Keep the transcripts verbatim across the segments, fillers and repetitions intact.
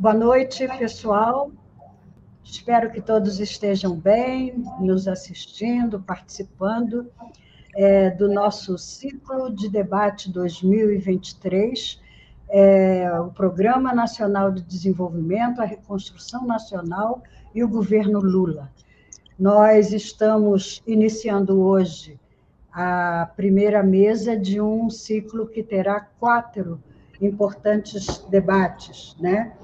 Boa noite, pessoal. Espero que todos estejam bem, nos assistindo, participando é, do nosso ciclo de debate dois mil e vinte e três, é, o Programa Nacional de Desenvolvimento, a Reconstrução Nacional e o Governo Lula. Nós estamos iniciando hoje a primeira mesa de um ciclo que terá quatro importantes debates, né?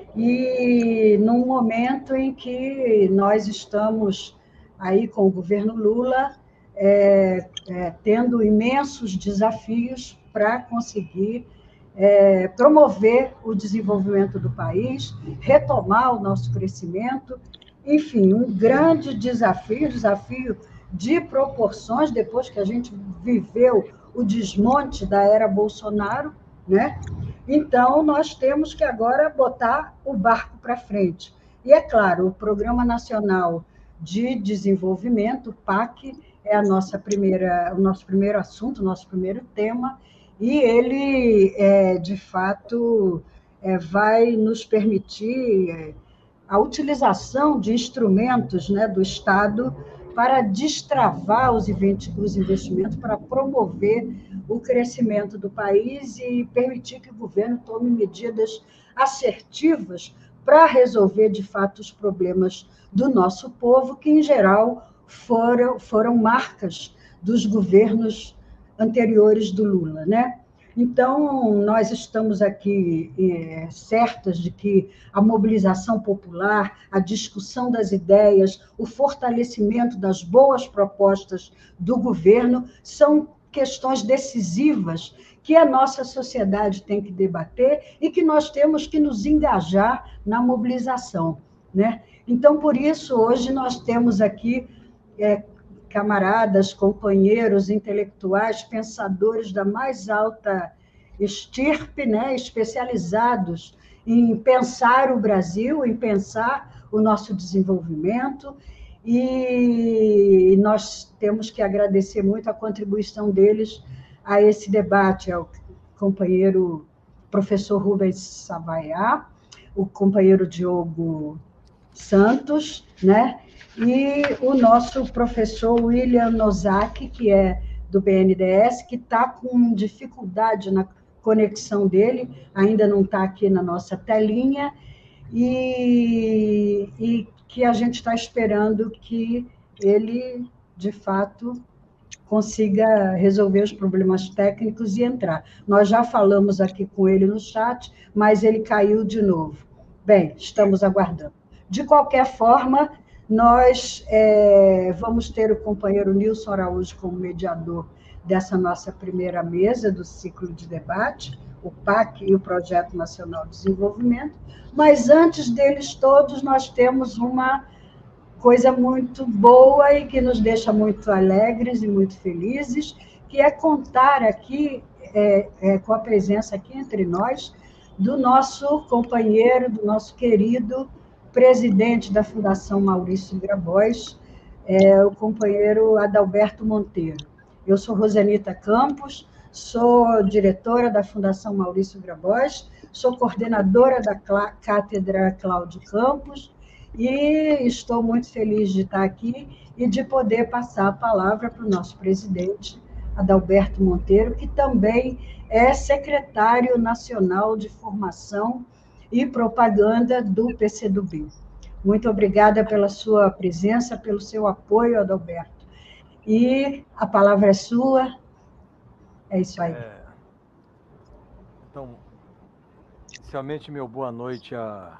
E num momento em que nós estamos aí com o governo Lula é, é, tendo imensos desafios para conseguir é, promover o desenvolvimento do país, retomar o nosso crescimento, enfim, um grande desafio, desafio de proporções, depois que a gente viveu o desmonte da era Bolsonaro, né? Então, nós temos que agora botar o barco para frente. E, é claro, o Programa Nacional de Desenvolvimento, o P A C, é a nossa primeira, o nosso primeiro assunto, o nosso primeiro tema, e ele, é, de fato, é, vai nos permitir é, a utilização de instrumentos, né, do Estado para destravar os investimentos, para promover o crescimento do país e permitir que o governo tome medidas assertivas para resolver, de fato, os problemas do nosso povo, que, em geral, foram, foram marcas dos governos anteriores do Lula, né? Então, nós estamos aqui é, certas de que a mobilização popular, a discussão das ideias, o fortalecimento das boas propostas do governo são questões decisivas que a nossa sociedade tem que debater e que nós temos que nos engajar na mobilização, né? Então, por isso, hoje nós temos aqui é, camaradas, companheiros intelectuais, pensadores da mais alta estirpe, né, especializados em pensar o Brasil, em pensar o nosso desenvolvimento, e nós temos que agradecer muito a contribuição deles a esse debate, ao companheiro professor Rubens Savaiá, o companheiro Diogo Santos, né? E o nosso professor William Nozaki, que é do B N D E S, que está com dificuldade na conexão dele, ainda não está aqui na nossa telinha, e, e que a gente está esperando que ele, de fato, consiga resolver os problemas técnicos e entrar. Nós já falamos aqui com ele no chat, mas ele caiu de novo. Bem, estamos aguardando. De qualquer forma, nós é, vamos ter o companheiro Nilson Araújo como mediador dessa nossa primeira mesa do ciclo de debate, o P A C e o Projeto Nacional de Desenvolvimento, mas antes deles todos nós temos uma coisa muito boa e que nos deixa muito alegres e muito felizes, que é contar aqui, é, é, com a presença aqui entre nós, do nosso companheiro, do nosso querido presidente da Fundação Maurício Grabois, é, o companheiro Adalberto Monteiro. Eu sou Rosanita Campos, sou diretora da Fundação Maurício Grabois, sou coordenadora da Cátedra Cláudio Campos, e estou muito feliz de estar aqui e de poder passar a palavra para o nosso presidente, Adalberto Monteiro, que também é secretário nacional de Formação e Propaganda do P C do B. Muito obrigada pela sua presença, pelo seu apoio, Adalberto. E a palavra é sua. É isso aí. É... Então, inicialmente, meu boa noite a,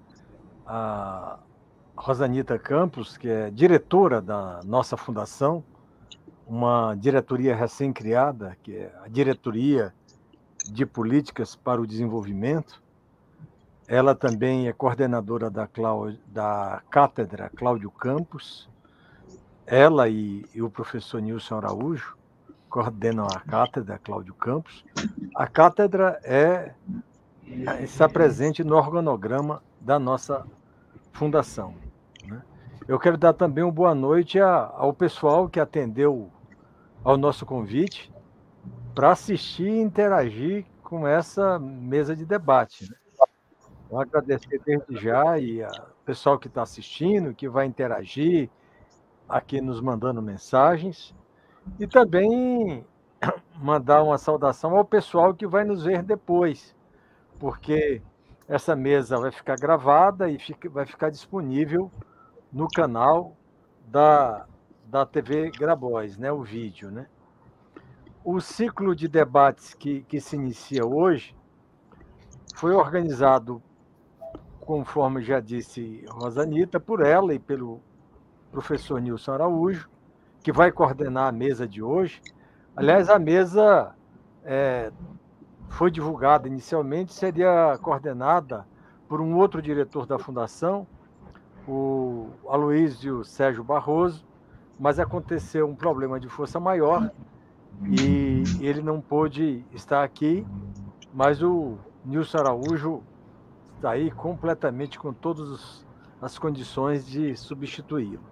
a Rosanita Campos, que é diretora da nossa fundação, uma diretoria recém-criada, que é a Diretoria de Políticas para o Desenvolvimento. Ela também é coordenadora da, Cláudio, da Cátedra Cláudio Campos. Ela e, e o professor Nilson Araújo coordenam a Cátedra Cláudio Campos. A cátedra é, está presente no organograma da nossa fundação, né? Eu quero dar também uma boa noite a, ao pessoal que atendeu ao nosso convite para assistir e interagir com essa mesa de debate, né? Vou agradecer desde já e o pessoal que está assistindo, que vai interagir aqui nos mandando mensagens, e também mandar uma saudação ao pessoal que vai nos ver depois, porque essa mesa vai ficar gravada e fica, vai ficar disponível no canal da, da T V Grabois, né, o vídeo, né? O ciclo de debates que, que se inicia hoje foi organizado, conforme já disse Rosanita, por ela e pelo professor Nilson Araújo, que vai coordenar a mesa de hoje. Aliás, a mesa é, foi divulgada inicialmente, seria coordenada por um outro diretor da Fundação, o Aloísio Sérgio Barroso, mas aconteceu um problema de força maior e ele não pôde estar aqui, mas o Nilson Araújo está aí completamente com todas as condições de substituí-lo.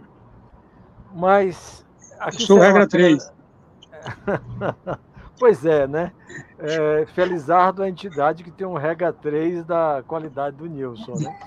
Mas aqui sou regra três. Pois é, né? É, Felizardo é a entidade que tem um regra três da qualidade do Nilson, né?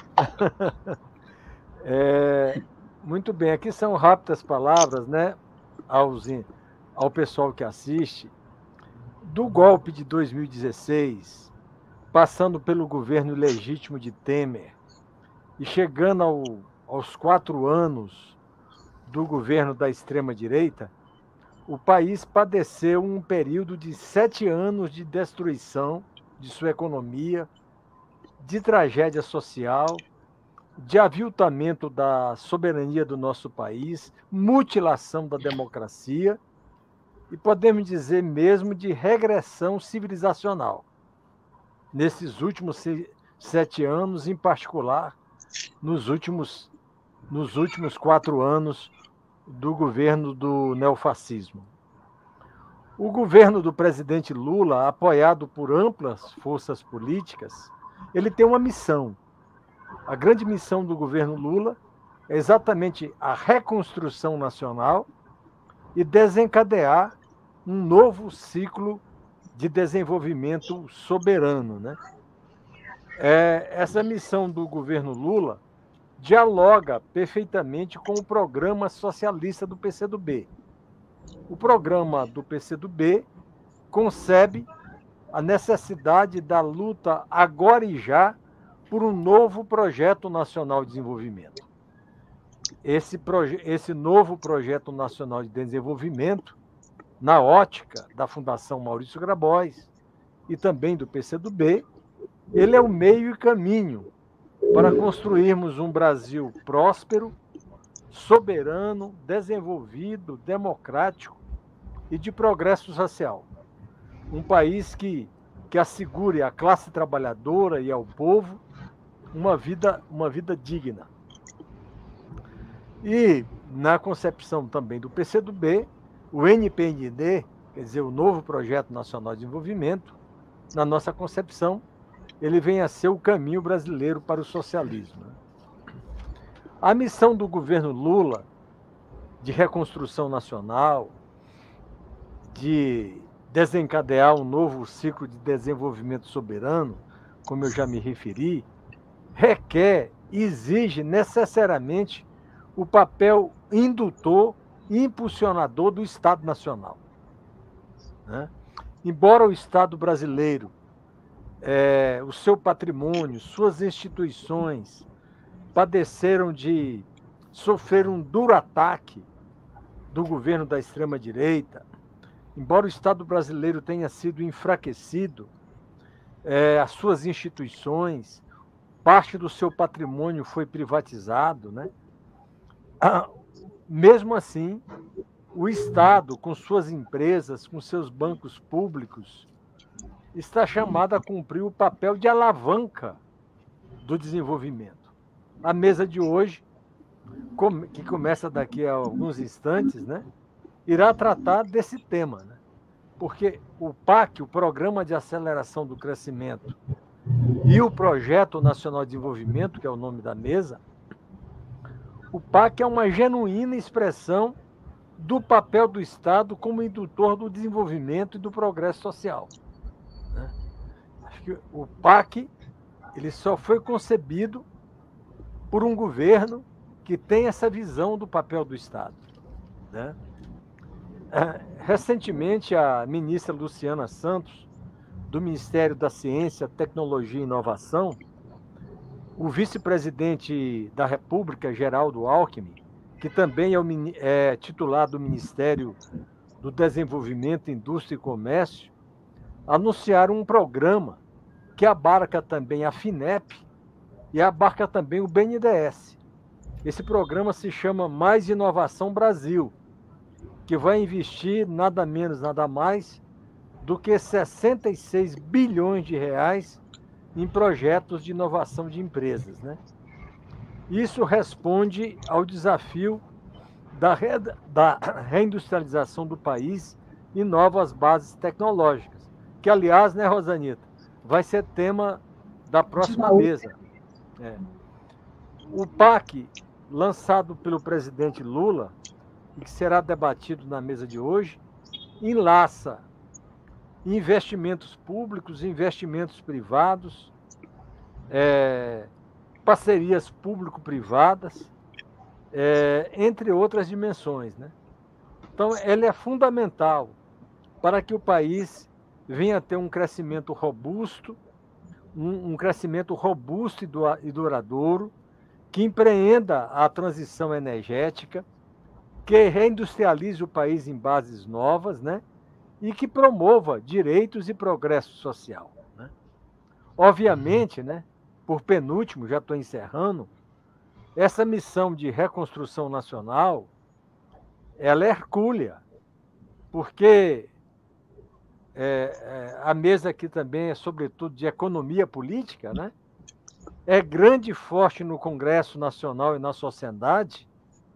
É, muito bem, aqui são rápidas palavras, né? Aos, ao pessoal que assiste. Do golpe de dois mil e dezesseis, passando pelo governo legítimo de Temer e chegando ao, aos quatro anos do governo da extrema-direita, o país padeceu um período de sete anos de destruição de sua economia, de tragédia social, de aviltamento da soberania do nosso país, mutilação da democracia e, podemos dizer mesmo, de regressão civilizacional. Nesses últimos sete anos, em particular, nos últimos, nos últimos quatro anos do governo do neofascismo. O governo do presidente Lula, apoiado por amplas forças políticas, ele tem uma missão. A grande missão do governo Lula é exatamente a reconstrução nacional e desencadear um novo ciclo de desenvolvimento soberano, né? É, essa missão do governo Lula dialoga perfeitamente com o programa socialista do P C do B. O programa do P C do B concebe a necessidade da luta agora e já por um novo projeto nacional de desenvolvimento. Esse, proje- esse novo projeto nacional de desenvolvimento, na ótica da Fundação Maurício Grabois e também do P C do B, ele é o meio e caminho para construirmos um Brasil próspero, soberano, desenvolvido, democrático e de progresso social. Um país que, que assegure à classe trabalhadora e ao povo uma vida, uma vida digna. E, na concepção também do P C do B, o N P N D, quer dizer, o novo Projeto Nacional de Desenvolvimento, na nossa concepção, ele vem a ser o caminho brasileiro para o socialismo. A missão do governo Lula de reconstrução nacional, de desencadear um novo ciclo de desenvolvimento soberano, como eu já me referi, requer, exige necessariamente o papel indutor e impulsionador do Estado Nacional. Né? Embora o Estado brasileiro, é, o seu patrimônio, suas instituições, padeceram de sofrer um duro ataque do governo da extrema-direita, embora o Estado brasileiro tenha sido enfraquecido, é, as suas instituições, parte do seu patrimônio foi privatizado, né? Ah, mesmo assim, o Estado, com suas empresas, com seus bancos públicos, está chamado a cumprir o papel de alavanca do desenvolvimento. A mesa de hoje, que começa daqui a alguns instantes, né, irá tratar desse tema, né? Porque o P A C, o Programa de Aceleração do Crescimento, e o Projeto Nacional de Desenvolvimento, que é o nome da mesa, o P A C é uma genuína expressão do papel do Estado como indutor do desenvolvimento e do progresso social. Né? Acho que o P A C ele só foi concebido por um governo que tem essa visão do papel do Estado, né? Recentemente, a ministra Luciana Santos, do Ministério da Ciência, Tecnologia e Inovação, o vice-presidente da República, Geraldo Alckmin, que também é, o, é titular do Ministério do Desenvolvimento, Indústria e Comércio, anunciaram um programa que abarca também a FINEP e abarca também o B N D E S. Esse programa se chama Mais Inovação Brasil, que vai investir nada menos, nada mais do que sessenta e seis bilhões de reais em projetos de inovação de empresas, né? Isso responde ao desafio da, re... da reindustrialização do país e novas bases tecnológicas, que, aliás, né, Rosanita, vai ser tema da próxima mesa. É. O P A C, lançado pelo presidente Lula, e que será debatido na mesa de hoje, enlaça investimentos públicos, investimentos privados, é, parcerias público-privadas, é, entre outras dimensões, né? Então, ele é fundamental para que o país venha a ter um crescimento robusto, um, um crescimento robusto e, do, e duradouro, que empreenda a transição energética, que reindustrialize o país em bases novas, né? E que promova direitos e progresso social, né? Obviamente, né, por penúltimo, já estou encerrando, essa missão de reconstrução nacional, ela é hercúlea, porque é, é, a mesa aqui também é, sobretudo, de economia política, né? É grande e forte no Congresso Nacional e na sociedade,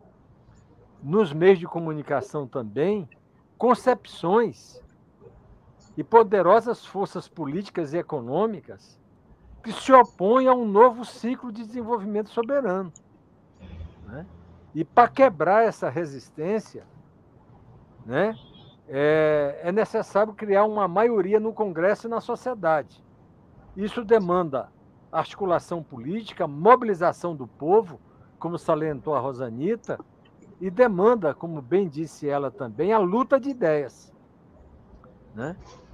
nos meios de comunicação também, concepções e poderosas forças políticas e econômicas que se opõem a um novo ciclo de desenvolvimento soberano, né? E para quebrar essa resistência, né, é, é necessário criar uma maioria no Congresso e na sociedade. Isso demanda articulação política, mobilização do povo, como salientou a Rosanita, e demanda, como bem disse ela também, a luta de ideias, né?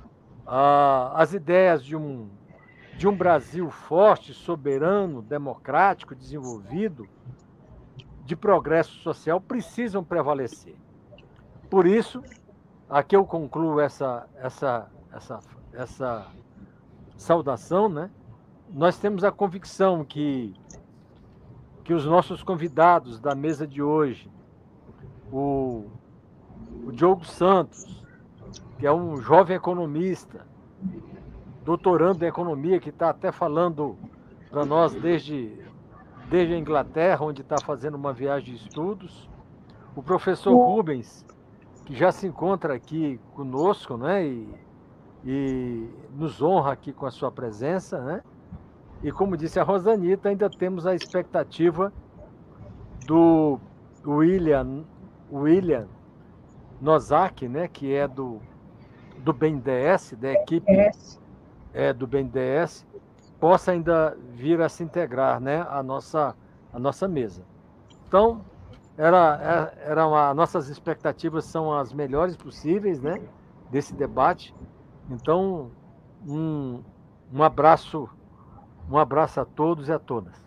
As ideias de um, de um Brasil forte, soberano, democrático, desenvolvido, de progresso social, precisam prevalecer. Por isso, aqui eu concluo essa, essa, essa, essa saudação, né? Nós temos a convicção que, que os nossos convidados da mesa de hoje, o, o Diogo Santos, que é um jovem economista, doutorando em economia, que está até falando para nós desde, desde a Inglaterra, onde está fazendo uma viagem de estudos. O professor Rubens, que já se encontra aqui conosco, né, e, e nos honra aqui com a sua presença, né? E como disse a Rosanita, ainda temos a expectativa do William, William Nozak, né, que é do, do B N D E S, da equipe é, do B N D E S, possa ainda vir a se integrar, né, à nossa, à nossa mesa. Então, era, era uma, nossas expectativas são as melhores possíveis, né, desse debate. Então, um, um abraço, um abraço a todos e a todas.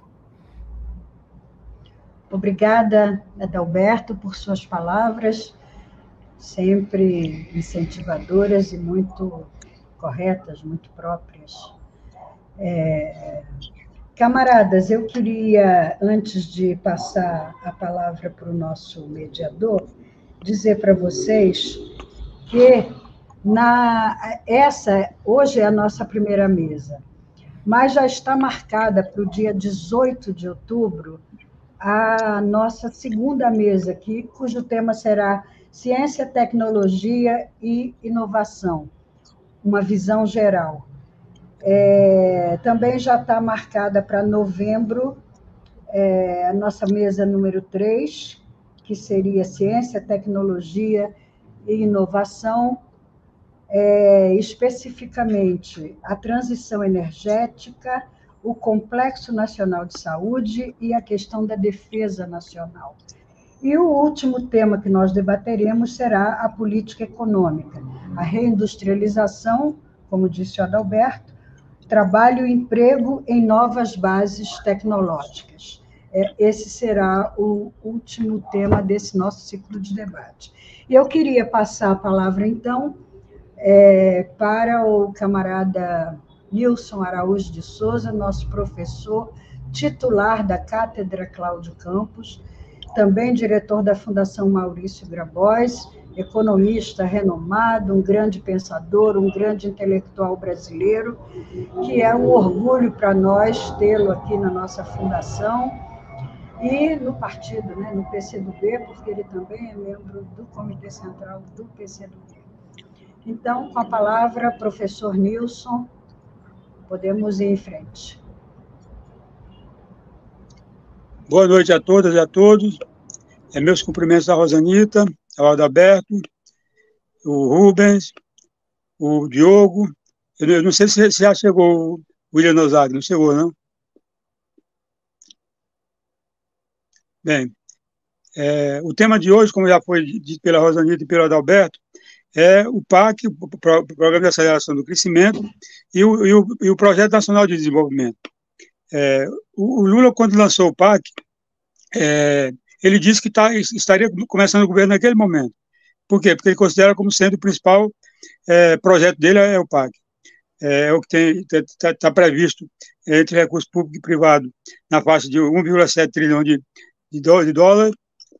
Obrigada, Adalberto, por suas palavras, sempre incentivadoras e muito corretas, muito próprias. É... Camaradas, eu queria, antes de passar a palavra para o nosso mediador, dizer para vocês que na, essa, hoje é a nossa primeira mesa, mas já está marcada para o dia dezoito de outubro a nossa segunda mesa aqui, cujo tema será Ciência, Tecnologia e Inovação, uma visão geral. É, também já está marcada para novembro é, a nossa mesa número três, que seria Ciência, Tecnologia e Inovação, é, especificamente a transição energética, o Complexo Nacional de Saúde e a questão da defesa nacional. E o último tema que nós debateremos será a política econômica, a reindustrialização, como disse o Adalberto, trabalho e emprego em novas bases tecnológicas. Esse será o último tema desse nosso ciclo de debate. E eu queria passar a palavra, então, é, para o camarada Nilson Araújo de Souza, nosso professor titular da Cátedra Cláudio Campos, também diretor da Fundação Maurício Grabois, economista renomado, um grande pensador, um grande intelectual brasileiro, que é um orgulho para nós tê-lo aqui na nossa fundação e no partido, né, no P C do B, porque ele também é membro do Comitê Central do P C do B. Então, com a palavra, professor Nilson, podemos ir em frente. Boa noite a todas e a todos. É, meus cumprimentos à Rosanita, ao Adalberto, o Rubens, o Diogo. Eu, eu não sei se, se já chegou o William Nozag, não chegou, não? Bem, é, o tema de hoje, como já foi dito pela Rosanita e pelo Adalberto, é o P A C, o Programa de Aceleração do Crescimento, e o, e o, e o Projeto Nacional de Desenvolvimento. É, o, o Lula, quando lançou o P A C, é, ele disse que tá, estaria começando o governo naquele momento. Por quê? Porque ele considera como sendo o principal é, projeto dele é o P A C. É, é o que está tá previsto entre recursos públicos e privados na faixa de um vírgula sete trilhão de, de, dó, de dólares,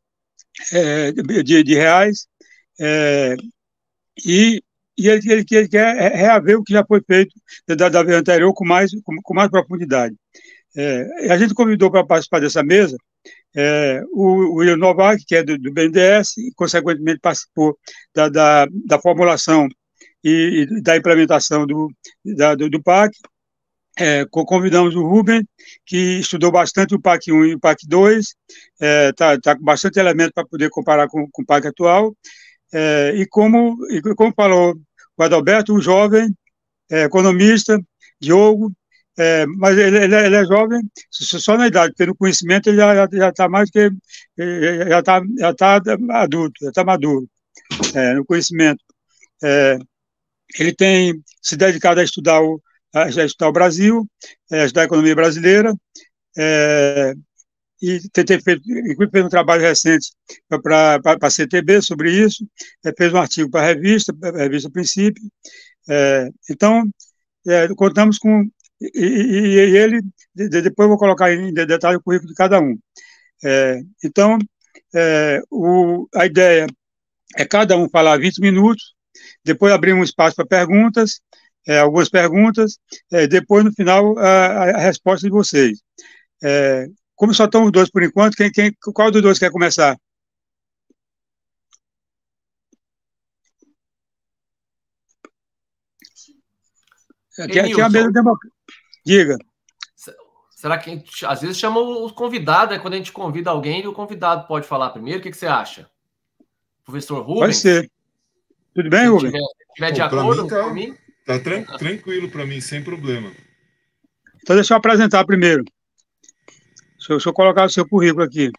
é, de, de reais, é, e, e ele, ele, ele quer reaver o que já foi feito da, da vez anterior com mais, com, com mais profundidade. É, a gente convidou para participar dessa mesa É, o, o William Nowak, que é do, do B N D E S, e consequentemente participou da, da, da formulação e, e da implementação do, da, do, do P A C. É, convidamos o Rubem, que estudou bastante o P A C um e o P A C dois, está é, tá com bastante elemento para poder comparar com, com o P A C atual, é, e, como, e como falou o Adalberto, um jovem é, economista, Diogo, É, mas ele, ele, ele é jovem só na idade, porque no conhecimento ele já está mais que, já está já tá adulto, já está maduro, é, no conhecimento. É, ele tem se dedicado a estudar o, a estudar o Brasil, é, a estudar a economia brasileira, é, e tem, tem feito, fez um trabalho recente para a C T B sobre isso, é, fez um artigo para a revista, a revista Princípio. É, então, é, contamos com E, e, e ele, depois eu vou colocar em detalhe o currículo de cada um. É, então, é, o, a ideia é cada um falar vinte minutos, depois abrir um espaço para perguntas, é, algumas perguntas, é, depois, no final, a, a resposta de vocês. É, como só estão os dois por enquanto, quem, quem, qual dos dois quer começar? Aqui, aqui é a mesa democrática. Diga. Será que a gente, às vezes chama o convidado, é quando a gente convida alguém e o convidado pode falar primeiro? O que, que você acha? Professor Rubens? Pode ser. Tudo bem, Rubens? Se estiver de acordo com mim, tá tran tranquilo para mim, sem problema. Então deixa eu apresentar primeiro. Deixa eu, deixa eu colocar o seu currículo aqui.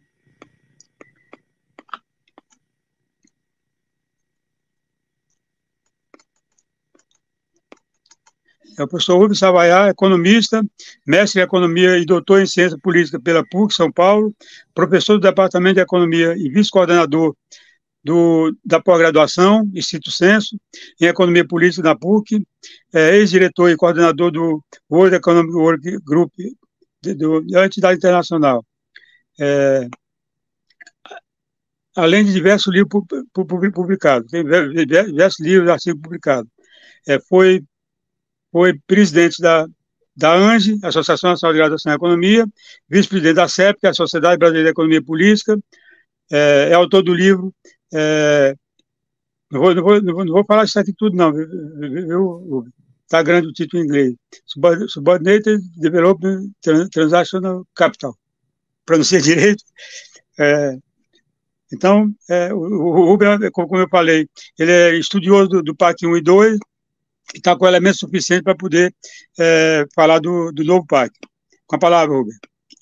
É o professor Rubens Savaiá, economista, mestre em economia e doutor em ciência política pela P U C São Paulo, professor do Departamento de Economia e vice-coordenador do, da pós-graduação, Instituto Censo, em economia política da P U C, é, ex-diretor e coordenador do World Economic Work Group, de, do, da entidade internacional. É, além de diversos livros publicados, tem diversos livros e artigos publicados. É, foi Foi presidente da, da ANGE, Associação Nacional de Graduação em Economia, vice-presidente da C E P, que é a Sociedade Brasileira de Economia Política, é, é autor do livro, é, não, vou, não, vou, não, vou, não vou falar isso aqui tudo não, está grande o título em inglês, Subordinated Development Transactional Capital, pronuncia direito. É, então, é, o, o Rubem, como eu falei, ele é estudioso do, do P A C um e dois, está com elementos suficientes para poder é, falar do, do novo PAC. Com a palavra, Rubem.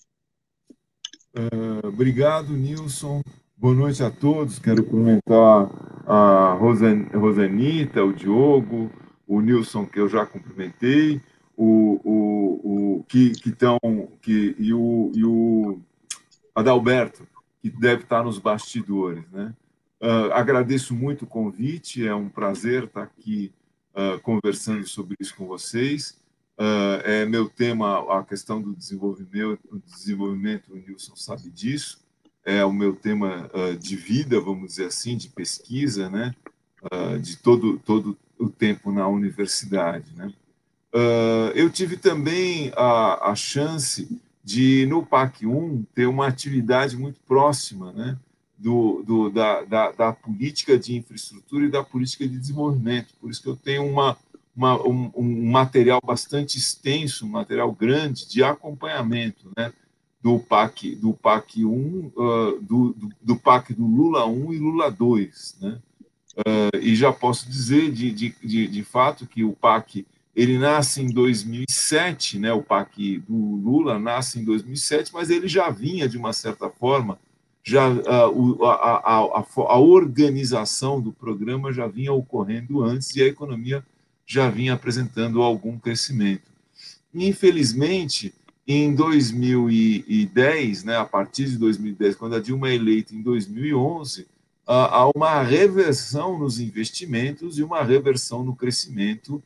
Uh, obrigado, Nilson. Boa noite a todos. Quero cumprimentar a Rosan, Rosanita, o Diogo, o Nilson, que eu já cumprimentei, o, o, o que estão que, e, o, e o Adalberto, que deve estar nos bastidores, né? Uh, agradeço muito o convite, é um prazer estar aqui uh, conversando sobre isso com vocês. Uh, é meu tema, a questão do desenvolvimento, do desenvolvimento, o Nilson sabe disso, é o meu tema uh, de vida, vamos dizer assim, de pesquisa, né? Uh, de todo, todo o tempo na universidade, né? Uh, eu tive também a, a chance de, no PAC um, ter uma atividade muito próxima, né? Do, do, da, da, da política de infraestrutura e da política de desenvolvimento. Por isso que eu tenho uma, uma, um, um material bastante extenso, um material grande de acompanhamento, né, do PAC, do PAC um, uh, do, do, do PAC do Lula um e Lula dois. Né? Uh, e já posso dizer, de, de, de, de fato, que o PAC ele nasce em dois mil e sete, né, o PAC do Lula nasce em dois mil e sete, mas ele já vinha, de uma certa forma, já uh, a, a, a, a organização do programa já vinha ocorrendo antes e a economia já vinha apresentando algum crescimento. Infelizmente, em dois mil e dez, né, a partir de dois mil e dez, quando a Dilma é eleita em dois mil e onze, uh, há uma reversão nos investimentos e uma reversão no crescimento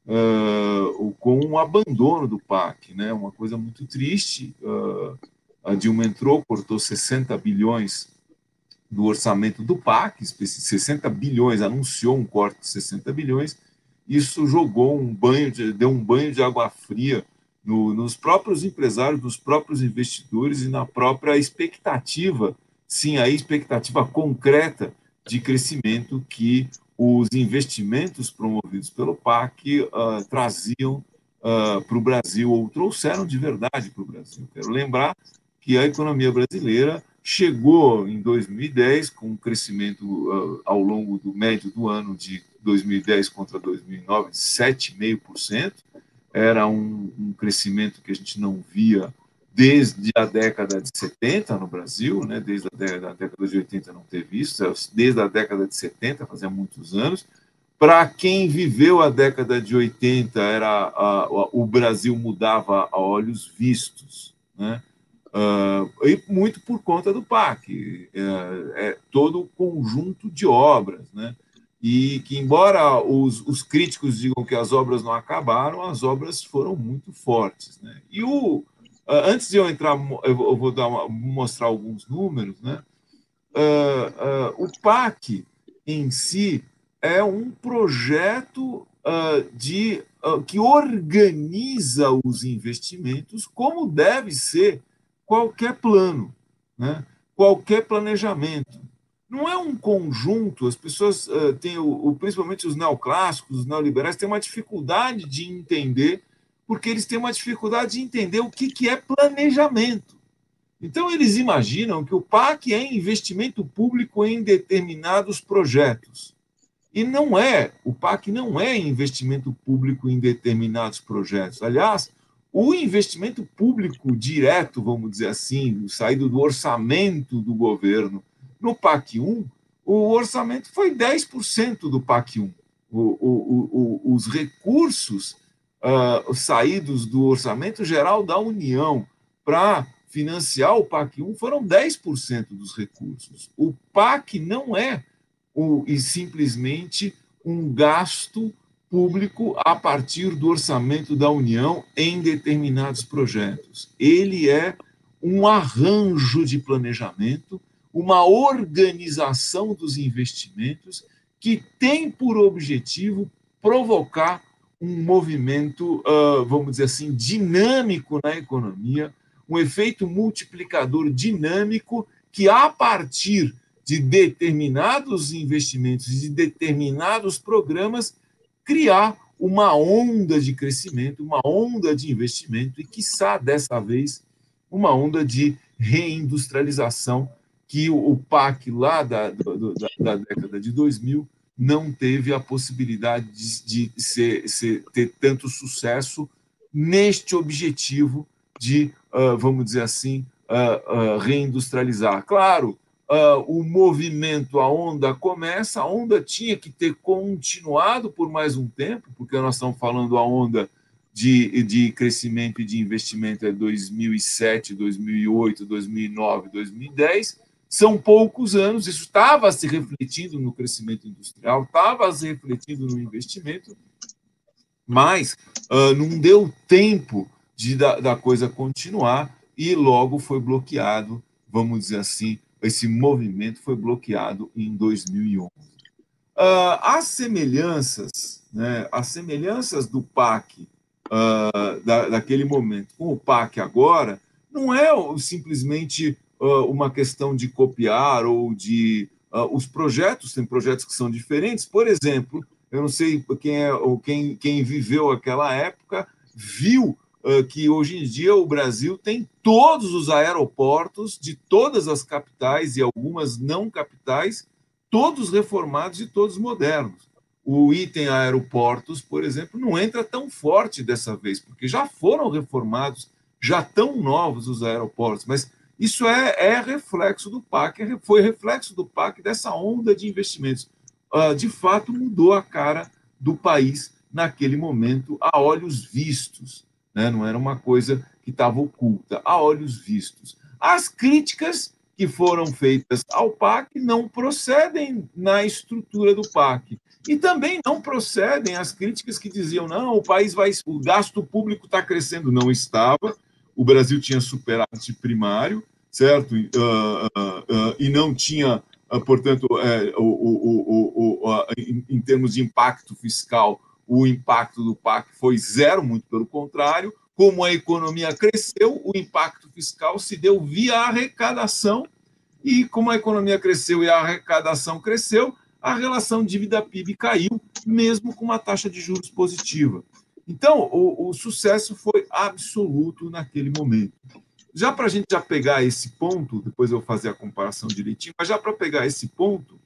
uh, com o abandono do PAC, né, uma coisa muito triste. Uh, A Dilma entrou, cortou sessenta bilhões do orçamento do PAC, sessenta bilhões, anunciou um corte de sessenta bilhões. Isso jogou um banho, de, deu um banho de água fria no, nos próprios empresários, nos próprios investidores e na própria expectativa, sim, a expectativa concreta de crescimento que os investimentos promovidos pelo PAC uh, traziam uh, para o Brasil, ou trouxeram de verdade para o Brasil. Quero lembrar que a economia brasileira chegou em dois mil e dez com um crescimento uh, ao longo do médio do ano de dois mil e dez contra dois mil e nove de sete vírgula cinco por cento. Era um, um crescimento que a gente não via desde a década de setenta no Brasil, né? Desde a década, a década de oitenta não teve isso, desde a década de setenta, fazia muitos anos. Para quem viveu a década de oitenta, era, a, a, o Brasil mudava a olhos vistos, né? Uh, e muito por conta do PAC, é, é todo o conjunto de obras, né? E que, embora os, os críticos digam que as obras não acabaram, as obras foram muito fortes, né? E o, uh, antes de eu entrar, eu vou dar uma, mostrar alguns números, né? Uh, uh, o PAC em si é um projeto uh, de, uh, que organiza os investimentos como deve ser qualquer plano, né? Qualquer planejamento. Não é um conjunto, as pessoas uh, têm, o, o, principalmente os neoclássicos, os neoliberais, têm uma dificuldade de entender, porque eles têm uma dificuldade de entender o que, que é planejamento. Então, eles imaginam que o PAC é investimento público em determinados projetos. E não é, o PAC não é investimento público em determinados projetos. Aliás, o investimento público direto, vamos dizer assim, saído do orçamento do governo, no PAC um, o orçamento foi dez por cento do PAC um. O, o, o, os recursos uh, saídos do orçamento geral da União para financiar o PAC um foram dez por cento dos recursos. O PAC não é o, e simplesmente um gasto público a partir do orçamento da União em determinados projetos. Ele é um arranjo de planejamento, uma organização dos investimentos que tem por objetivo provocar um movimento, uh, vamos dizer assim, dinâmico na economia, um efeito multiplicador dinâmico que, a partir de determinados investimentos e de determinados programas, criar uma onda de crescimento, uma onda de investimento e, quiçá, dessa vez, uma onda de reindustrialização que o PAC lá da, do, da, da década de dois mil não teve a possibilidade de, de ser, ser, ter tanto sucesso neste objetivo de, uh, vamos dizer assim, uh, uh, reindustrializar. Claro, uh, o movimento, a onda começa, a onda tinha que ter continuado por mais um tempo, porque nós estamos falando a onda de, de crescimento e de investimento é dois mil e sete, dois mil e oito, dois mil e nove, dois mil e dez, são poucos anos, isso estava se refletindo no crescimento industrial, estava se refletindo no investimento, mas uh, não deu tempo de, da, da coisa continuar e logo foi bloqueado, vamos dizer assim, esse movimento foi bloqueado em dois mil e onze. Uh, as semelhanças, né, as semelhanças do P A C uh, da, daquele momento com o P A C agora não é simplesmente uh, uma questão de copiar ou de... Uh, os projetos, tem projetos que são diferentes. Por exemplo, eu não sei quem, é, ou quem, quem viveu aquela época, viu uh, que hoje em dia o Brasil tem todos os aeroportos de todas as capitais e algumas não capitais, todos reformados e todos modernos. O item aeroportos, por exemplo, não entra tão forte dessa vez, porque já foram reformados, já estão novos os aeroportos, mas isso é, é reflexo do P A C, foi reflexo do P A C dessa onda de investimentos. Uh, de fato, mudou a cara do país naquele momento, a olhos vistos, né? Não era uma coisa que estava oculta, a olhos vistos. As críticas que foram feitas ao P A C não procedem na estrutura do P A C. E também não procedem as críticas que diziam, não, o país vai, o gasto público está crescendo. Não estava, o Brasil tinha superávit primário, certo? Uh, uh, uh, e não tinha, uh, portanto, uh, o, o, o, o, uh, em, em termos de impacto fiscal, o impacto do P A C foi zero, muito pelo contrário. Como a economia cresceu, o impacto fiscal se deu via arrecadação, e como a economia cresceu e a arrecadação cresceu, a relação dívida-P I B caiu, mesmo com uma taxa de juros positiva. Então, o, o sucesso foi absoluto naquele momento. Já para a gente já pegar esse ponto, depois eu vou fazer a comparação direitinho, mas já para pegar esse ponto,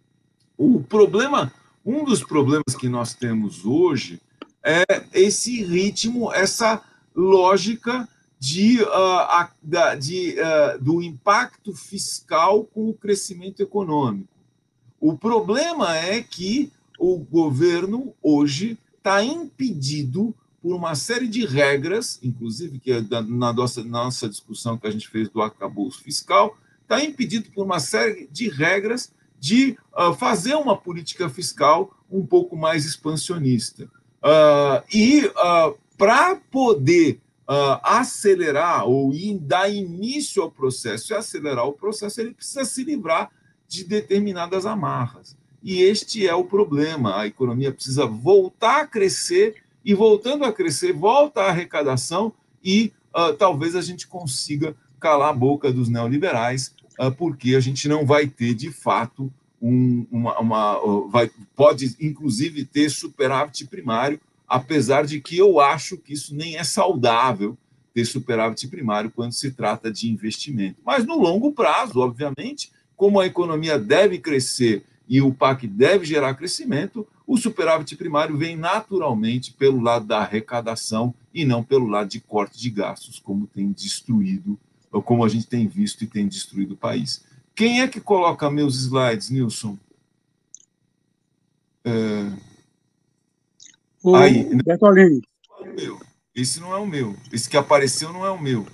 o problema, um dos problemas que nós temos hoje é esse ritmo, essa lógica de, uh, a, de, uh, do impacto fiscal com o crescimento econômico. O problema é que o governo hoje está impedido por uma série de regras, inclusive que é na nossa, na nossa discussão que a gente fez do arcabouço fiscal, está impedido por uma série de regras de uh, fazer uma política fiscal um pouco mais expansionista. Uh, e uh, para poder uh, acelerar ou in, dar início ao processo e acelerar o processo, ele precisa se livrar de determinadas amarras. E este é o problema. A economia precisa voltar a crescer e, voltando a crescer, volta a arrecadação e uh, talvez a gente consiga calar a boca dos neoliberais, uh, porque a gente não vai ter, de fato, um, uma... uma uh, vai, pode, inclusive, ter superávit primário, apesar de que eu acho que isso nem é saudável, ter superávit primário quando se trata de investimento. Mas, no longo prazo, obviamente, como a economia deve crescer e o P A C deve gerar crescimento, o superávit primário vem naturalmente pelo lado da arrecadação e não pelo lado de corte de gastos, como tem destruído, ou como a gente tem visto e tem destruído o país. Quem é que coloca meus slides, Nilson? É... O Aí, Bertolini. Meu. Esse não é o meu. Esse que apareceu não é o meu.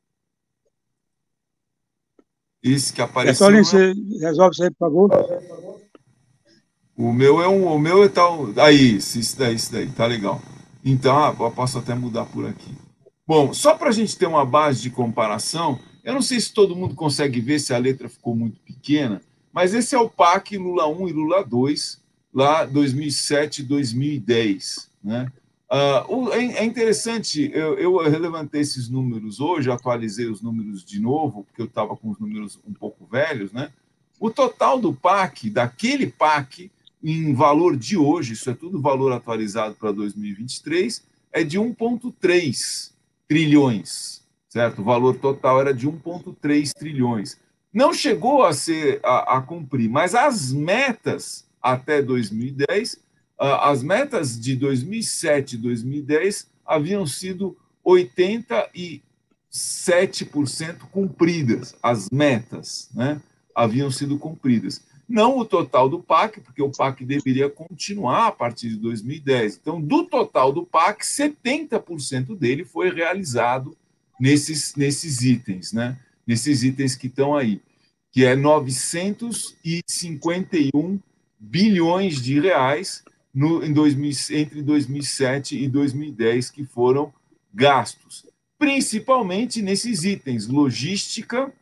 Esse que apareceu. Bertolini, é... você resolve isso aí, por favor? O meu é um. O meu é tal. Aí, isso daí, isso daí, tá legal. Então, ah, eu posso até mudar por aqui. Bom, só para a gente ter uma base de comparação, eu não sei se todo mundo consegue ver se a letra ficou muito pequena, mas esse é o P A C Lula um e Lula dois, lá dois mil e sete e dois mil e dez, né? Uh, é interessante, eu, eu relevantei esses números hoje, atualizei os números de novo, porque eu estava com os números um pouco velhos, né? O total do P A C, daquele P A C, em valor de hoje, isso é tudo valor atualizado para dois mil e vinte e três, é de um vírgula três trilhões, certo? O valor total era de um vírgula três trilhões. Não chegou a ser a, a cumprir, mas as metas até dois mil e dez, as metas de dois mil e sete e dois mil e dez haviam sido oitenta e sete por cento cumpridas, as metas, né, haviam sido cumpridas. Não o total do P A C, porque o P A C deveria continuar a partir de dois mil e dez. Então, do total do P A C, setenta por cento dele foi realizado nesses, nesses itens, né? Nesses itens que estão aí, que é novecentos e cinquenta e um bilhões de reais no, em dois mil, entre dois mil e sete e dois mil e dez que foram gastos, principalmente nesses itens: logística,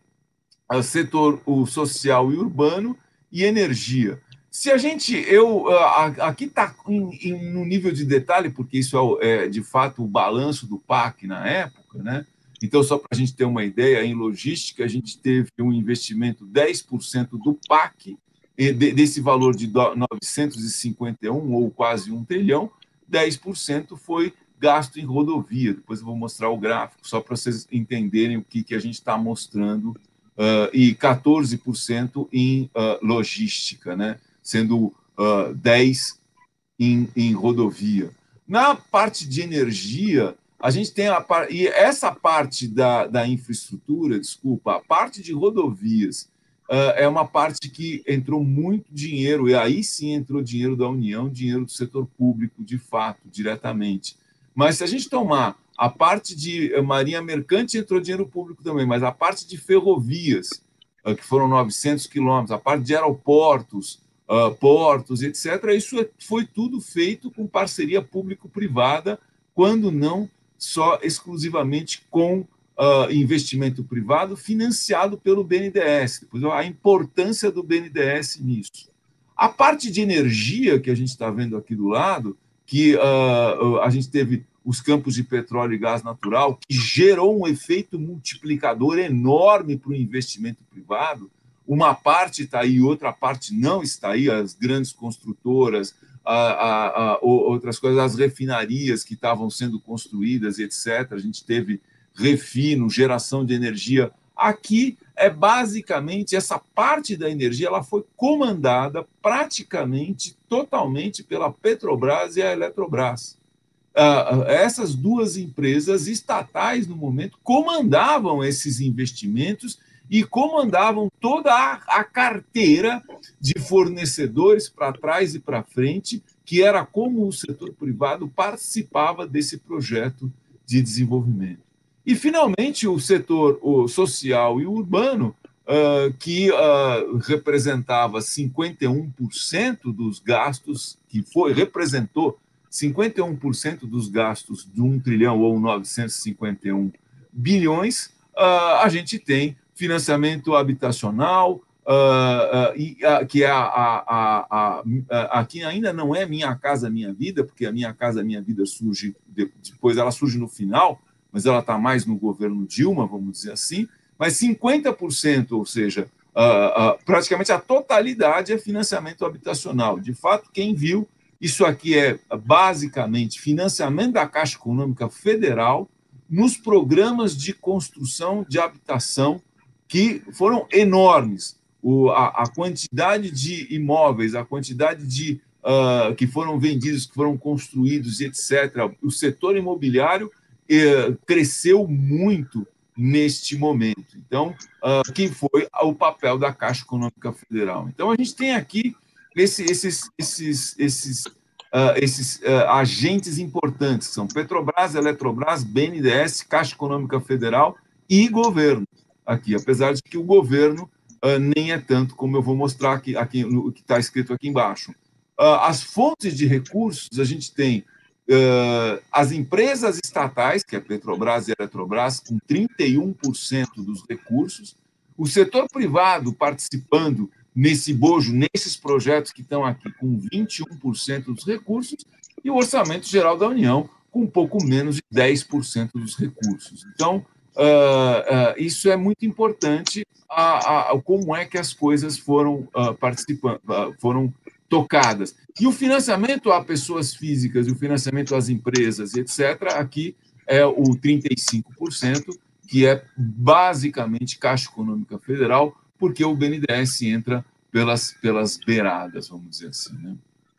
setor o social e urbano e energia. Se a gente, eu aqui está no nível de detalhe, porque isso é, é de fato o balanço do P A C na época, né? Então, só para a gente ter uma ideia, em logística, a gente teve um investimento dez por cento do P A C, desse valor de novecentos e cinquenta e um, ou quase um trilhão, dez por cento foi gasto em rodovia. Depois eu vou mostrar o gráfico, só para vocês entenderem o que, que a gente está mostrando, uh, e quatorze por cento em uh, logística, né? Sendo uh, dez por cento em, em rodovia. Na parte de energia, a gente tem a par... e essa parte da, da infraestrutura, desculpa, a parte de rodovias uh, é uma parte que entrou muito dinheiro, e aí sim entrou dinheiro da União, dinheiro do setor público, de fato, diretamente. Mas se a gente tomar a parte de marinha mercante, entrou dinheiro público também, mas a parte de ferrovias, uh, que foram novecentos quilômetros, a parte de aeroportos, uh, portos, etcétera, isso foi tudo feito com parceria público-privada, quando não só exclusivamente com uh, investimento privado financiado pelo B N D E S. Depois, a importância do B N D E S nisso. A parte de energia que a gente está vendo aqui do lado, que uh, a gente teve os campos de petróleo e gás natural, que gerou um efeito multiplicador enorme para o investimento privado. Uma parte está aí, outra parte não está aí, as grandes construtoras, A, a, a, outras coisas, as refinarias que estavam sendo construídas, etcétera. A gente teve refino, geração de energia. Aqui é basicamente essa parte da energia, ela foi comandada praticamente totalmente pela Petrobras e a Eletrobras. Uh, essas duas empresas estatais, no momento, comandavam esses investimentos e comandavam toda a, a carteira de fornecedores para trás e para frente, que era como o setor privado participava desse projeto de desenvolvimento. E, finalmente, o setor o social e urbano, uh, que uh, representava cinquenta e um por cento dos gastos, que foi, representou cinquenta e um por cento dos gastos de um trilhão ou novecentos e cinquenta e um bilhões, uh, a gente tem financiamento habitacional, uh, uh, e, uh, que é a, a, a, a, a, aqui ainda não é Minha Casa Minha Vida, porque a Minha Casa Minha Vida surge, depois ela surge no final, mas ela está mais no governo Dilma, vamos dizer assim, mas cinquenta por cento, ou seja, uh, uh, praticamente a totalidade é financiamento habitacional. De fato, quem viu, isso aqui é basicamente financiamento da Caixa Econômica Federal nos programas de construção de habitação, que foram enormes. O, a, a quantidade de imóveis, a quantidade de uh, que foram vendidos, que foram construídos, etcétera. O setor imobiliário eh, cresceu muito neste momento. Então, uh, que foi o papel da Caixa Econômica Federal. Então, a gente tem aqui esse, esses, esses, esses, uh, esses uh, agentes importantes, que são Petrobras, Eletrobras, B N D E S, Caixa Econômica Federal e governo. Aqui, apesar de que o governo uh, nem é tanto, como eu vou mostrar aqui, aqui no que está escrito aqui embaixo. Uh, as fontes de recursos, a gente tem uh, as empresas estatais, que é Petrobras e Eletrobras, com trinta e um por cento dos recursos, o setor privado participando nesse bojo, nesses projetos que estão aqui, com vinte e um por cento dos recursos, e o Orçamento Geral da União, com um pouco menos de dez por cento dos recursos. Então, Uh, uh, isso é muito importante, a, a, como é que as coisas foram uh, participando, uh, foram tocadas. E o financiamento a pessoas físicas e o financiamento às empresas, etcétera, aqui é o trinta e cinco por cento, que é basicamente Caixa Econômica Federal, porque o B N D E S entra pelas, pelas beiradas, vamos dizer assim, né?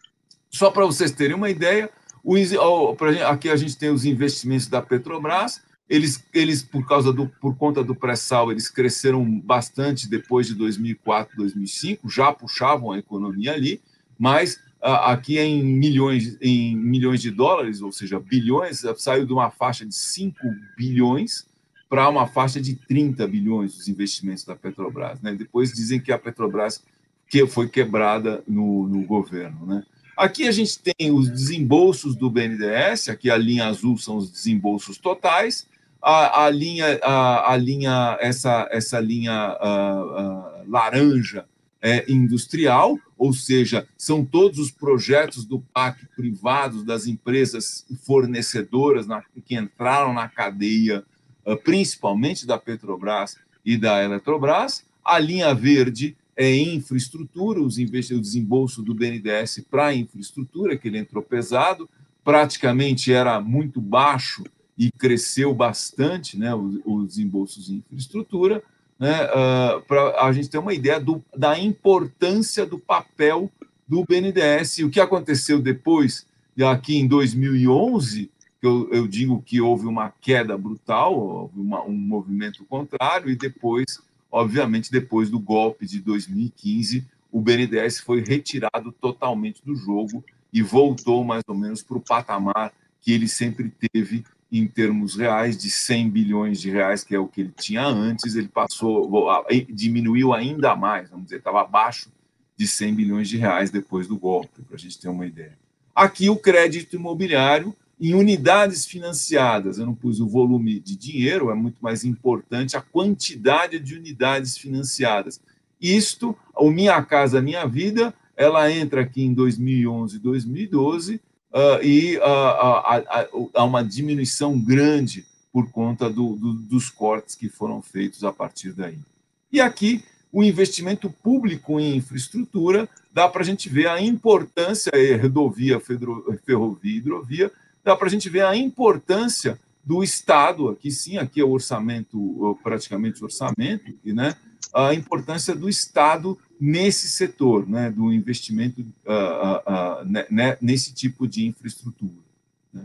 Só para vocês terem uma ideia, o, aqui a gente tem os investimentos da Petrobras. Eles, eles por causa do, por conta do pré-sal, eles cresceram bastante depois de dois mil e quatro, dois mil e cinco, já puxavam a economia ali, mas aqui é em milhões, em milhões de dólares, ou seja, bilhões, saiu de uma faixa de cinco bilhões para uma faixa de trinta bilhões os investimentos da Petrobras, né? Depois dizem que a Petrobras que foi quebrada no, no governo, né? Aqui a gente tem os desembolsos do B N D E S, aqui a linha azul são os desembolsos totais, a, a linha, a, a linha, essa, essa linha a, a, laranja é industrial, ou seja, são todos os projetos do P A C privados das empresas fornecedoras na, que entraram na cadeia, principalmente da Petrobras e da Eletrobras. A linha verde é infraestrutura, os investimentos, o desembolso do B N D E S para a infraestrutura, que ele entrou pesado, praticamente era muito baixo e cresceu bastante, né, os, os desembolsos em infraestrutura, né, uh, para a gente ter uma ideia do, da importância do papel do B N D E S. E o que aconteceu depois, aqui em dois mil e onze, eu, eu digo que houve uma queda brutal, houve uma, um movimento contrário, e depois, obviamente, depois do golpe de dois mil e quinze, o B N D E S foi retirado totalmente do jogo e voltou mais ou menos para o patamar que ele sempre teve em termos reais, de cem bilhões de reais, que é o que ele tinha antes. Ele passou, diminuiu ainda mais, vamos dizer, estava abaixo de cem bilhões de reais depois do golpe, para a gente ter uma ideia. Aqui o crédito imobiliário em unidades financiadas, eu não pus o volume de dinheiro, é muito mais importante a quantidade de unidades financiadas. Isto, o Minha Casa Minha Vida, ela entra aqui em dois mil e onze, dois mil e doze, uh, e uh, há uh, uh, uh, uma diminuição grande por conta do, do, dos cortes que foram feitos a partir daí. E aqui, o investimento público em infraestrutura, dá para a gente ver a importância, rodovia, ferrovia e hidrovia, dá para a gente ver a importância do Estado, aqui sim, aqui é o orçamento, praticamente o orçamento, né? A importância do Estado nesse setor, né? Do investimento uh, uh, uh, né? nesse tipo de infraestrutura. Né?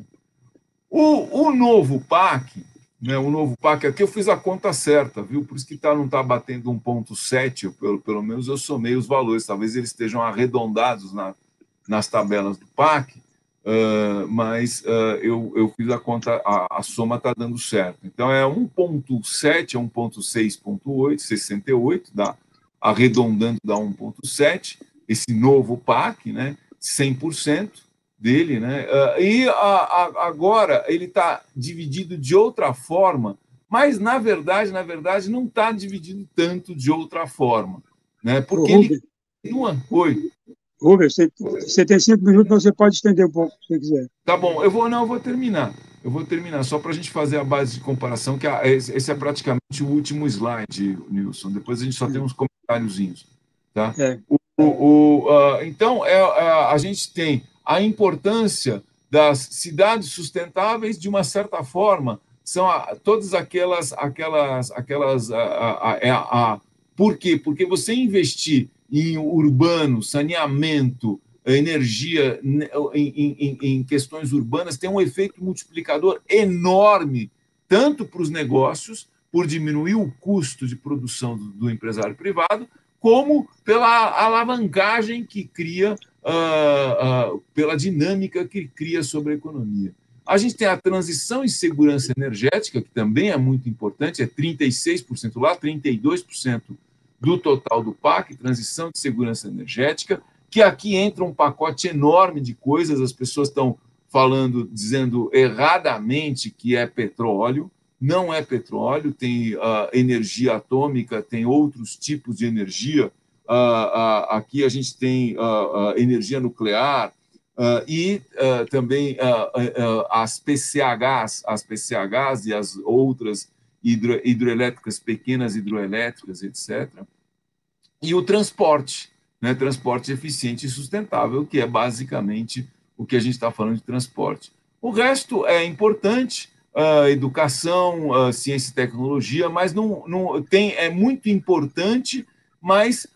O, o novo P A C, né? O novo P A C, aqui eu fiz a conta certa, viu? Por isso que tá, não está batendo um ponto sete, pelo, pelo menos eu somei os valores, talvez eles estejam arredondados na, nas tabelas do P A C, Uh, mas uh, eu, eu fiz a conta, a, a soma está dando certo. Então, é um ponto sete a um ponto seis ponto oito, sessenta e oito, dá, arredondando dá um ponto sete, esse novo P A C, né, cem por cento dele, né, uh, e a, a, agora ele está dividido de outra forma, mas, na verdade, na verdade, não está dividido tanto de outra forma, né, porque Ô, ele continua... Oi. Rubens, você, você tem cinco minutos, mas você pode estender um pouco, se você quiser. Tá bom, eu vou, não, eu vou terminar. Eu vou terminar, só para a gente fazer a base de comparação, que a, esse é praticamente o último slide, Nilson. Depois a gente só tem uns comentáriozinhos. Tá? É. O, o, uh, então, é, a, a gente tem a importância das cidades sustentáveis, de uma certa forma, são a, todas aquelas... aquelas, aquelas a, a, a, a, por quê? Porque você investir em urbano, saneamento, energia, em, em, em questões urbanas, tem um efeito multiplicador enorme, tanto para os negócios, por diminuir o custo de produção do, do empresário privado, como pela alavancagem que cria, uh, uh, pela dinâmica que cria sobre a economia. A gente tem a transição em segurança energética, que também é muito importante, é trinta e seis por cento lá, trinta e dois por cento do total do P A C, transição de segurança energética, que aqui entra um pacote enorme de coisas, as pessoas estão falando, dizendo erradamente que é petróleo, não é petróleo, tem uh, energia atômica, tem outros tipos de energia, uh, uh, aqui a gente tem uh, uh, energia nuclear, uh, e uh, também uh, uh, as P C Hs, as P C Hs e as outras hidro, hidroelétricas, pequenas hidroelétricas, etcétera. E o transporte, né, transporte eficiente e sustentável, que é basicamente o que a gente está falando de transporte. O resto é importante, uh, educação, uh, ciência e tecnologia, mas não, não tem, é muito importante, mas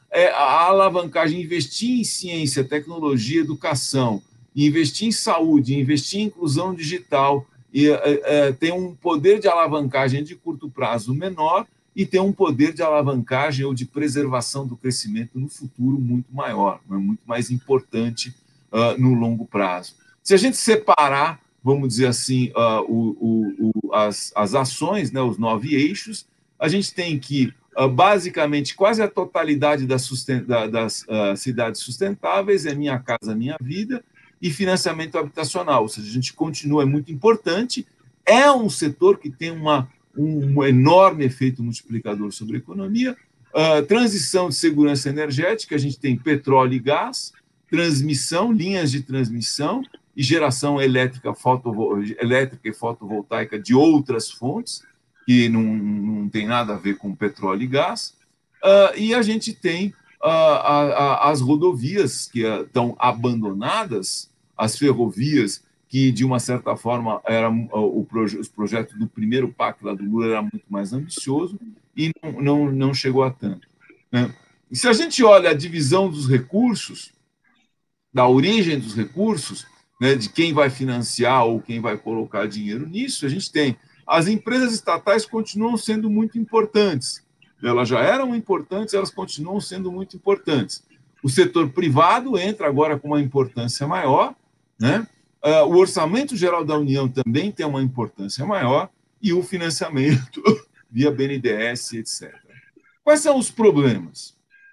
é a alavancagem, investir em ciência, tecnologia, educação, investir em saúde, investir em inclusão digital, e, é, é, tem um poder de alavancagem de curto prazo menor e tem um poder de alavancagem ou de preservação do crescimento no futuro muito maior, né, muito mais importante uh, no longo prazo. Se a gente separar, vamos dizer assim, uh, o, o, o, as, as ações, né, os nove eixos, a gente tem que, uh, basicamente, quase a totalidade das, susten da, das uh, cidades sustentáveis é Minha Casa Minha Vida, e financiamento habitacional, ou seja, a gente continua, é muito importante, é um setor que tem uma, um enorme efeito multiplicador sobre a economia, uh, transição de segurança energética, a gente tem petróleo e gás, transmissão, linhas de transmissão e geração elétrica, fotovol elétrica e fotovoltaica de outras fontes, que não, não tem nada a ver com petróleo e gás, uh, e a gente tem uh, a, a, as rodovias que uh, estão abandonadas, as ferrovias, que, de uma certa forma, era, o proje os projetos do primeiro pacto lá do Lula era muito mais ambicioso e não, não, não chegou a tanto, né? E se a gente olha a divisão dos recursos, da origem dos recursos, né, de quem vai financiar ou quem vai colocar dinheiro nisso, a gente tem as empresas estatais continuam sendo muito importantes. Elas já eram importantes, elas continuam sendo muito importantes. O setor privado entra agora com uma importância maior, né? Uh, o orçamento geral da União também tem uma importância maior e o financiamento via B N D E S, etcétera. Quais são os problemas?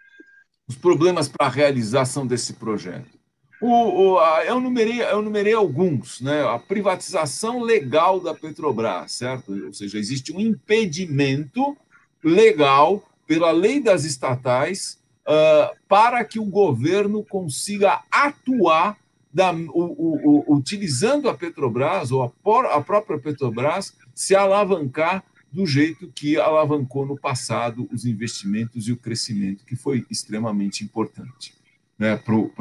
Os problemas para a realização desse projeto. O, o, a, eu, numerei, eu numerei alguns, né? A privatização legal da Petrobras, certo? Ou seja, existe um impedimento legal pela lei das estatais uh, para que o governo consiga atuar Da, o, o, o, utilizando a Petrobras, ou a, por, a própria Petrobras, se alavancar do jeito que alavancou no passado os investimentos e o crescimento, que foi extremamente importante, né,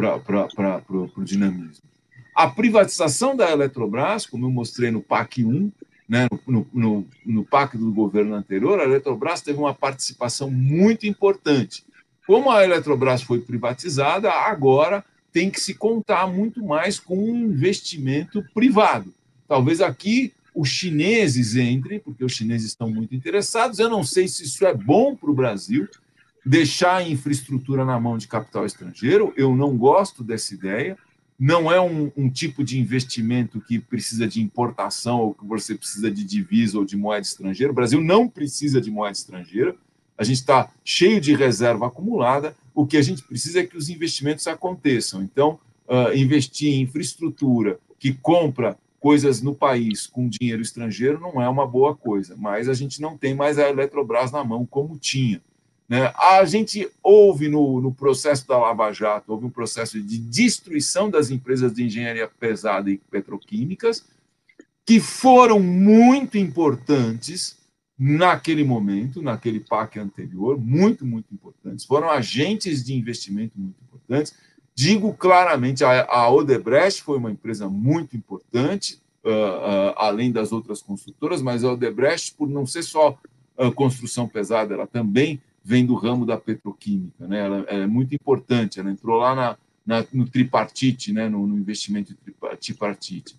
para o dinamismo. A privatização da Eletrobras, como eu mostrei no P A C um, né, no, no, no P A C do governo anterior, a Eletrobras teve uma participação muito importante. Como a Eletrobras foi privatizada, agora tem que se contar muito mais com um investimento privado. Talvez aqui os chineses entrem, porque os chineses estão muito interessados. Eu não sei se isso é bom para o Brasil, deixar a infraestrutura na mão de capital estrangeiro. Eu não gosto dessa ideia. Não é um, um tipo de investimento que precisa de importação ou que você precisa de divisa ou de moeda estrangeira. O Brasil não precisa de moeda estrangeira. A gente está cheio de reserva acumulada. O que a gente precisa é que os investimentos aconteçam. Então, uh, investir em infraestrutura que compra coisas no país com dinheiro estrangeiro não é uma boa coisa, mas a gente não tem mais a Eletrobras na mão como tinha, né? A gente houve no, no processo da Lava Jato, houve um processo de destruição das empresas de engenharia pesada e petroquímicas que foram muito importantes naquele momento, naquele P A C anterior, muito, muito importantes, foram agentes de investimento muito importantes. Digo claramente, a, a Odebrecht foi uma empresa muito importante, uh, uh, além das outras construtoras, mas a Odebrecht, por não ser só uh, construção pesada, ela também vem do ramo da petroquímica, né? Ela, ela é muito importante, ela entrou lá na, na, no tripartite, né? no, no investimento tripartite.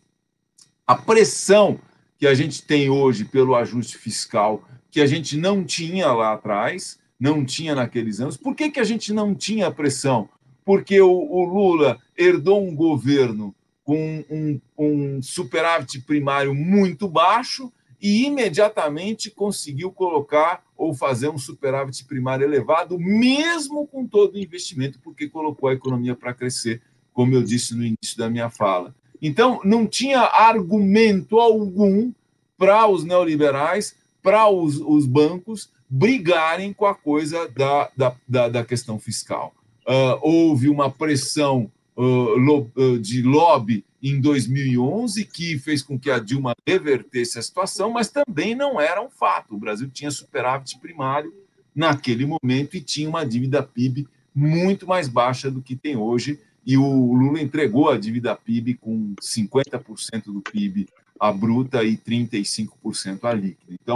A pressão que a gente tem hoje pelo ajuste fiscal, que a gente não tinha lá atrás, não tinha naqueles anos. Por que, que a gente não tinha pressão? Porque o, o Lula herdou um governo com um, um superávit primário muito baixo e imediatamente conseguiu colocar ou fazer um superávit primário elevado, mesmo com todo o investimento, porque colocou a economia para crescer, como eu disse no início da minha fala. Então, não tinha argumento algum para os neoliberais, para os, os bancos, brigarem com a coisa da, da, da, da questão fiscal. Uh, houve uma pressão uh, lo, uh, de lobby em dois mil e onze que fez com que a Dilma revertesse a situação, mas também não era um fato. O Brasil tinha superávit primário naquele momento e tinha uma dívida P I B muito mais baixa do que tem hoje, e o Lula entregou a dívida P I B com cinquenta por cento do P I B à bruta e trinta e cinco por cento à líquida. Então,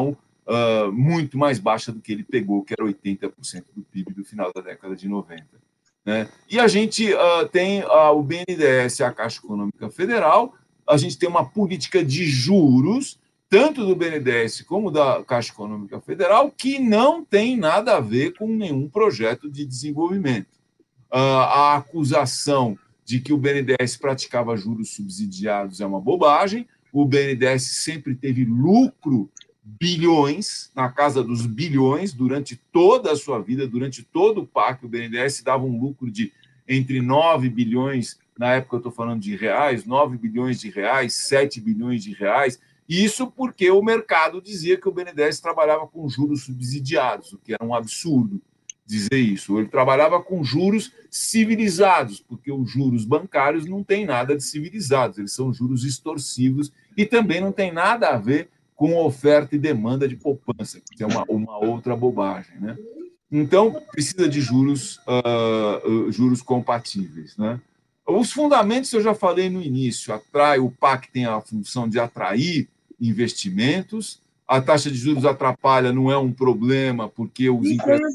uh, muito mais baixa do que ele pegou, que era oitenta por cento do P I B do final da década de noventa. Né? E a gente uh, tem uh, o B N D E S, a Caixa Econômica Federal, a gente tem uma política de juros, tanto do B N D E S como da Caixa Econômica Federal, que não tem nada a ver com nenhum projeto de desenvolvimento. Uh, a acusação de que o B N D E S praticava juros subsidiados é uma bobagem. O B N D E S sempre teve lucro, bilhões, na casa dos bilhões, durante toda a sua vida, durante todo o P A C, o B N D E S dava um lucro de entre nove bilhões, na época eu estou falando de reais, nove bilhões de reais, sete bilhões de reais, isso porque o mercado dizia que o B N D E S trabalhava com juros subsidiados, o que era um absurdo dizer isso. Ele trabalhava com juros civilizados, porque os juros bancários não têm nada de civilizados, eles são juros extorsivos e também não tem nada a ver com oferta e demanda de poupança, que é uma, uma outra bobagem. Né? Então, precisa de juros, uh, uh, juros compatíveis. Né? Os fundamentos eu já falei no início, atrai, o P A C tem a função de atrair investimentos, a taxa de juros atrapalha, não é um problema, porque os empresários...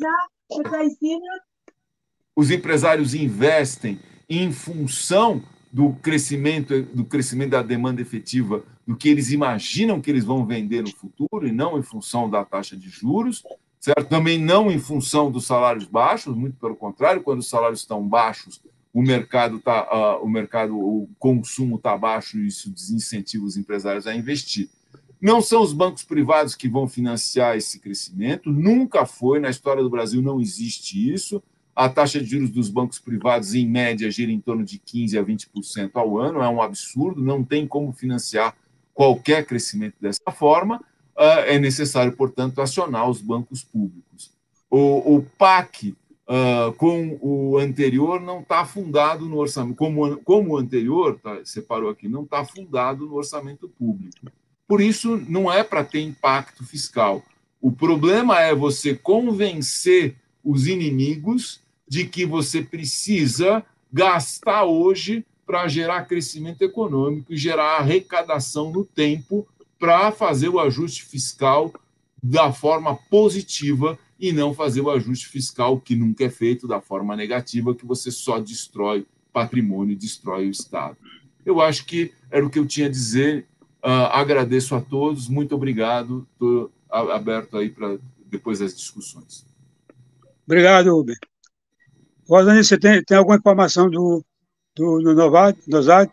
Os empresários investem em função do crescimento, do crescimento da demanda efetiva, do que eles imaginam que eles vão vender no futuro, e não em função da taxa de juros, certo? Também não em função dos salários baixos, muito pelo contrário, quando os salários estão baixos, o mercado tá, uh, o mercado, o consumo está baixo e isso desincentiva os empresários a investir. Não são os bancos privados que vão financiar esse crescimento, nunca foi, na história do Brasil não existe isso. A taxa de juros dos bancos privados, em média, gira em torno de quinze a vinte por cento ao ano, é um absurdo, não tem como financiar qualquer crescimento dessa forma, é necessário, portanto, acionar os bancos públicos. O, o P A C, com o anterior, não está fundado no orçamento, como, como o anterior, tá, separou aqui, não está fundado no orçamento público. Por isso, não é para ter impacto fiscal. O problema é você convencer os inimigos de que você precisa gastar hoje para gerar crescimento econômico e gerar arrecadação no tempo para fazer o ajuste fiscal da forma positiva e não fazer o ajuste fiscal que nunca é feito da forma negativa, que você só destrói patrimônio e destrói o Estado. Eu acho que era o que eu tinha a dizer. Uh, agradeço a todos, muito obrigado. Estou aberto aí para depois das discussões. Obrigado, Uber. Rosane, você tem, tem alguma informação do, do, do Novac, do Nozac?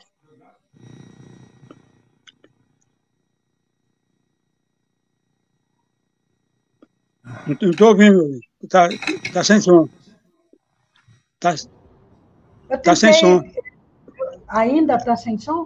Não estou ouvindo, está tá sem som. Está tá sem som. Ainda está sem som?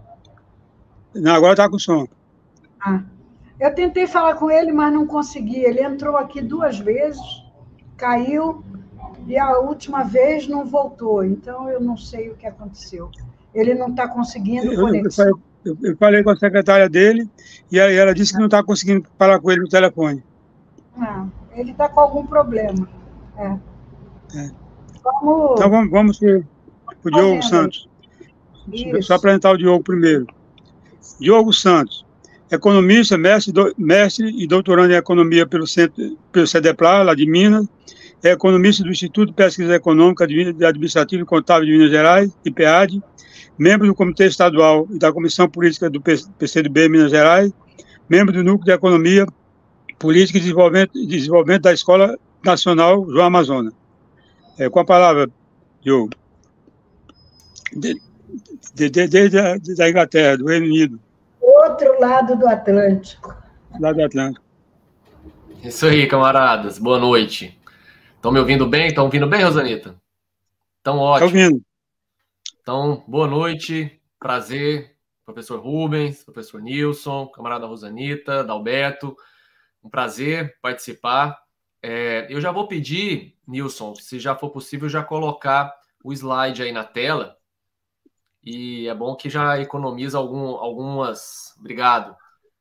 Não, agora está com som. Ah, eu tentei falar com ele, mas não consegui. Ele entrou aqui duas vezes, caiu, e a última vez não voltou. Então, eu não sei o que aconteceu. Ele não está conseguindo eu, conexão. Eu, eu, eu falei com a secretária dele, e ela, ela disse que não está conseguindo falar com ele no telefone. Não, ele está com algum problema. É. É. Vamos... Então, vamos, vamos para o Diogo Santos. Isso. Só apresentar o Diogo primeiro. Diogo Santos, economista, mestre, do, mestre e doutorando em economia pelo, centro, pelo CEDEPLAR, lá de Minas, é economista do Instituto de Pesquisa Econômica de Administrativa e Contábil de Minas Gerais, I P A D, membro do Comitê Estadual e da Comissão Política do P C do B Minas Gerais, membro do Núcleo de Economia, Política e Desenvolvimento, Desenvolvimento da Escola Nacional João Amazonas. É, com a palavra, Diogo. De, de, de, desde a da Inglaterra, do Reino Unido. Outro lado do Atlântico. Lado do Atlântico. Isso aí, camaradas. Boa noite. Estão me ouvindo bem? Estão ouvindo bem, Rosanita? Então, ótimo. Estou ouvindo. Então, boa noite. Prazer. Professor Rubens, professor Nilson, camarada Rosanita, Dalberto. Um prazer participar. É, eu já vou pedir, Nilson, se já for possível, já colocar o slide aí na tela. E é bom que já economiza algum, algumas... Obrigado.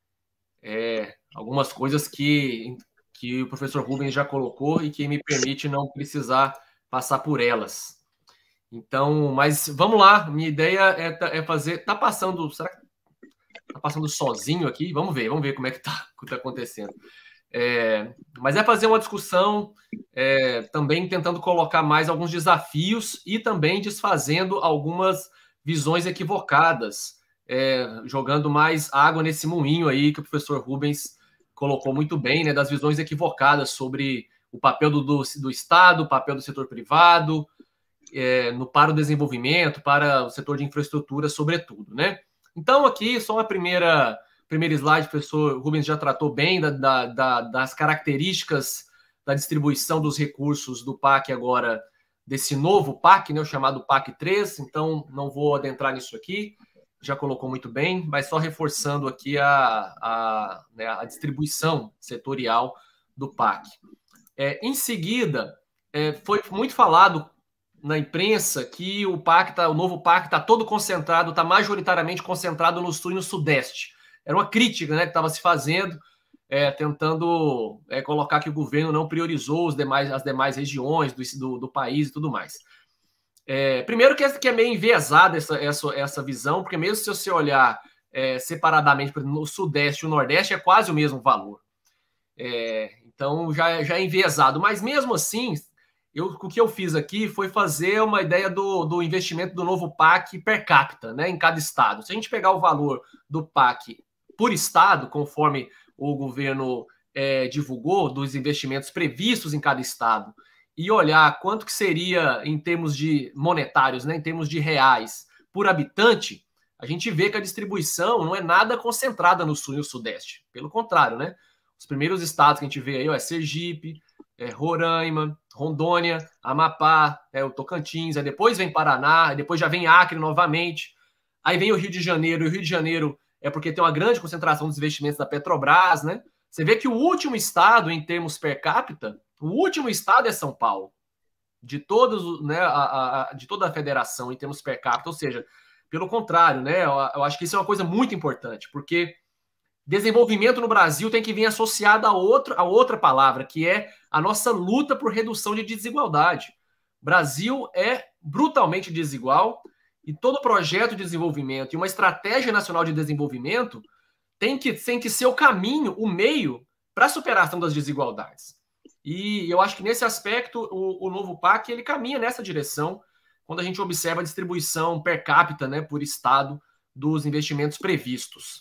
É, algumas coisas que, que o professor Rubens já colocou e que me permite não precisar passar por elas. Então, mas vamos lá. Minha ideia é, é fazer... Tá passando... Será que tá passando sozinho aqui? Vamos ver, vamos ver como é que tá, que tá acontecendo. É, mas é fazer uma discussão é, também tentando colocar mais alguns desafios e também desfazendo algumas visões equivocadas, é, jogando mais água nesse moinho aí que o professor Rubens colocou muito bem, né, das visões equivocadas sobre o papel do, do, do Estado, o papel do setor privado, é, no, para o desenvolvimento, para o setor de infraestrutura, sobretudo, né? Então, aqui, só uma primeira... Primeiro slide, o professor Rubens já tratou bem da, da, da, das características da distribuição dos recursos do P A C agora, desse novo P A C, né, o chamado P A C três, então não vou adentrar nisso aqui, já colocou muito bem, mas só reforçando aqui a, a, né, a distribuição setorial do P A C. É, em seguida, é, foi muito falado na imprensa que o P A C, tá, o novo P A C está todo concentrado, está majoritariamente concentrado no sul e no sudeste. Era uma crítica, né, que estava se fazendo, é, tentando é, colocar que o governo não priorizou os demais, as demais regiões do, do, do país e tudo mais. É, primeiro que é, que é meio enviesada essa, essa, essa visão, porque mesmo se você olhar é, separadamente no Sudeste e o Nordeste, é quase o mesmo valor. É, então já, já é enviesado. Mas mesmo assim, eu, o que eu fiz aqui foi fazer uma ideia do, do investimento do novo P A C per capita, né, em cada estado. Se a gente pegar o valor do P A C por estado, conforme o governo é, divulgou, dos investimentos previstos em cada estado, e olhar quanto que seria em termos de monetários, né, em termos de reais por habitante, a gente vê que a distribuição não é nada concentrada no sul e no sudeste. Pelo contrário, né? Os primeiros estados que a gente vê aí ó, é Sergipe, é Roraima, Rondônia, Amapá, é o Tocantins, aí depois vem Paraná, aí depois já vem Acre novamente, aí vem o Rio de Janeiro, e o Rio de Janeiro é porque tem uma grande concentração dos investimentos da Petrobras, né? Você vê que o último estado, em termos per capita, o último estado é São Paulo, de todos, né, a, a, de toda a federação, em termos per capita, ou seja, pelo contrário, né? Eu, eu acho que isso é uma coisa muito importante, porque desenvolvimento no Brasil tem que vir associado a outra, a outra palavra, que é a nossa luta por redução de desigualdade. O Brasil é brutalmente desigual, e todo projeto de desenvolvimento e uma estratégia nacional de desenvolvimento tem que, tem que ser o caminho, o meio para a superação das desigualdades. E eu acho que nesse aspecto o, o novo P A C ele caminha nessa direção quando a gente observa a distribuição per capita, né, por estado dos investimentos previstos.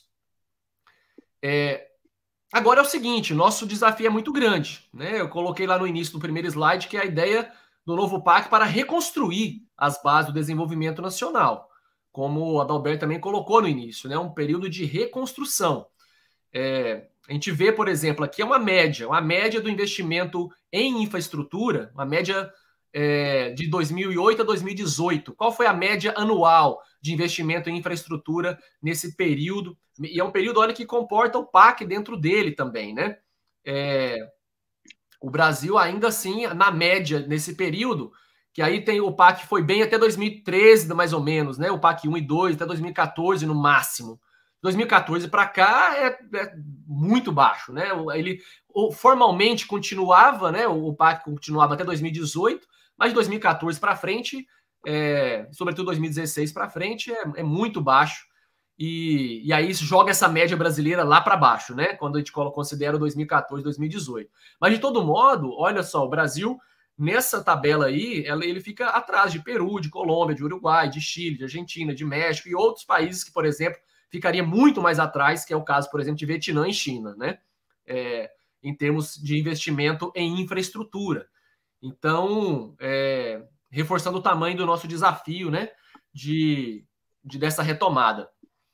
É, agora é o seguinte, nosso desafio é muito grande, né? Eu coloquei lá no início do primeiro slide que é a ideia do novo P A C para reconstruir as bases do desenvolvimento nacional, como o Adalberto também colocou no início, né? Um período de reconstrução. É, a gente vê, por exemplo, aqui é uma média, uma média do investimento em infraestrutura, uma média é, de dois mil e oito a dois mil e dezoito. Qual foi a média anual de investimento em infraestrutura nesse período? E é um período, olha, que comporta o P A C dentro dele também, né? É, o Brasil, ainda assim, na média, nesse período, que aí tem o P A C que foi bem até dois mil e treze, mais ou menos, né? O P A C um e dois, até dois mil e quatorze no máximo. dois mil e quatorze para cá é, é muito baixo, né? Ele formalmente continuava, né? O P A C continuava até dois mil e dezoito, mas de dois mil e quatorze para frente, é, sobretudo dois mil e dezesseis para frente, é, é muito baixo. E, e aí isso joga essa média brasileira lá para baixo, né? Quando a gente considera dois mil e quatorze, dois mil e dezoito. Mas de todo modo, olha só, o Brasil nessa tabela aí, ele fica atrás de Peru, de Colômbia, de Uruguai, de Chile, de Argentina, de México e outros países que, por exemplo, ficaria muito mais atrás, que é o caso, por exemplo, de Vietnã e China, né? É, em termos de investimento em infraestrutura. Então, é, reforçando o tamanho do nosso desafio, né? De, de dessa retomada.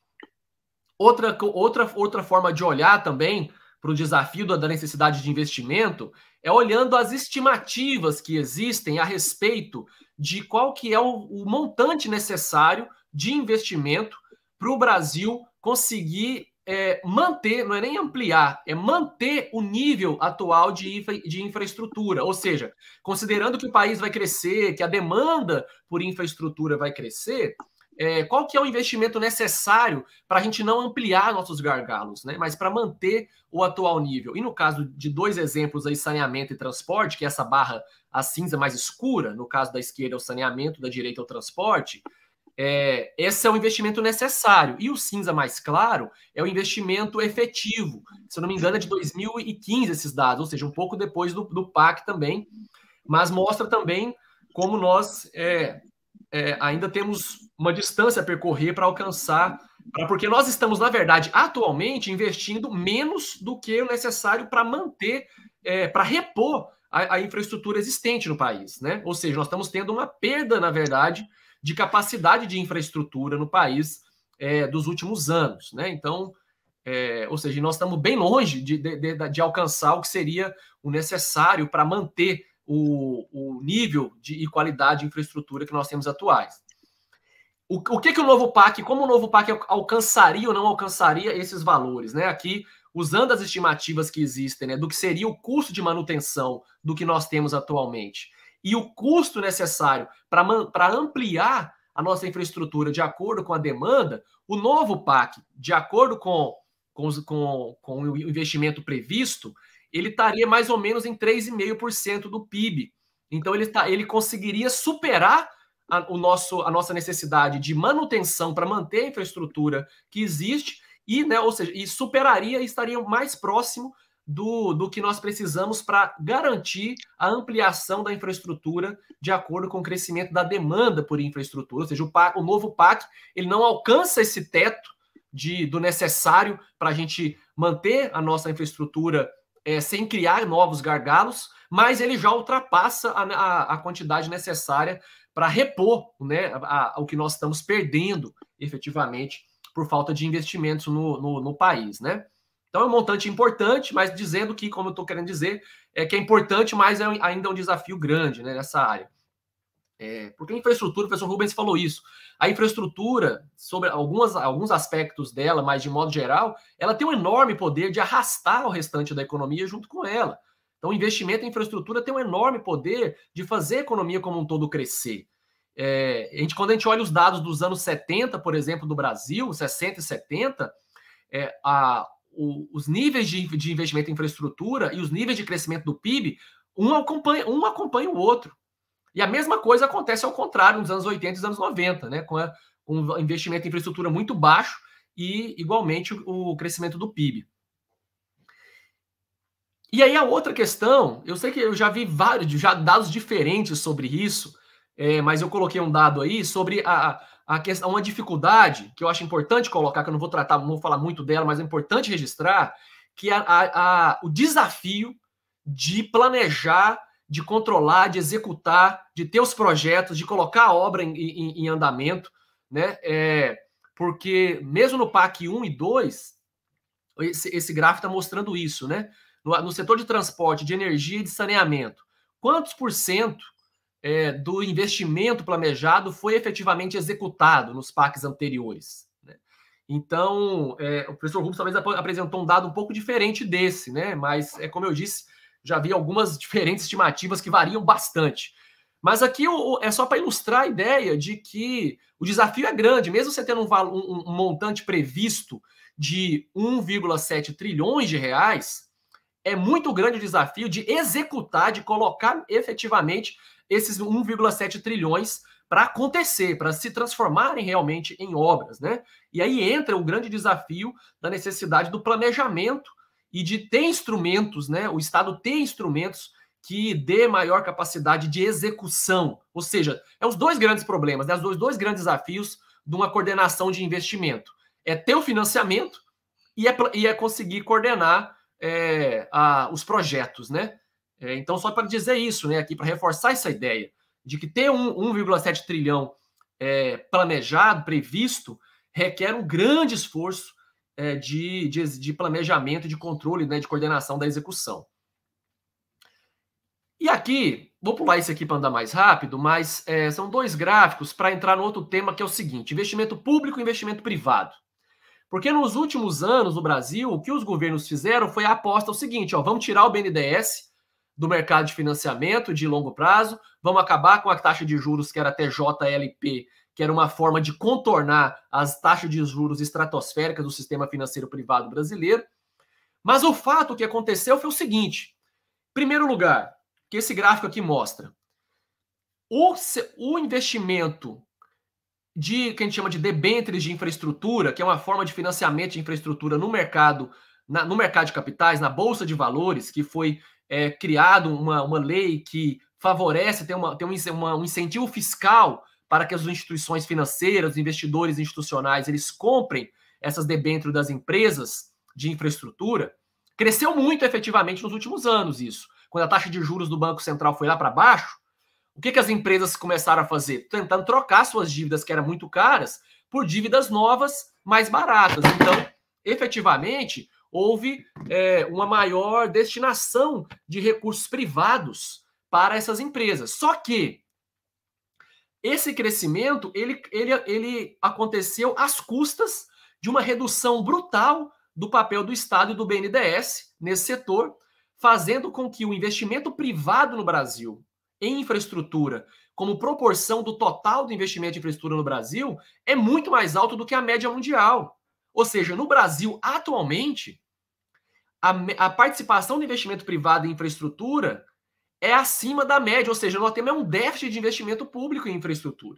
Outra, outra, outra forma de olhar também para o desafio da necessidade de investimento é olhando as estimativas que existem a respeito de qual que é o, o montante necessário de investimento para o Brasil conseguir é, manter, não é nem ampliar, é manter o nível atual de, infra, de infraestrutura. Ou seja, considerando que o país vai crescer, que a demanda por infraestrutura vai crescer, é, qual que é o investimento necessário para a gente não ampliar nossos gargalos, né? Mas para manter o atual nível. E no caso de dois exemplos aí, saneamento e transporte, que é essa barra a cinza mais escura, no caso da esquerda é o saneamento, da direita é o transporte, é, esse é o investimento necessário. E o cinza mais claro é o investimento efetivo. Se eu não me engano, é de dois mil e quinze esses dados, ou seja, um pouco depois do, do P A C também, mas mostra também como nós é, é, ainda temos uma distância a percorrer para alcançar, pra, porque nós estamos, na verdade, atualmente investindo menos do que o necessário para manter, é, para repor a, a infraestrutura existente no país, né? Ou seja, nós estamos tendo uma perda, na verdade, de capacidade de infraestrutura no país é, dos últimos anos, né? Então, é, ou seja, nós estamos bem longe de, de, de, de alcançar o que seria o necessário para manter o, o nível de, e qualidade de infraestrutura que nós temos atuais. O, o que, que o novo P A C, como o novo P A C alcançaria ou não alcançaria esses valores, né? Aqui, usando as estimativas que existem, né, do que seria o custo de manutenção do que nós temos atualmente e o custo necessário para ampliar a nossa infraestrutura de acordo com a demanda, o novo P A C, de acordo com, com, com, com o investimento previsto, ele estaria mais ou menos em três vírgula cinco por cento do P I B. Então, ele, tá, ele conseguiria superar a, o nosso, a nossa necessidade de manutenção para manter a infraestrutura que existe, e, né, ou seja, e superaria e estaria mais próximo do, do que nós precisamos para garantir a ampliação da infraestrutura de acordo com o crescimento da demanda por infraestrutura. Ou seja, o, P A C, o novo P A C ele não alcança esse teto de, do necessário para a gente manter a nossa infraestrutura é, sem criar novos gargalos, mas ele já ultrapassa a, a, a quantidade necessária para repor, né, a, a, o que nós estamos perdendo efetivamente por falta de investimentos no, no, no país, né? Então é um montante importante, mas dizendo que, como eu estou querendo dizer, é que é importante, mas é ainda um desafio grande, né, nessa área. É, porque a infraestrutura, o professor Rubens falou isso, a infraestrutura, sobre algumas, alguns aspectos dela, mas de modo geral, ela tem um enorme poder de arrastar o restante da economia junto com ela. Então o investimento em infraestrutura tem um enorme poder de fazer a economia como um todo crescer. É, a gente, quando a gente olha os dados dos anos setenta, por exemplo, do Brasil, sessenta e setenta, é, a, o, os níveis de, de investimento em infraestrutura e os níveis de crescimento do P I B, um acompanha, um acompanha o outro. E a mesma coisa acontece ao contrário nos anos oitenta e nos anos noventa, né, com, a, com um investimento em infraestrutura muito baixo e, igualmente, o, o crescimento do P I B. E aí a outra questão, eu sei que eu já vi vários já dados diferentes sobre isso, é, mas eu coloquei um dado aí sobre a, a questão, uma dificuldade que eu acho importante colocar, que eu não vou tratar, não vou falar muito dela, mas é importante registrar, que é a, a, a, o desafio de planejar, de controlar, de executar, de ter os projetos, de colocar a obra em, em, em andamento, né? É, porque mesmo no P A C um e dois, esse, esse gráfico está mostrando isso, né? No, no setor de transporte, de energia e de saneamento, quantos por cento é, do investimento planejado foi efetivamente executado nos P A Cs anteriores? Né? Então, é, o professor Rubens talvez apresentou um dado um pouco diferente desse, né? Mas, é como eu disse, já vi algumas diferentes estimativas que variam bastante. Mas aqui o, é só para ilustrar a ideia de que o desafio é grande, mesmo você tendo um, um, um montante previsto de um vírgula sete trilhões de reais, é muito grande o desafio de executar, de colocar efetivamente esses um vírgula sete trilhões para acontecer, para se transformarem realmente em obras, né? E aí entra o grande desafio da necessidade do planejamento e de ter instrumentos, né? O Estado ter instrumentos que dê maior capacidade de execução. Ou seja, é os dois grandes problemas, né? Os dois, dois grandes desafios de uma coordenação de investimento. É ter o financiamento e é, e é conseguir coordenar é, a, os projetos, né? É, então, só para dizer isso, né? Aqui, para reforçar essa ideia de que ter um um vírgula sete trilhão é, planejado, previsto, requer um grande esforço é, de, de, de planejamento, de controle, né, de coordenação da execução. E aqui, vou pular isso aqui para andar mais rápido, mas é, são dois gráficos para entrar no outro tema, que é o seguinte: investimento público e investimento privado. Porque nos últimos anos, no Brasil, o que os governos fizeram foi a aposta o seguinte: ó, vamos tirar o B N D E S do mercado de financiamento de longo prazo, vamos acabar com a taxa de juros que era T J L P, que era uma forma de contornar as taxas de juros estratosféricas do sistema financeiro privado brasileiro. Mas o fato que aconteceu foi o seguinte: em primeiro lugar, que esse gráfico aqui mostra, o, o investimento de que a gente chama de debêntures de infraestrutura, que é uma forma de financiamento de infraestrutura no mercado, na, no mercado de capitais, na Bolsa de Valores, que foi é, criado uma, uma lei que favorece, tem, uma, tem um, uma, um incentivo fiscal para que as instituições financeiras, os investidores institucionais, eles comprem essas debêntures das empresas de infraestrutura. Cresceu muito efetivamente nos últimos anos isso. Quando a taxa de juros do Banco Central foi lá para baixo, o que, que as empresas começaram a fazer? Tentando trocar suas dívidas, que eram muito caras, por dívidas novas, mais baratas. Então, efetivamente, houve é, uma maior destinação de recursos privados para essas empresas. Só que esse crescimento ele, ele, ele aconteceu às custas de uma redução brutal do papel do Estado e do B N D E S nesse setor, fazendo com que o investimento privado no Brasil em infraestrutura, como proporção do total do investimento em infraestrutura no Brasil, é muito mais alto do que a média mundial. Ou seja, no Brasil, atualmente, a, a participação do investimento privado em infraestrutura é acima da média, ou seja, nós temos um déficit de investimento público em infraestrutura.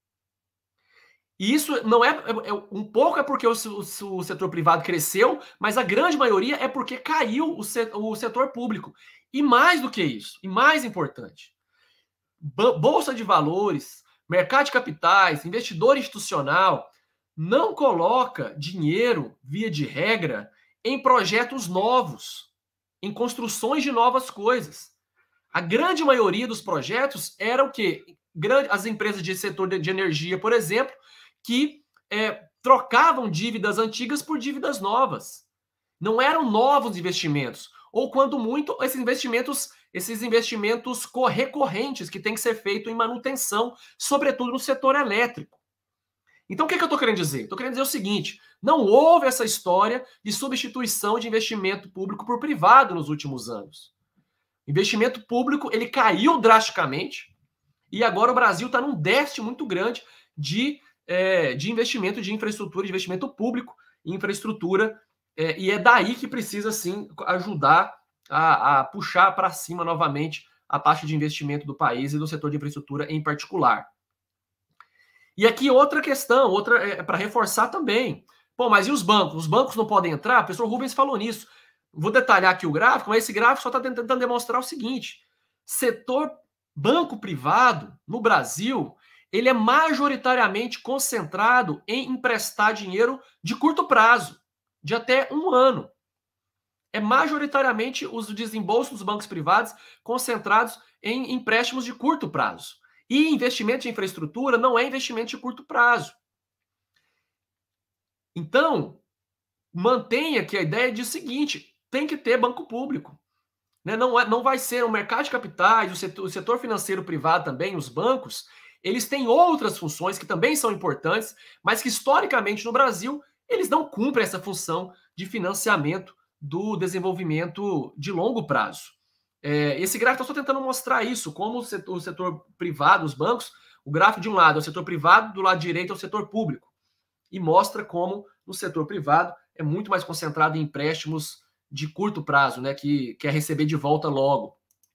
E isso não é, é, é um pouco é porque o, o, o setor privado cresceu, mas a grande maioria é porque caiu o, set, o setor público. E mais do que isso, e mais importante, Bolsa de Valores, mercado de capitais, investidor institucional não coloca dinheiro, via de regra, em projetos novos, em construções de novas coisas. A grande maioria dos projetos era o quê? As empresas de setor de energia, por exemplo, que é, trocavam dívidas antigas por dívidas novas. Não eram novos investimentos. Ou, quando muito, esses investimentos, esses investimentos recorrentes que tem que ser feito em manutenção, sobretudo no setor elétrico. Então, o que, que eu estou querendo dizer? Estou querendo dizer o seguinte: não houve essa história de substituição de investimento público por privado nos últimos anos. O investimento público ele caiu drasticamente e agora o Brasil está num déficit muito grande de, é, de investimento de infraestrutura, de investimento público em infraestrutura. É, e é daí que precisa, sim, ajudar a, a puxar para cima novamente a taxa de investimento do país e do setor de infraestrutura em particular. E aqui outra questão, outra é, para reforçar também. Pô, mas e os bancos? Os bancos não podem entrar? O professor Rubens falou nisso. Vou detalhar aqui o gráfico, mas esse gráfico só está tentando demonstrar o seguinte: setor banco privado no Brasil, ele é majoritariamente concentrado em emprestar dinheiro de curto prazo, de até um ano. É majoritariamente os desembolsos dos bancos privados concentrados em empréstimos de curto prazo. E investimento em infraestrutura não é investimento de curto prazo. Então, mantenha que a ideia diz o seguinte: tem que ter banco público. Né? Não, é, não vai ser o mercado de capitais, o setor, o setor financeiro privado também, os bancos, eles têm outras funções que também são importantes, mas que historicamente no Brasil eles não cumprem essa função de financiamento do desenvolvimento de longo prazo. É, esse gráfico eu estou tentando mostrar isso, como o setor, o setor privado, os bancos, o gráfico de um lado é o setor privado, do lado direito é o setor público. E mostra como no setor privado é muito mais concentrado em empréstimos de curto prazo, né, que quer receber de volta logo.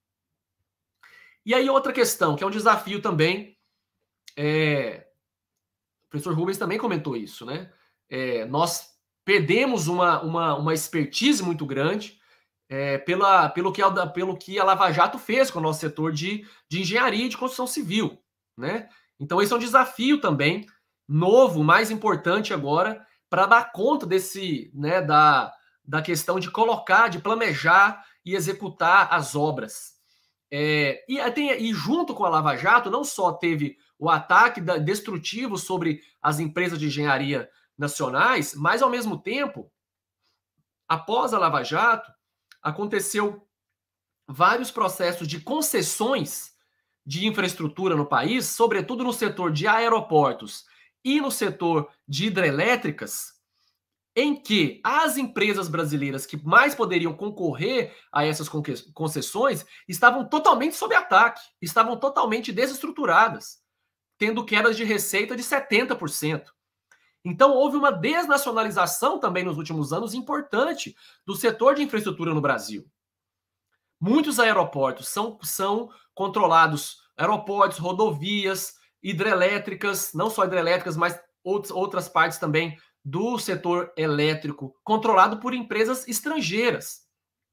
E aí outra questão, que é um desafio também, é, o professor Rubens também comentou isso, né? É, nós perdemos uma, uma, uma expertise muito grande é, pela, pelo, que a, pelo que a Lava Jato fez com o nosso setor de, de engenharia e de construção civil, né? Então esse é um desafio também novo, mais importante agora, para dar conta desse, né, da, da questão de colocar, de planejar e executar as obras. É, e, tem, e junto com a Lava Jato, não só teve o ataque da, destrutivo sobre as empresas de engenharia nacionais, mas, ao mesmo tempo, após a Lava Jato, aconteceu vários processos de concessões de infraestrutura no país, sobretudo no setor de aeroportos e no setor de hidrelétricas, em que as empresas brasileiras que mais poderiam concorrer a essas concessões estavam totalmente sob ataque, estavam totalmente desestruturadas, tendo quedas de receita de setenta por cento. Então, houve uma desnacionalização também nos últimos anos importante do setor de infraestrutura no Brasil. Muitos aeroportos são, são controlados, aeroportos, rodovias hidrelétricas, não só hidrelétricas, mas outras partes também do setor elétrico, controlado por empresas estrangeiras.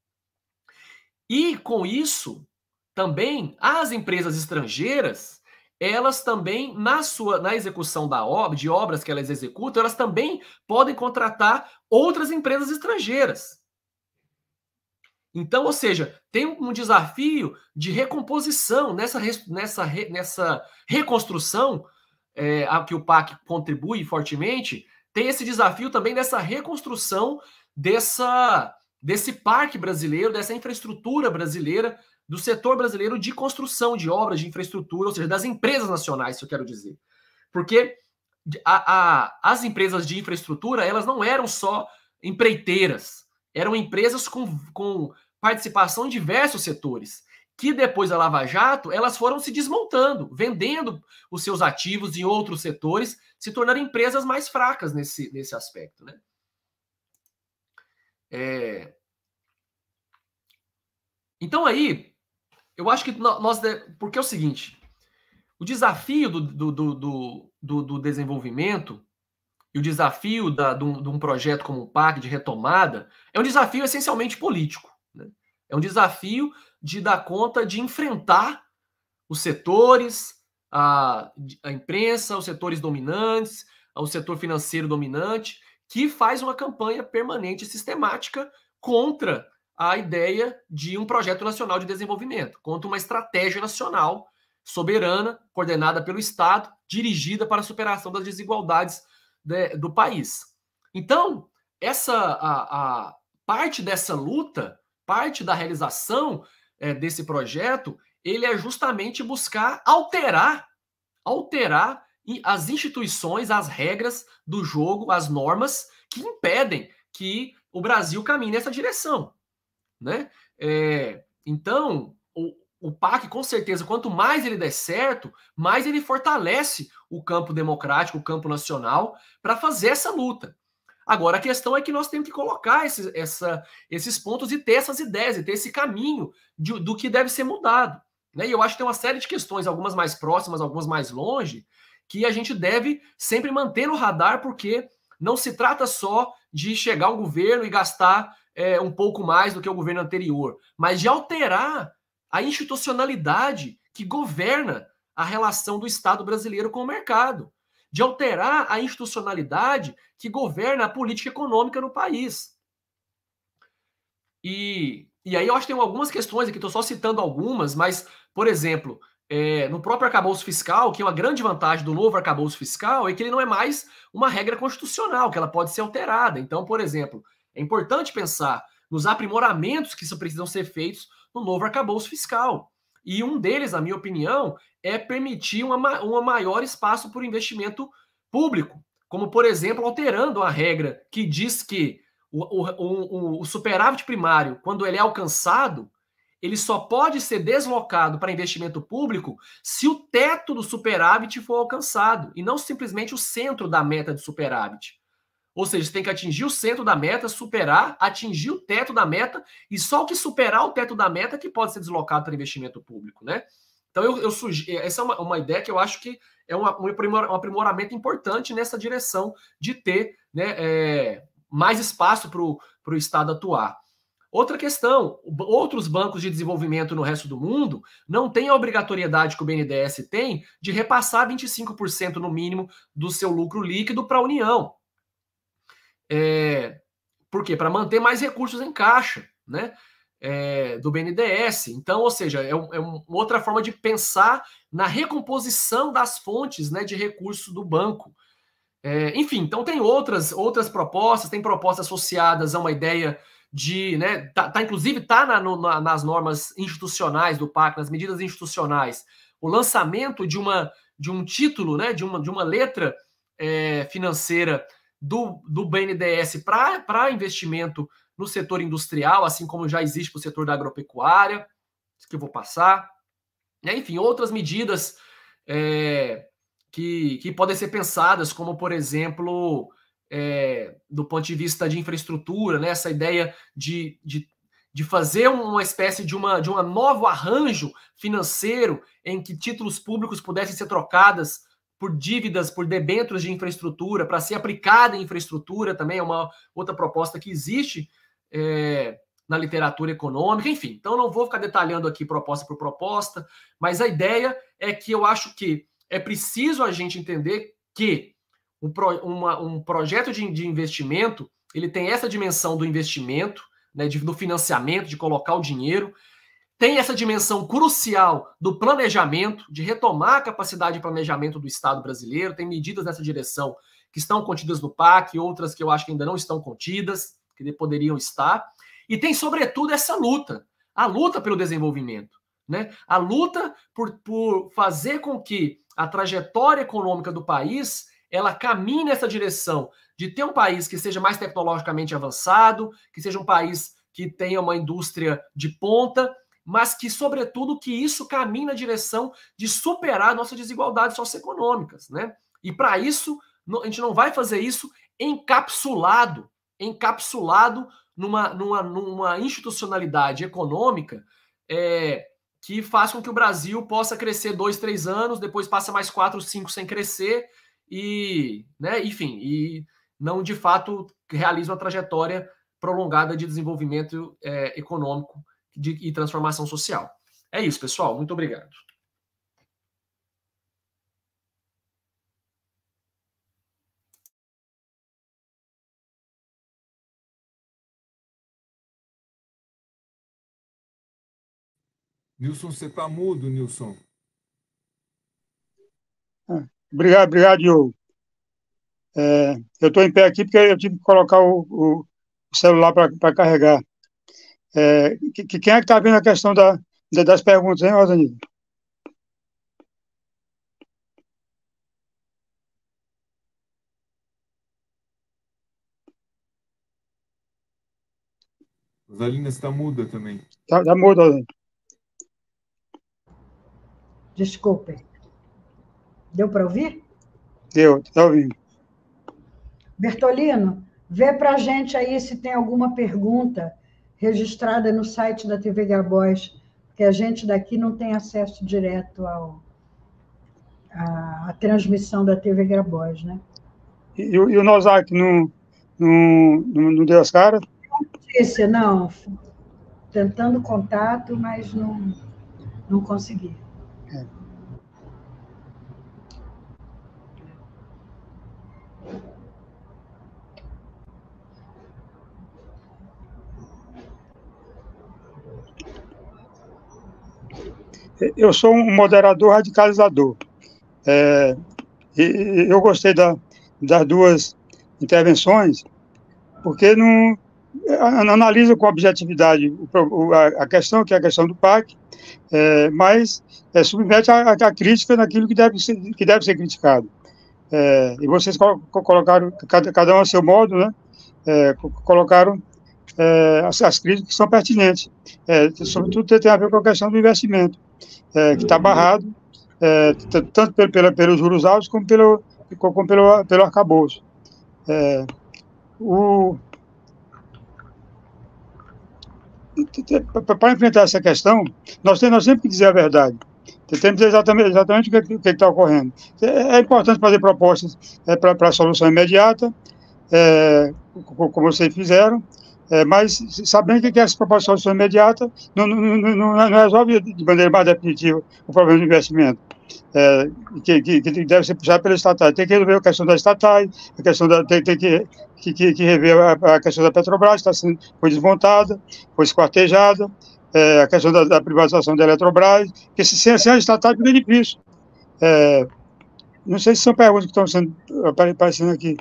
E, com isso, também as empresas estrangeiras, elas também, na sua na execução da obra, de obras que elas executam, elas também podem contratar outras empresas estrangeiras. Então, ou seja, tem um desafio de recomposição nessa, nessa, nessa reconstrução é, a que o P A C contribui fortemente, tem esse desafio também dessa reconstrução dessa, desse parque brasileiro, dessa infraestrutura brasileira, do setor brasileiro de construção de obras de infraestrutura, ou seja, das empresas nacionais, isso eu quero dizer. Porque a, a, as empresas de infraestrutura, elas não eram só empreiteiras, eram empresas com, com participação em diversos setores, que depois da Lava Jato, elas foram se desmontando, vendendo os seus ativos em outros setores, se tornando empresas mais fracas nesse, nesse aspecto, né? É... Então aí, eu acho que nós... Porque é o seguinte, o desafio do, do, do, do, do desenvolvimento e o desafio da, de, um, de um projeto como o P A C de retomada é um desafio essencialmente político, né? É um desafio de dar conta de enfrentar os setores, a, a imprensa, os setores dominantes, o setor financeiro dominante, que faz uma campanha permanente e sistemática contra a ideia de um projeto nacional de desenvolvimento, contra uma estratégia nacional soberana, coordenada pelo Estado, dirigida para a superação das desigualdades de, do país. Então, essa a, a parte dessa luta, parte da realização é, desse projeto, ele é justamente buscar alterar, alterar as instituições, as regras do jogo, as normas que impedem que o Brasil caminhe nessa direção, né? É, então, o, o P A C, com certeza, quanto mais ele der certo, mais ele fortalece o campo democrático, o campo nacional, para fazer essa luta. Agora, a questão é que nós temos que colocar esses, essa, esses pontos e ter essas ideias, e ter esse caminho de, do que deve ser mudado, né? E eu acho que tem uma série de questões, algumas mais próximas, algumas mais longe, que a gente deve sempre manter no radar, porque não se trata só de chegar ao governo e gastar é, um pouco mais do que o governo anterior, mas de alterar a institucionalidade que governa a relação do Estado brasileiro com o mercado, de alterar a institucionalidade que governa a política econômica no país. E, e aí eu acho que tem algumas questões aqui, estou só citando algumas, mas, por exemplo, é, no próprio arcabouço fiscal, que é uma grande vantagem do novo arcabouço fiscal, é que ele não é mais uma regra constitucional, que ela pode ser alterada. Então, por exemplo, é importante pensar nos aprimoramentos que precisam ser feitos no novo arcabouço fiscal. E um deles, na minha opinião, é permitir uma, uma maior espaço para o investimento público, como, por exemplo, alterando a regra que diz que o, o, o, o superávit primário, quando ele é alcançado, ele só pode ser deslocado para investimento público se o teto do superávit for alcançado, e não simplesmente o centro da meta de superávit. Ou seja, você tem que atingir o centro da meta, superar, atingir o teto da meta, e só o que superar o teto da meta que pode ser deslocado para investimento público, né? Então, eu, eu sugiro, essa é uma, uma ideia que eu acho que é uma, um aprimoramento importante nessa direção de ter, né, é, mais espaço para o Estado atuar. Outra questão, outros bancos de desenvolvimento no resto do mundo não têm a obrigatoriedade que o B N D E S tem de repassar vinte e cinco por cento no mínimo do seu lucro líquido para a União. É, por quê? Para manter mais recursos em caixa, né, é, do B N D E S. Então, ou seja, é, um, é uma outra forma de pensar na recomposição das fontes, né, de recursos do banco. É, enfim, então tem outras, outras propostas, tem propostas associadas a uma ideia de, né, tá, tá inclusive está na, na, nas normas institucionais do P A C, nas medidas institucionais, o lançamento de, uma, de um título, né, de, uma, de uma letra é, financeira do, do B N D E S para investimento no setor industrial, assim como já existe para o setor da agropecuária, isso que eu vou passar. Enfim, outras medidas é, que, que podem ser pensadas, como, por exemplo, é, do ponto de vista de infraestrutura, né, essa ideia de, de, de fazer uma espécie de, uma, de um novo arranjo financeiro em que títulos públicos pudessem ser trocadas por dívidas, por debêntures de infraestrutura, para ser aplicada em infraestrutura também, é uma outra proposta que existe é, na literatura econômica, enfim. Então, não vou ficar detalhando aqui proposta por proposta, mas a ideia é que eu acho que é preciso a gente entender que um, pro, uma, um projeto de, de investimento, ele tem essa dimensão do investimento, né, de, do financiamento, de colocar o dinheiro, tem essa dimensão crucial do planejamento, de retomar a capacidade de planejamento do Estado brasileiro, tem medidas nessa direção que estão contidas no P A C, outras que eu acho que ainda não estão contidas, que poderiam estar, e tem, sobretudo, essa luta, a luta pelo desenvolvimento, né? A luta por, por fazer com que a trajetória econômica do país ela caminhe nessa direção de ter um país que seja mais tecnologicamente avançado, que seja um país que tenha uma indústria de ponta, mas que, sobretudo, que isso caminhe na direção de superar nossas desigualdades socioeconômicas, né? E, para isso, a gente não vai fazer isso encapsulado, encapsulado numa, numa, numa institucionalidade econômica é, que faz com que o Brasil possa crescer dois, três anos, depois passa mais quatro, cinco sem crescer e, né, enfim, e não, de fato, realiza uma trajetória prolongada de desenvolvimento é, econômico de, e transformação social. É isso, pessoal. Muito obrigado. Nilson, você está mudo, Nilson. Obrigado, obrigado, Diogo. É, eu estou em pé aqui porque eu tive que colocar o, o celular para carregar. É, que, quem é que está vendo a questão da, das perguntas, hein, Rosanita? Rosalina está muda também. Está tá muda, Rosanita. Desculpem. Deu para ouvir? Deu, está ouvindo. Bertolino, vê para a gente aí se tem alguma pergunta registrada no site da T V Grabois, porque a gente daqui não tem acesso direto ao, à, à transmissão da T V Grabois, né? E, e o Nozac não, não, não, não deu as caras? Notícia, não. Tentando contato, mas não, não consegui. É. Eu sou um moderador radicalizador. É, e eu gostei da, das duas intervenções, porque não analisa com objetividade a questão, que é a questão do P A C, é, mas é, submete a, a crítica naquilo que deve ser, que deve ser criticado. É, e vocês colocaram, cada, cada um a seu modo, né, é, colocaram é, as, as críticas que são pertinentes. É, sobretudo tem a ver com a questão do investimento, é, que está barrado, é, tanto pelo, pelo, pelos juros altos como pelo, como pelo, pelo arcabouço. É, o, para enfrentar essa questão, nós temos, nós temos que dizer a verdade. Temos que dizer exatamente, exatamente o que está ocorrendo. É, é importante fazer propostas é, para a solução imediata, é, como vocês fizeram, é, mas sabendo que essa proposta de solução imediata não, não, não, não resolve de maneira mais definitiva o problema do investimento, é, que, que, que deve ser puxado pela estatal. Tem que resolver a questão das estatais, a questão da, tem, tem que, que, que, que rever a, a questão da Petrobras, está sendo, foi desmontada, foi esquartejada, é, a questão da, da privatização da Eletrobras, que se sem a estatal é difícil. É, não sei se são perguntas que estão sendo aparecendo aqui.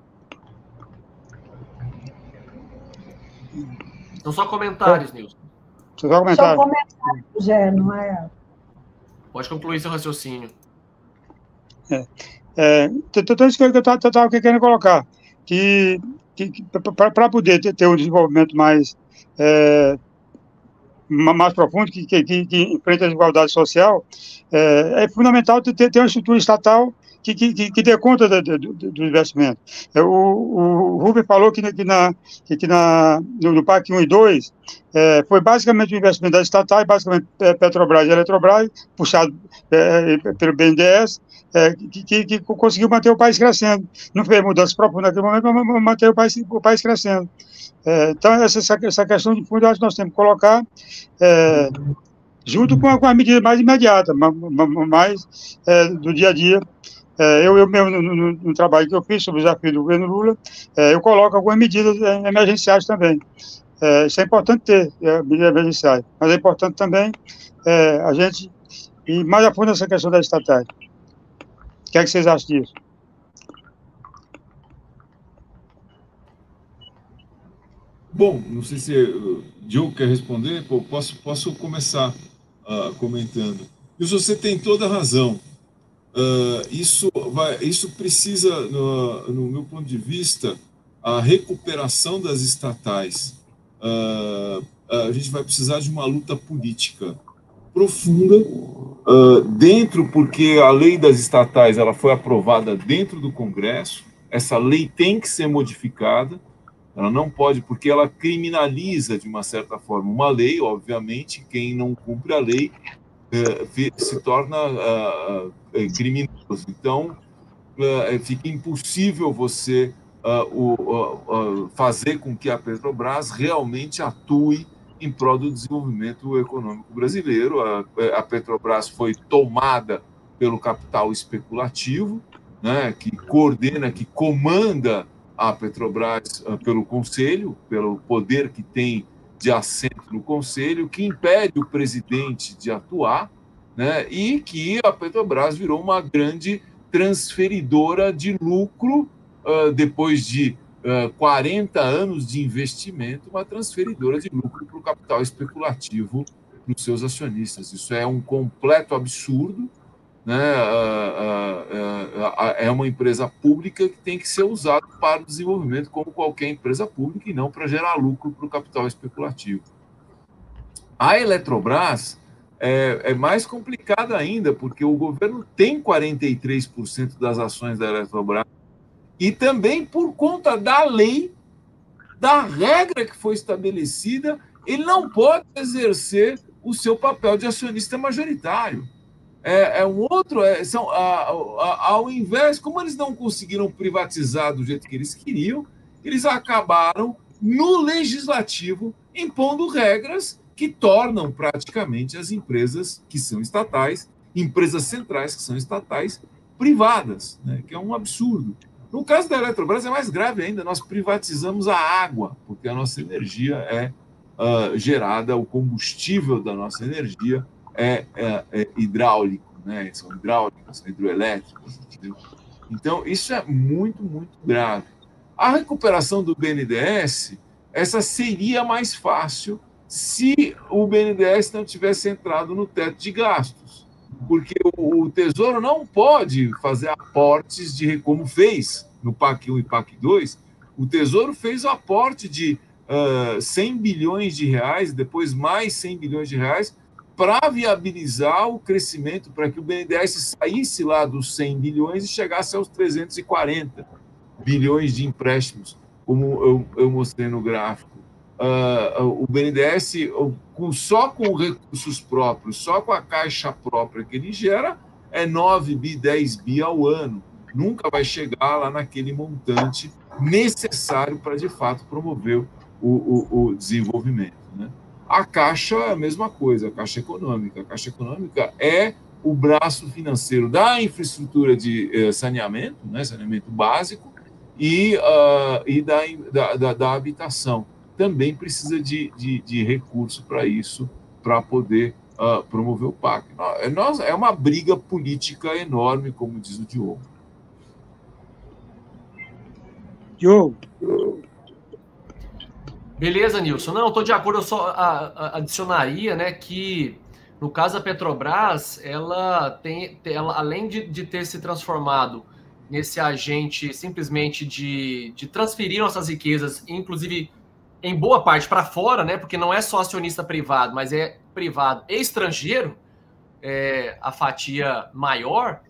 São só comentários, é. Nilson. Só comentários. Só comentários, é, não é? Pode concluir seu raciocínio. É, é, então, isso que eu estava querendo colocar, que, que, que para poder ter, ter um desenvolvimento mais, é, mais profundo, que, que, que enfrenta a desigualdade social, é, é fundamental ter, ter uma estrutura estatal que, que, que dê conta do, do, do investimento. O, o Rubem falou que, que, na, que na, no, no PAC um e dois é, foi basicamente o investimento da estatal, basicamente é, Petrobras e Eletrobras, puxado é, pelo B N D E S, é, que, que, que conseguiu manter o país crescendo. Não fez mudanças profundas naquele momento, mas manter o país, o país crescendo. É, então, essa, essa questão de fundo, eu acho que nós temos que colocar é, junto com a, com a medida mais imediata, mais é, do dia a dia. É, eu, eu mesmo, no, no, no trabalho que eu fiz sobre o desafio do governo Lula, é, eu coloco algumas medidas emergenciais também. É, isso é importante ter, é, medidas emergenciais, mas é importante também é, a gente ir mais a fundo nessa questão das estatais. O que é que vocês acham disso? Bom, não sei se o Diogo quer responder, pô, posso, posso começar uh, comentando. E você tem toda a razão. Uh, isso, vai, isso precisa, no, no meu ponto de vista, a recuperação das estatais. Uh, a gente vai precisar de uma luta política profunda uh, dentro, porque a lei das estatais ela foi aprovada dentro do Congresso. Essa lei tem que ser modificada. Ela não pode, porque ela criminaliza, de uma certa forma, uma lei. Obviamente, quem não cumpre a lei uh, se torna uh, uh, criminoso. Então, uh, fica impossível você uh, uh, uh, fazer com que a Petrobras realmente atue em prol do desenvolvimento econômico brasileiro. A, a Petrobras foi tomada pelo capital especulativo, né, que coordena, que comanda a Petrobras uh, pelo Conselho, pelo poder que tem de assento no Conselho, que impede o presidente de atuar, né, e que a Petrobras virou uma grande transferidora de lucro, uh, depois de uh, quarenta anos de investimento, uma transferidora de lucro para o capital especulativo dos seus acionistas. Isso é um completo absurdo, né? É uma empresa pública que tem que ser usada para o desenvolvimento como qualquer empresa pública e não para gerar lucro para o capital especulativo. A Eletrobras é, é mais complicada ainda, porque o governo tem quarenta e três por cento das ações da Eletrobras e também por conta da lei, da regra que foi estabelecida, ele não pode exercer o seu papel de acionista majoritário. É, é um outro, é, são, a, a, ao invés, como eles não conseguiram privatizar do jeito que eles queriam, eles acabaram no legislativo impondo regras que tornam praticamente as empresas que são estatais, empresas centrais que são estatais, privadas, né, que é um absurdo. No caso da Eletrobras é mais grave ainda, nós privatizamos a água, porque a nossa energia é uh, gerada, o combustível da nossa energia É, é, é hidráulico, né? São hidráulicas, são hidroelétricas, entendeu? Então, isso é muito, muito grave. A recuperação do B N D E S, essa seria mais fácil se o B N D E S não tivesse entrado no teto de gastos, porque o, o Tesouro não pode fazer aportes de, como fez no PAC um e PAC dois, o Tesouro fez o aporte de uh, cem bilhões de reais, depois mais cem bilhões de reais, para viabilizar o crescimento, para que o B N D E S saísse lá dos cem bilhões e chegasse aos trezentos e quarenta bilhões de empréstimos, como eu, eu mostrei no gráfico. Uh, o B N D E S, com, só com recursos próprios, só com a caixa própria que ele gera, é nove bi, dez bi ao ano. Nunca vai chegar lá naquele montante necessário para, de fato, promover o, o, o desenvolvimento, né? A Caixa é a mesma coisa, a Caixa Econômica. A Caixa Econômica é o braço financeiro da infraestrutura de eh, saneamento, né, saneamento básico, e, uh, e da, da, da, da habitação. Também precisa de, de, de recurso para isso, para poder uh, promover o PAC. É, é uma briga política enorme, como diz o Diogo. Diogo. Beleza, Nilson. Não, estou de acordo, eu só a, a, adicionaria, né, que no caso da Petrobras, ela tem, ela, além de, de ter se transformado nesse agente simplesmente de, de transferir nossas riquezas, inclusive em boa parte para fora, né, porque não é só acionista privado, mas é privado e estrangeiro, é, a fatia maior,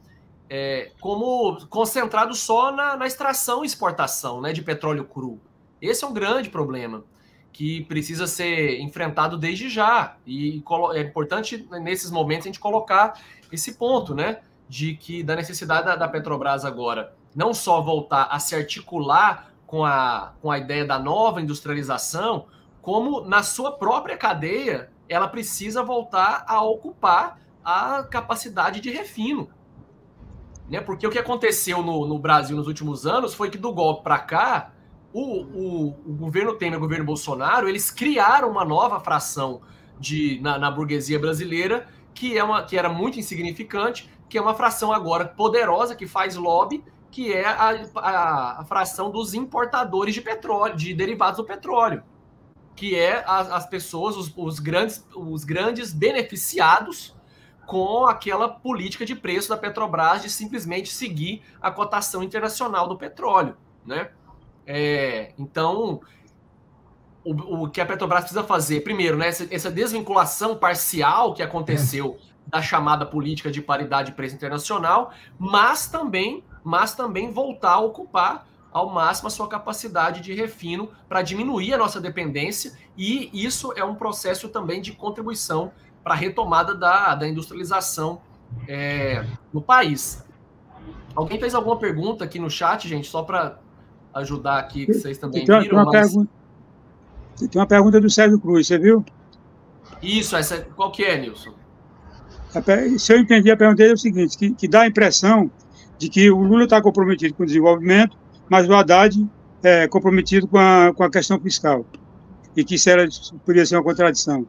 é, como concentrado só na, na extração e exportação, né, de petróleo cru. Esse é um grande problema que precisa ser enfrentado desde já. E é importante, nesses momentos, a gente colocar esse ponto, né, de que da necessidade da, da Petrobras agora não só voltar a se articular com a, com a ideia da nova industrialização, como na sua própria cadeia ela precisa voltar a ocupar a capacidade de refino. Né? Porque o que aconteceu no, no Brasil nos últimos anos foi que do golpe para cá, o, o, o governo Temer e o governo Bolsonaro, eles criaram uma nova fração de, na, na burguesia brasileira que, é uma, que era muito insignificante, que é uma fração agora poderosa, que faz lobby, que é a, a, a fração dos importadores de petróleo, de derivados do petróleo, que é as, as pessoas, os, os, grandes, os grandes beneficiados com aquela política de preço da Petrobras de simplesmente seguir a cotação internacional do petróleo, né? É, então, o, o que a Petrobras precisa fazer, primeiro, né, essa, essa desvinculação parcial que aconteceu da chamada política de paridade de preço internacional, mas também, mas também voltar a ocupar ao máximo a sua capacidade de refino para diminuir a nossa dependência, e isso é um processo também de contribuição para a retomada da, da industrialização é, no país. Alguém fez alguma pergunta aqui no chat, gente, só para ajudar aqui, que vocês também tem, viram. Tem uma, mas... pergunta, tem uma pergunta do Sérgio Cruz, você viu? Isso, essa, qual que é, Nilson? Se eu entendi, a pergunta dele é o seguinte, que, que dá a impressão de que o Lula está comprometido com o desenvolvimento, mas o Haddad é comprometido com a, com a questão fiscal, e que isso era, poderia ser uma contradição.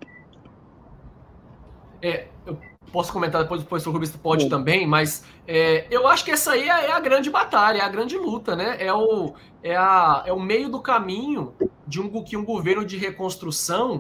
É, eu posso comentar depois, depois o Rubens pode é. também, mas é, eu acho que essa aí é, é a grande batalha, é a grande luta, né? É o, é a, é o meio do caminho de um, que um governo de reconstrução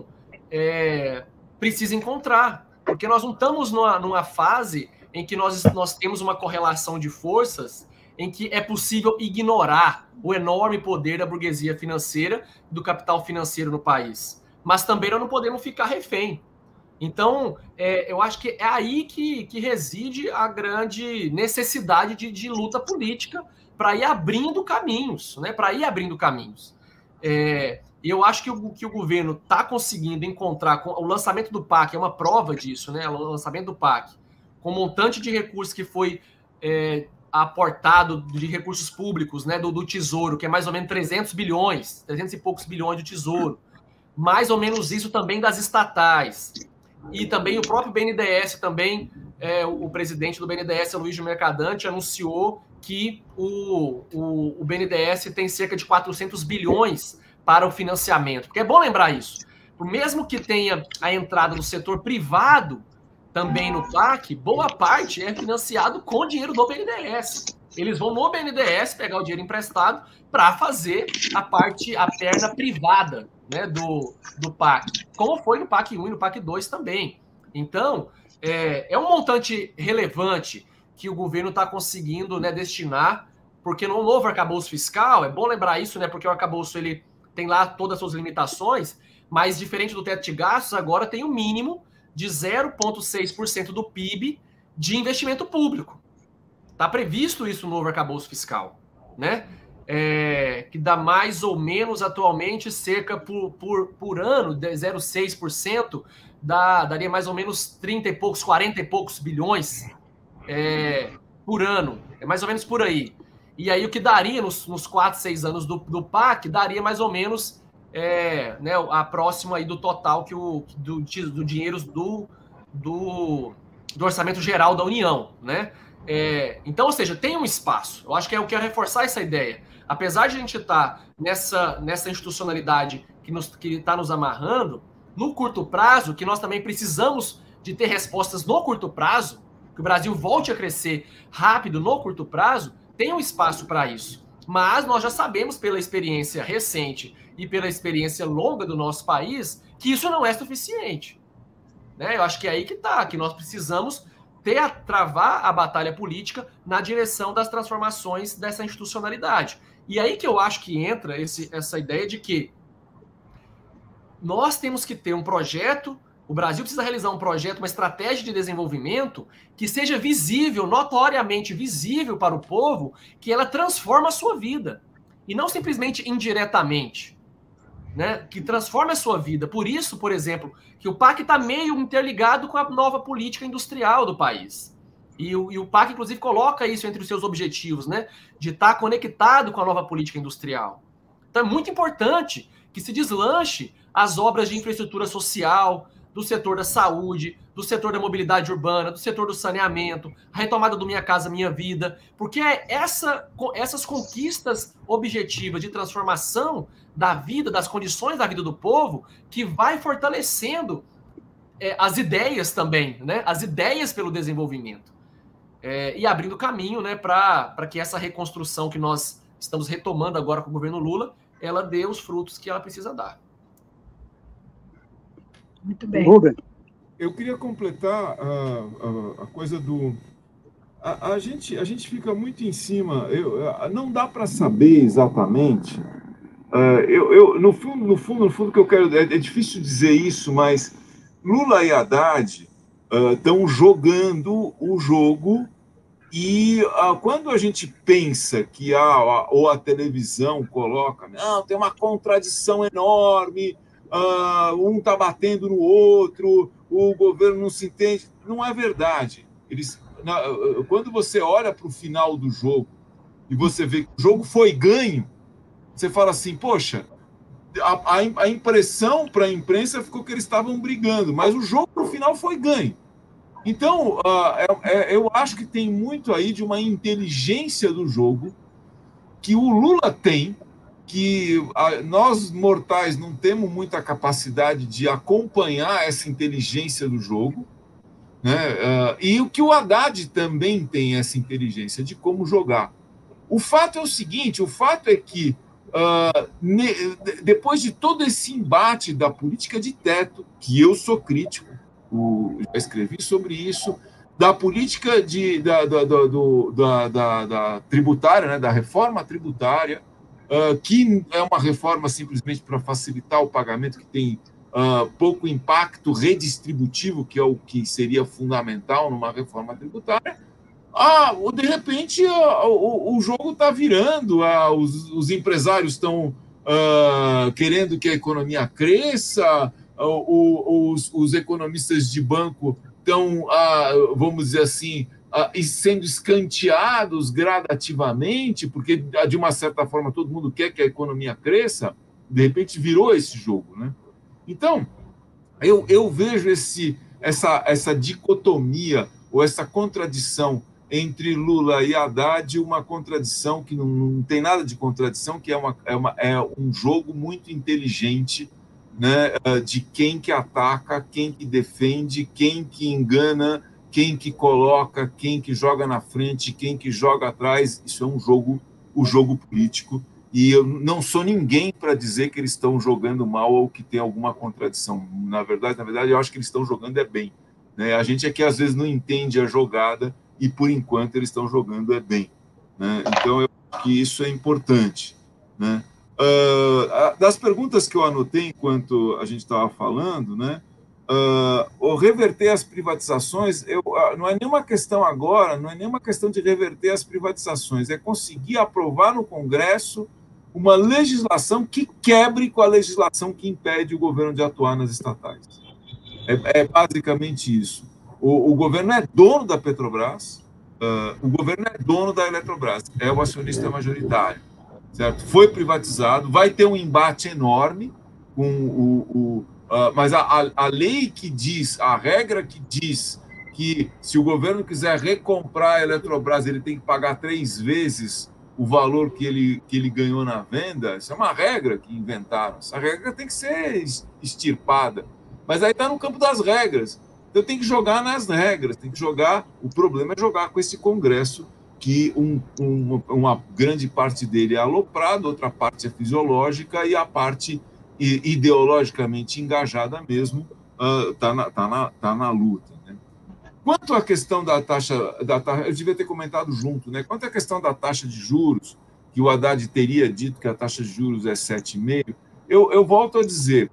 é, precisa encontrar. Porque nós não estamos numa, numa fase em que nós, nós temos uma correlação de forças em que é possível ignorar o enorme poder da burguesia financeira e do capital financeiro no país. Mas também nós não podemos ficar refém. Então, é, eu acho que é aí que, que reside a grande necessidade de, de luta política para ir abrindo caminhos, né? Para ir abrindo caminhos. É, eu acho que o, que o governo está conseguindo encontrar, com, o lançamento do P A C é uma prova disso, né? O lançamento do P A C, com o montante de recursos que foi é, aportado de recursos públicos, né, do, do Tesouro, que é mais ou menos trezentos bilhões, trezentos e poucos bilhões de Tesouro, mais ou menos isso também das estatais. E também o próprio B N D E S, também, é, o, o presidente do B N D E S, Luiz Mercadante, anunciou que o, o, o B N D E S tem cerca de quatrocentos bilhões para o financiamento. Porque é bom lembrar isso. Mesmo que tenha a entrada do setor privado também no P A C, boa parte é financiado com dinheiro do B N D E S. Eles vão no B N D E S pegar o dinheiro emprestado para fazer a parte, a perna privada, né, do, do P A C, como foi no P A C um e no P A C dois também. Então, é, é um montante relevante que o governo está conseguindo, né, destinar, porque no novo arcabouço fiscal, é bom lembrar isso, né, porque o arcabouço ele tem lá todas as suas limitações, mas diferente do teto de gastos, agora tem o um mínimo de zero vírgula seis por cento do P I B de investimento público. Está previsto isso no novo arcabouço fiscal, né? É, que dá mais ou menos atualmente cerca por, por, por ano, zero vírgula seis por cento, dá, daria mais ou menos trinta e poucos, quarenta e poucos bilhões é, por ano. É mais ou menos por aí. E aí o que daria nos, nos quatro, seis anos do, do P A C, daria mais ou menos é, né, a próxima aí do total que o, do, do dinheiro do, do, do orçamento geral da União, né? É, então, ou seja, tem um espaço. Eu acho que eu quero reforçar essa ideia. Apesar de a gente estar nessa, nessa institucionalidade que nos, que está nos amarrando, no curto prazo, que nós também precisamos de ter respostas no curto prazo, que o Brasil volte a crescer rápido no curto prazo, tem um espaço para isso. Mas nós já sabemos pela experiência recente e pela experiência longa do nosso país que isso não é suficiente. Né? Eu acho que é aí que está, que nós precisamos ter a travar a batalha política na direção das transformações dessa institucionalidade. E aí que eu acho que entra esse, essa ideia de que nós temos que ter um projeto O Brasil precisa realizar um projeto, uma estratégia de desenvolvimento que seja visível, notoriamente visível para o povo, que ela transforma a sua vida. E não simplesmente indiretamente, né? Que transforme a sua vida. Por isso, por exemplo, que o P A C está meio interligado com a nova política industrial do país. E o, e o P A C, inclusive, coloca isso entre os seus objetivos, né? De estar conectado com a nova política industrial. Então é muito importante que se deslanche as obras de infraestrutura social, do setor da saúde, do setor da mobilidade urbana, do setor do saneamento, a retomada do Minha Casa Minha Vida, porque é essa, essas conquistas objetivas de transformação da vida, das condições da vida do povo, que vai fortalecendo é, as ideias também, né? As ideias pelo desenvolvimento. É, e abrindo caminho, né, para que essa reconstrução que nós estamos retomando agora com o governo Lula, ela dê os frutos que ela precisa dar. Muito bem. Rubem. Eu queria completar a, a, a coisa do... A, a, gente, a gente fica muito em cima, eu, não dá para saber exatamente. Uh, eu, eu, no fundo, no fundo, no fundo, que eu quero... É, é difícil dizer isso, mas Lula e Haddad estão uh, jogando o jogo e uh, quando a gente pensa que a, ou a televisão coloca, não, tem uma contradição enorme, Uh, um está batendo no outro, o governo não se entende. Não é verdade. Eles, na, quando você olha para o final do jogo e você vê que o jogo foi ganho, você fala assim, poxa, a, a, a impressão para a imprensa ficou que eles estavam brigando, mas o jogo no final foi ganho. Então, uh, é, é, eu acho que tem muito aí de uma inteligência do jogo que o Lula tem, que nós mortais não temos muita capacidade de acompanhar essa inteligência do jogo, né? E o que o Haddad também tem essa inteligência de como jogar. O fato é o seguinte, o fato é que uh, ne, depois de todo esse embate da política de teto, que eu sou crítico, o, já escrevi sobre isso, da política de, da, da, da, do, da, da, da tributária, né? Da reforma tributária, Uh, que é uma reforma simplesmente para facilitar o pagamento, que tem uh, pouco impacto redistributivo, que é o que seria fundamental numa reforma tributária. Ah, de repente uh, o, o jogo está virando, uh, os, os empresários estão uh, querendo que a economia cresça, uh, o, os, os economistas de banco estão, uh, vamos dizer assim, e sendo escanteados gradativamente, porque, de uma certa forma, todo mundo quer que a economia cresça, de repente virou esse jogo, né? Então, eu, eu vejo esse, essa, essa dicotomia, ou essa contradição entre Lula e Haddad, uma contradição que não, não tem nada de contradição, que é, uma, é, uma, é um jogo muito inteligente, né, de quem que ataca, quem que defende, quem que engana, quem que coloca, quem que joga na frente, quem que joga atrás. Isso é um jogo, o jogo político, e eu não sou ninguém para dizer que eles estão jogando mal ou que tem alguma contradição. Na verdade, na verdade, eu acho que eles estão jogando é bem, né? A gente é que às vezes não entende a jogada e, por enquanto, eles estão jogando é bem, né? Então, eu acho que isso é importante, né? Uh, das perguntas que eu anotei enquanto a gente estava falando, né? Uh, ou reverter as privatizações, eu, uh, não é nenhuma questão agora, não é nenhuma questão de reverter as privatizações, é conseguir aprovar no Congresso uma legislação que quebre com a legislação que impede o governo de atuar nas estatais. É, é basicamente isso. O, o governo é dono da Petrobras, uh, o governo é dono da Eletrobras, é o acionista majoritário, certo? Foi privatizado, vai ter um embate enorme com o... o Uh, mas a, a, a lei que diz, a regra que diz que se o governo quiser recomprar a Eletrobras, ele tem que pagar três vezes o valor que ele, que ele ganhou na venda, isso é uma regra que inventaram. Essa regra tem que ser extirpada. Mas aí está no campo das regras. Então tem que jogar nas regras, tem que jogar... O problema é jogar com esse Congresso, que um, um, uma grande parte dele é aloprado, outra parte é fisiológica, e a parte... e ideologicamente engajada mesmo, está uh, na, tá na, tá na luta, né? Quanto à questão da taxa, da taxa, eu devia ter comentado junto, né? Quanto à questão da taxa de juros, que o Haddad teria dito que a taxa de juros é sete vírgula cinco, eu, eu volto a dizer,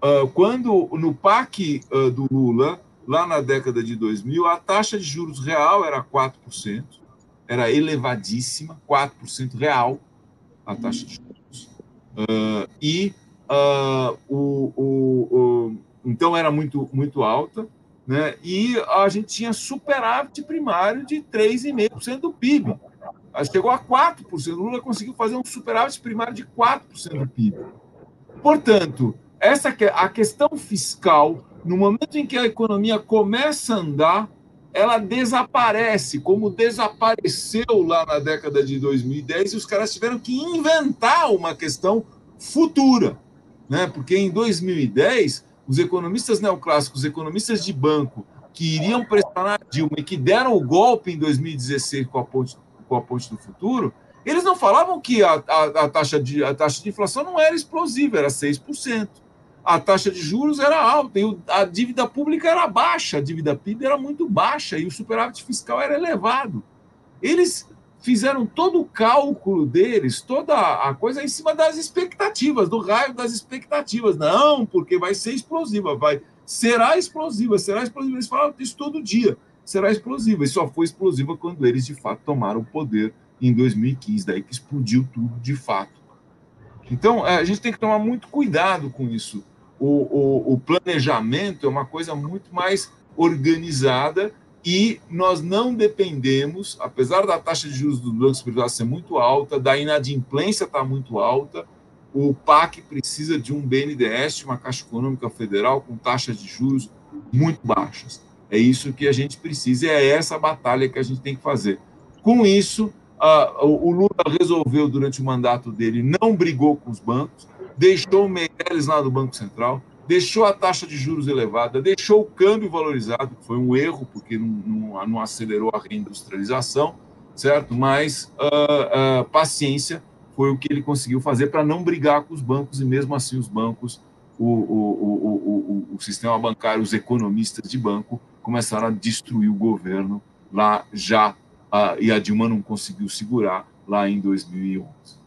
uh, quando no P A C uh, do Lula, lá na década de dois mil, a taxa de juros real era quatro por cento, era elevadíssima, quatro por cento real a taxa de juros. Uh, e uh, o, o, o, então era muito, muito alta, né? E a gente tinha superávit primário de três vírgula cinco por cento do P I B. Chegou a quatro por cento. O Lula conseguiu fazer um superávit primário de quatro por cento do P I B. Portanto, essa, a questão fiscal, no momento em que a economia começa a andar, ela desaparece, como desapareceu lá na década de dois mil e dez, e os caras tiveram que inventar uma questão futura, né? Porque em dois mil e dez, os economistas neoclássicos, os economistas de banco, que iriam pressionar a Dilma e que deram o golpe em dois mil e dezesseis com a ponte, com a ponte do futuro, eles não falavam que a, a, a, taxa de, a taxa de inflação não era explosiva, era seis por cento. A taxa de juros era alta, e a dívida pública era baixa, a dívida P I B era muito baixa, e o superávit fiscal era elevado. Eles fizeram todo o cálculo deles, toda a coisa em cima das expectativas, do raio das expectativas. Não, porque vai ser explosiva, vai, será explosiva, será explosiva. Eles falam isso todo dia, será explosiva. E só foi explosiva quando eles, de fato, tomaram o poder em dois mil e quinze, daí que explodiu tudo de fato. Então, a gente tem que tomar muito cuidado com isso. O, o, o planejamento é uma coisa muito mais organizada e nós não dependemos, apesar da taxa de juros dos bancos privados ser muito alta, da inadimplência estar muito alta, o P A C precisa de um B N D E S, uma Caixa Econômica Federal, com taxas de juros muito baixas. É isso que a gente precisa, e é essa batalha que a gente tem que fazer. Com isso, a, o Lula resolveu, durante o mandato dele, não brigou com os bancos, deixou o Meirelles lá do Banco Central, deixou a taxa de juros elevada, deixou o câmbio valorizado, que foi um erro, porque não, não, não acelerou a reindustrialização, certo? Mas uh, uh, paciência foi o que ele conseguiu fazer para não brigar com os bancos, e mesmo assim os bancos, o, o, o, o, o, o sistema bancário, os economistas de banco começaram a destruir o governo lá já, uh, e a Dilma não conseguiu segurar lá em dois mil e onze.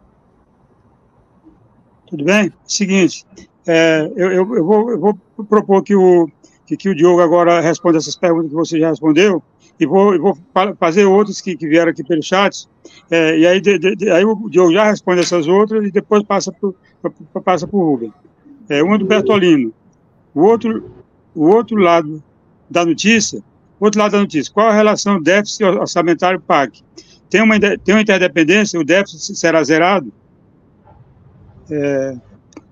Tudo bem? Seguinte, é, eu, eu, eu, vou, eu vou propor que o, que, que o Diogo agora responda essas perguntas que você já respondeu, e vou, eu vou fazer outras que, que vieram aqui pelo chat, é, e aí, de, de, aí o Diogo já responde essas outras e depois passa para passa o Rubem. É, uma do Bertolino. O outro, o outro lado da notícia, outro lado da notícia, qual a relação déficit orçamentário P A C? Tem uma, tem uma interdependência, o déficit será zerado? É...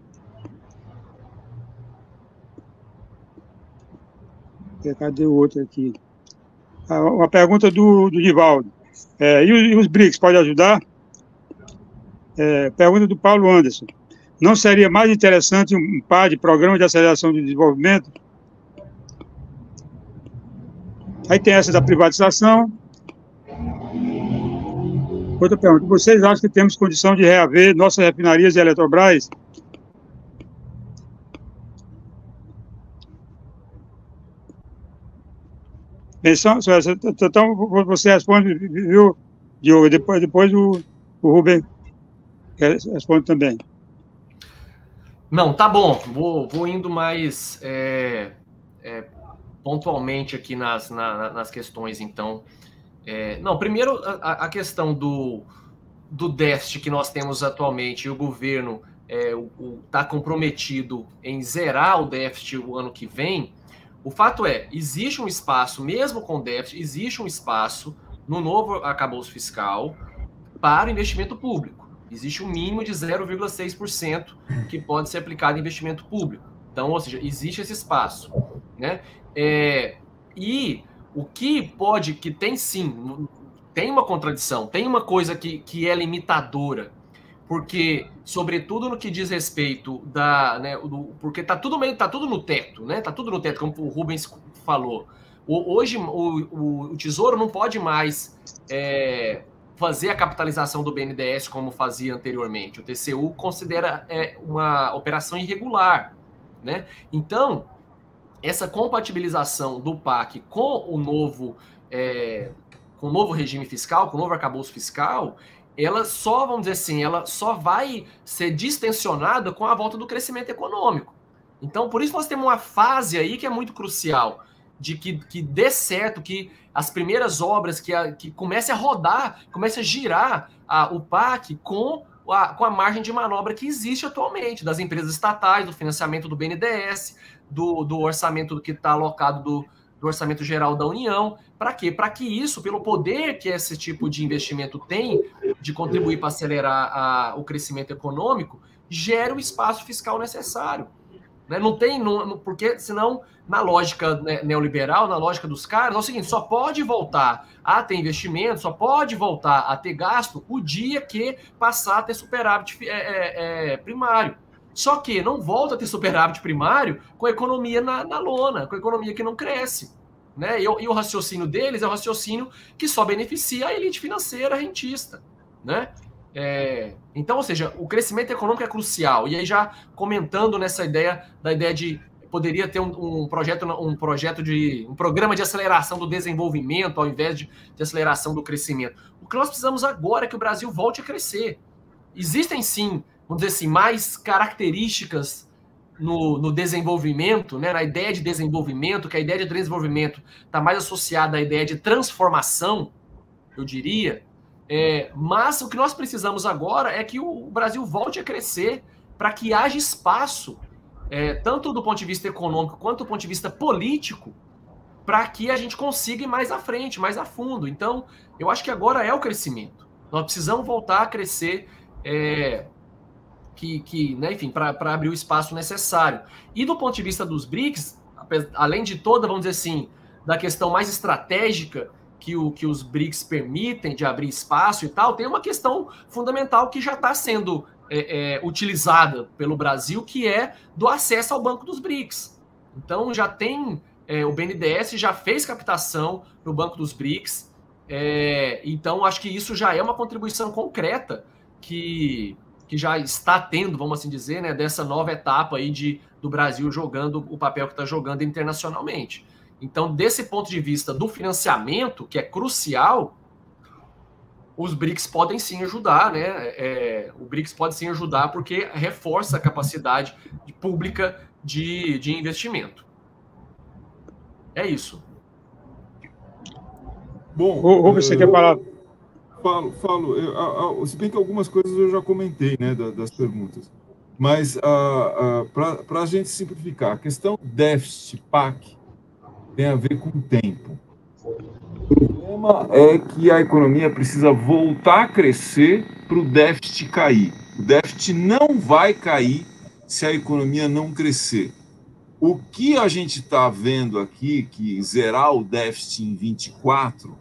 Cadê o outro aqui? Ah, uma pergunta do, do Divaldo. É, e, os, e os B R I C S, pode ajudar? É, pergunta do Paulo Anderson. Não seria mais interessante um P A D, Programa de Aceleração do Desenvolvimento? Aí tem essa da privatização. Outra pergunta. Vocês acham que temos condição de reaver nossas refinarias e Eletrobras? Bem, só, só, então, você responde, viu, Diogo? Depois, depois o, o Rubem responde também. Não, tá bom. Vou, vou indo mais é, é, pontualmente aqui nas, na, nas questões, então. É, não, primeiro a, a questão do, do déficit que nós temos atualmente, e o governo está é, comprometido em zerar o déficit o ano que vem. O fato é, existe um espaço, mesmo com déficit, existe um espaço no novo arcabouço fiscal para investimento público. Existe um mínimo de zero vírgula seis por cento que pode ser aplicado em investimento público. Então, ou seja, existe esse espaço, né? É, e o que pode, que tem sim, tem uma contradição, tem uma coisa que, que é limitadora, porque, sobretudo no que diz respeito da, né, do, porque tá tudo meio, tá tudo no teto, né? Tá tudo no teto, como o Rubens falou. O, hoje o, o, o Tesouro não pode mais é, fazer a capitalização do B N D E S como fazia anteriormente. O T C U considera é, uma operação irregular, né? Então, essa compatibilização do P A C com o novo, é, com o novo regime fiscal, com o novo arcabouço fiscal, ela só, vamos dizer assim, ela só vai ser distensionada com a volta do crescimento econômico. Então, por isso nós temos uma fase aí que é muito crucial, de que, que dê certo, que as primeiras obras, que, a, que comece a rodar, comece a girar a, o P A C com a, com a margem de manobra que existe atualmente, das empresas estatais, do financiamento do B N D E S, do, do orçamento que está alocado do, do Orçamento Geral da União. Para quê? Para que isso, pelo poder que esse tipo de investimento tem, de contribuir para acelerar a, o crescimento econômico, gere o espaço fiscal necessário. Né? Não tem, não, porque senão, na lógica né, neoliberal, na lógica dos caras, é o seguinte, só pode voltar a ter investimento, só pode voltar a ter gasto o dia que passar a ter superávit é, é, é, primário. Só que não volta a ter superávit primário com a economia na, na lona, com a economia que não cresce. Né? E, e o raciocínio deles é o raciocínio que só beneficia a elite financeira rentista. Né? É, então, ou seja, o crescimento econômico é crucial. E aí já comentando nessa ideia, da ideia de poderia ter um, um projeto, um projeto de um programa de aceleração do desenvolvimento ao invés de, de aceleração do crescimento. O que nós precisamos agora é que o Brasil volte a crescer. Existem sim, vamos dizer assim, mais características no, no desenvolvimento, né, na ideia de desenvolvimento, que a ideia de desenvolvimento está mais associada à ideia de transformação, eu diria. É, mas o que nós precisamos agora é que o Brasil volte a crescer para que haja espaço, é, tanto do ponto de vista econômico quanto do ponto de vista político, para que a gente consiga ir mais à frente, mais a fundo. Então, eu acho que agora é o crescimento. Nós precisamos voltar a crescer, é, que, que, né, enfim, para abrir o espaço necessário. E do ponto de vista dos BRICS, além de toda, vamos dizer assim, da questão mais estratégica que, o, que os BRICS permitem de abrir espaço e tal, tem uma questão fundamental que já está sendo é, é, utilizada pelo Brasil, que é do acesso ao Banco dos BRICS. Então, já tem, é, o B N D E S já fez captação no Banco dos BRICS, é, então acho que isso já é uma contribuição concreta que, que já está tendo, vamos assim dizer, né, dessa nova etapa aí de, do Brasil jogando o papel que está jogando internacionalmente. Então, desse ponto de vista do financiamento, que é crucial, os BRICS podem sim ajudar, né? É, o BRICS pode sim ajudar porque reforça a capacidade pública de, de investimento. É isso. Bom, Rubens, você quer falar? Falo, falo. Eu, se bem que algumas coisas eu já comentei, né, das perguntas. Mas, para a gente simplificar, a questão déficit P A C tem a ver com o tempo. O problema é que a economia precisa voltar a crescer para o déficit cair. O déficit não vai cair se a economia não crescer. O que a gente está vendo aqui, que zerar o déficit em vinte e quatro,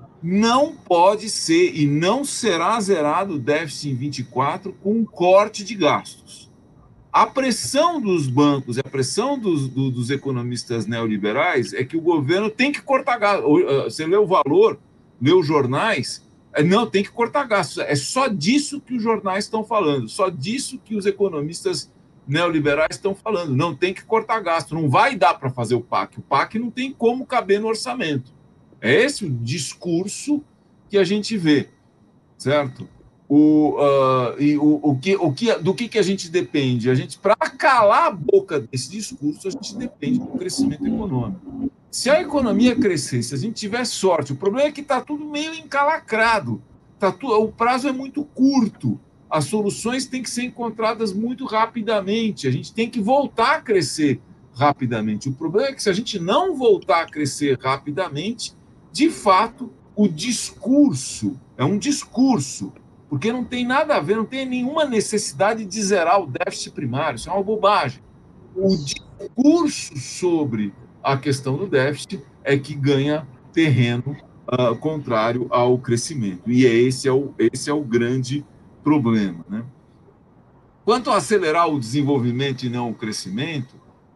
não pode ser e não será zerado o déficit em vinte e quatro com um corte de gastos. A pressão dos bancos, a pressão dos, do, dos economistas neoliberais é que o governo tem que cortar gastos. Você lê o Valor, lê os jornais, não, tem que cortar gastos. É só disso que os jornais estão falando, só disso que os economistas neoliberais estão falando. Não tem que cortar gasto, não vai dar para fazer o P A C. O P A C não tem como caber no orçamento. É esse o discurso que a gente vê, certo? O, uh, e o, o que, o que, do que, que a gente depende? A gente, para calar a boca desse discurso, a gente depende do crescimento econômico. Se a economia crescer, se a gente tiver sorte, o problema é que está tudo meio encalacrado, tá tu, o prazo é muito curto, as soluções têm que ser encontradas muito rapidamente, a gente tem que voltar a crescer rapidamente. O problema é que se a gente não voltar a crescer rapidamente, de fato, o discurso é um discurso, porque não tem nada a ver, não tem nenhuma necessidade de zerar o déficit primário, isso é uma bobagem. O discurso sobre a questão do déficit é que ganha terreno uh, contrário ao crescimento, e esse é o, esse é o grande problema, né? Quanto a acelerar o desenvolvimento e não o crescimento,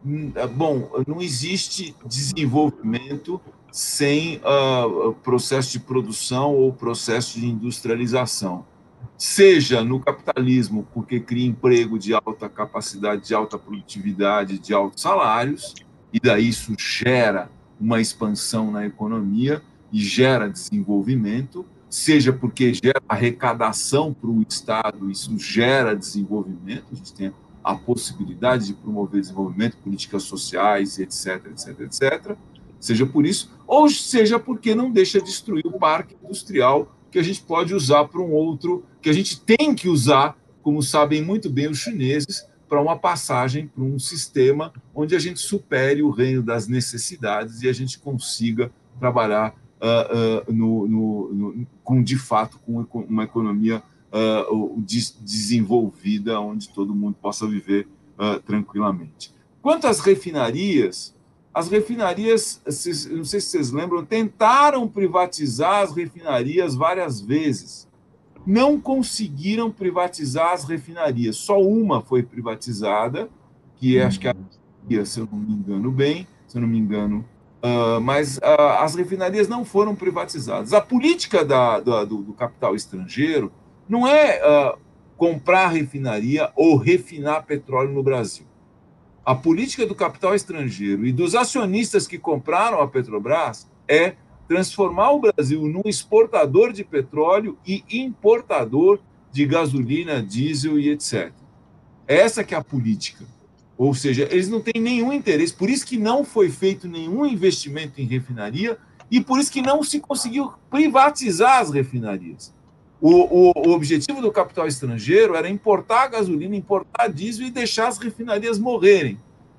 bom, não existe desenvolvimento sem uh, processo de produção ou processo de industrialização. Seja no capitalismo, porque cria emprego de alta capacidade, de alta produtividade, de altos salários, e daí isso gera uma expansão na economia e gera desenvolvimento, seja porque gera arrecadação para o Estado, isso gera desenvolvimento, a gente tem a possibilidade de promover desenvolvimento, políticas sociais, etc, etc, etc, seja por isso, ou seja porque não deixa destruir o parque industrial que a gente pode usar para um outro, que a gente tem que usar, como sabem muito bem os chineses, para uma passagem para um sistema onde a gente supere o reino das necessidades e a gente consiga trabalhar uh, uh, no, no, no, com, de fato, com uma economia uh, desenvolvida, onde todo mundo possa viver uh, tranquilamente. Quanto às refinarias, as refinarias, não sei se vocês lembram, tentaram privatizar as refinarias várias vezes. Não conseguiram privatizar as refinarias. Só uma foi privatizada, que é, acho que a, se eu não me engano bem, se eu não me engano, uh, mas uh, as refinarias não foram privatizadas. A política da, da, do, do capital estrangeiro não é uh, comprar refinaria ou refinar petróleo no Brasil. A política do capital estrangeiro e dos acionistas que compraram a Petrobras é transformar o Brasil num exportador de petróleo e importador de gasolina, diesel e etcétera. Essa que é a política. Ou seja, eles não têm nenhum interesse, por isso que não foi feito nenhum investimento em refinaria e por isso que não se conseguiu privatizar as refinarias. O, o, o objetivo do capital estrangeiro era importar gasolina, importar diesel e deixar as refinarias morrerem.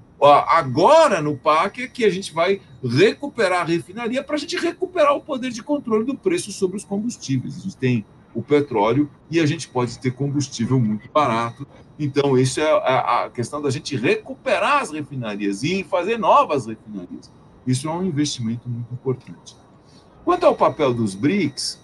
Agora, no P A C, é que a gente vai recuperar a refinaria para a gente recuperar o poder de controle do preço sobre os combustíveis. A gente tem o petróleo e a gente pode ter combustível muito barato. Então, isso é a questão da gente recuperar as refinarias e fazer novas refinarias. Isso é um investimento muito importante. Quanto ao papel dos BRICS,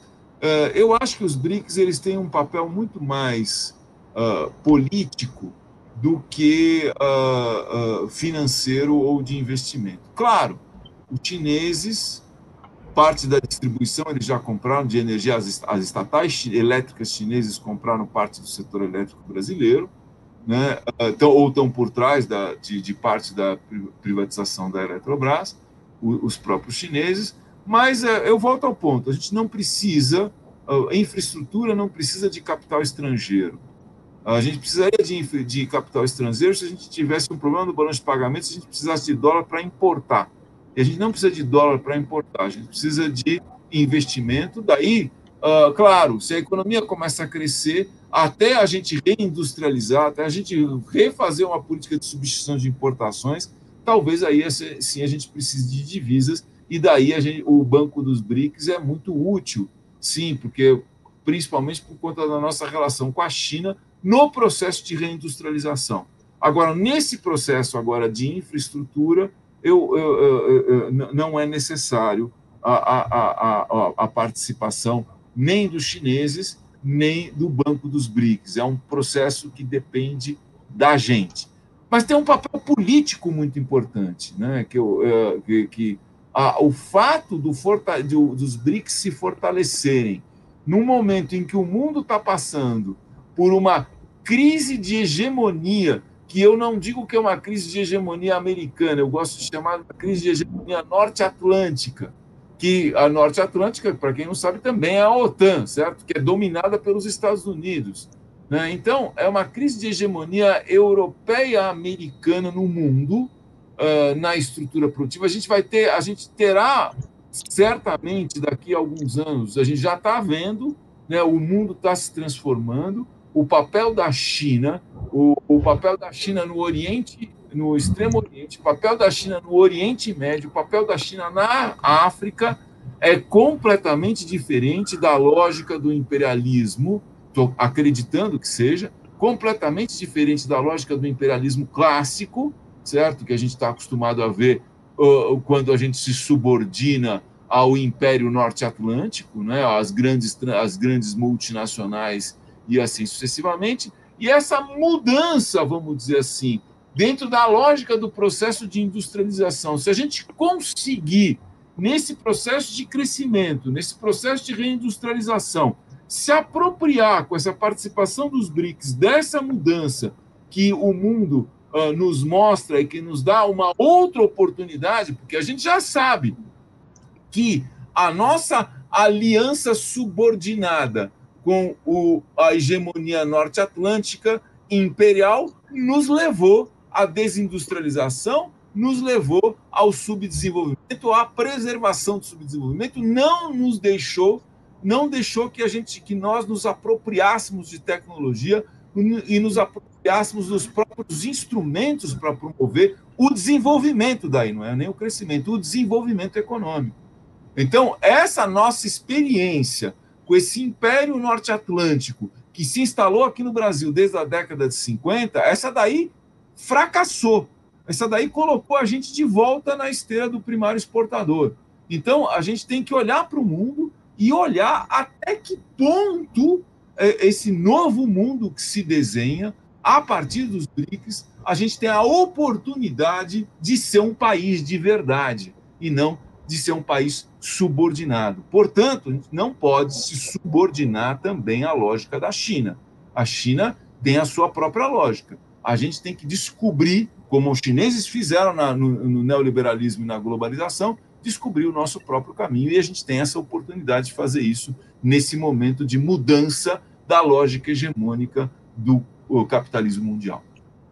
eu acho que os BRICS eles têm um papel muito mais uh, político do que uh, uh, financeiro ou de investimento. Claro, os chineses, parte da distribuição eles já compraram de energia, as, as estatais elétricas chinesas compraram parte do setor elétrico brasileiro, né? uh, tão, ou estão por trás da, de, de parte da privatização da Eletrobras, o, os próprios chineses, mas uh, eu volto ao ponto, a gente não precisa, a infraestrutura não precisa de capital estrangeiro. A gente precisaria de, de capital estrangeiro se a gente tivesse um problema no balanço de pagamentos, se a gente precisasse de dólar para importar. E a gente não precisa de dólar para importar, a gente precisa de investimento. Daí, uh, claro, se a economia começa a crescer, até a gente reindustrializar, até a gente refazer uma política de substituição de importações, talvez aí sim a gente precise de divisas, e daí a gente, o Banco dos BRICS é muito útil, sim, porque principalmente por conta da nossa relação com a China, no processo de reindustrialização. Agora, nesse processo agora de infraestrutura, eu, eu, eu, eu, não é necessário a, a, a, a participação nem dos chineses, nem do Banco dos BRICS. É um processo que depende da gente. Mas tem um papel político muito importante, né? que, eu, que, que a, o fato do, do, dos BRICS se fortalecerem num momento em que o mundo está passando por uma crise de hegemonia, que eu não digo que é uma crise de hegemonia americana, eu gosto de chamar de crise de hegemonia norte-atlântica, que a norte-atlântica, para quem não sabe, também é a OTAN, certo? Que é dominada pelos Estados Unidos. Né? Então, é uma crise de hegemonia europeia-americana no mundo, uh, na estrutura produtiva. A gente vai ter, a gente terá, certamente, daqui a alguns anos, a gente já está vendo, né, o mundo está se transformando, o papel da China, o, o papel da China no Oriente, no Extremo Oriente, o papel da China no Oriente Médio, o papel da China na África é completamente diferente da lógica do imperialismo, estou acreditando que seja, completamente diferente da lógica do imperialismo clássico, certo? Que a gente está acostumado a ver uh, quando a gente se subordina ao Império Norte-Atlântico, né? As grandes, as grandes multinacionais e assim sucessivamente, e essa mudança, vamos dizer assim, dentro da lógica do processo de industrialização, se a gente conseguir, nesse processo de crescimento, nesse processo de reindustrialização, se apropriar com essa participação dos BRICS dessa mudança que o mundo uh, nos mostra e que nos dá uma outra oportunidade, porque a gente já sabe que a nossa aliança subordinada com o, a hegemonia norte-atlântica imperial nos levou à desindustrialização, nos levou ao subdesenvolvimento, à preservação do subdesenvolvimento, não nos deixou, não deixou que a gente, que nós nos apropriássemos de tecnologia e nos apropriássemos dos próprios instrumentos para promover o desenvolvimento daí, não é nem o crescimento, o desenvolvimento econômico. Então, essa nossa experiência com esse Império Norte-Atlântico que se instalou aqui no Brasil desde a década de cinquenta, essa daí fracassou. Essa daí colocou a gente de volta na esteira do primário exportador. Então, a gente tem que olhar para o mundo e olhar até que ponto esse novo mundo que se desenha, a partir dos B R I C S, a gente tem a oportunidade de ser um país de verdade e não de ser um país subordinado. Portanto, a gente não pode se subordinar também à lógica da China. A China tem a sua própria lógica. A gente tem que descobrir, como os chineses fizeram na, no, no neoliberalismo e na globalização, descobrir o nosso próprio caminho. E a gente tem essa oportunidade de fazer isso nesse momento de mudança da lógica hegemônica do capitalismo mundial.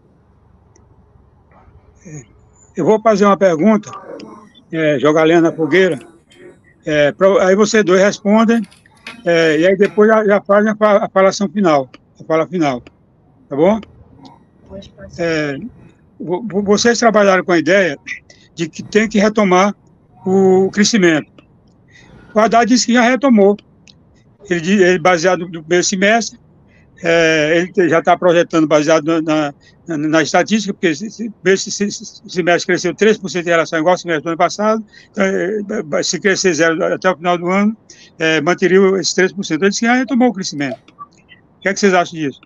Eu vou fazer uma pergunta, é, jogar lenha na fogueira, é, pra, aí vocês dois respondem, é, e aí depois já, já fazem a, a falação final, a fala final, tá bom? É, vocês trabalharam com a ideia de que tem que retomar o crescimento. O Haddad disse que já retomou. Ele, ele baseado no primeiro semestre, é, ele já está projetando baseado na, na, na estatística, porque esse semestre cresceu três por cento em relação ao igual semestre do ano passado, então, se crescer zero até o final do ano, é, manteria esses três por cento. Ele disse que já retomou o crescimento. O que é que vocês acham disso?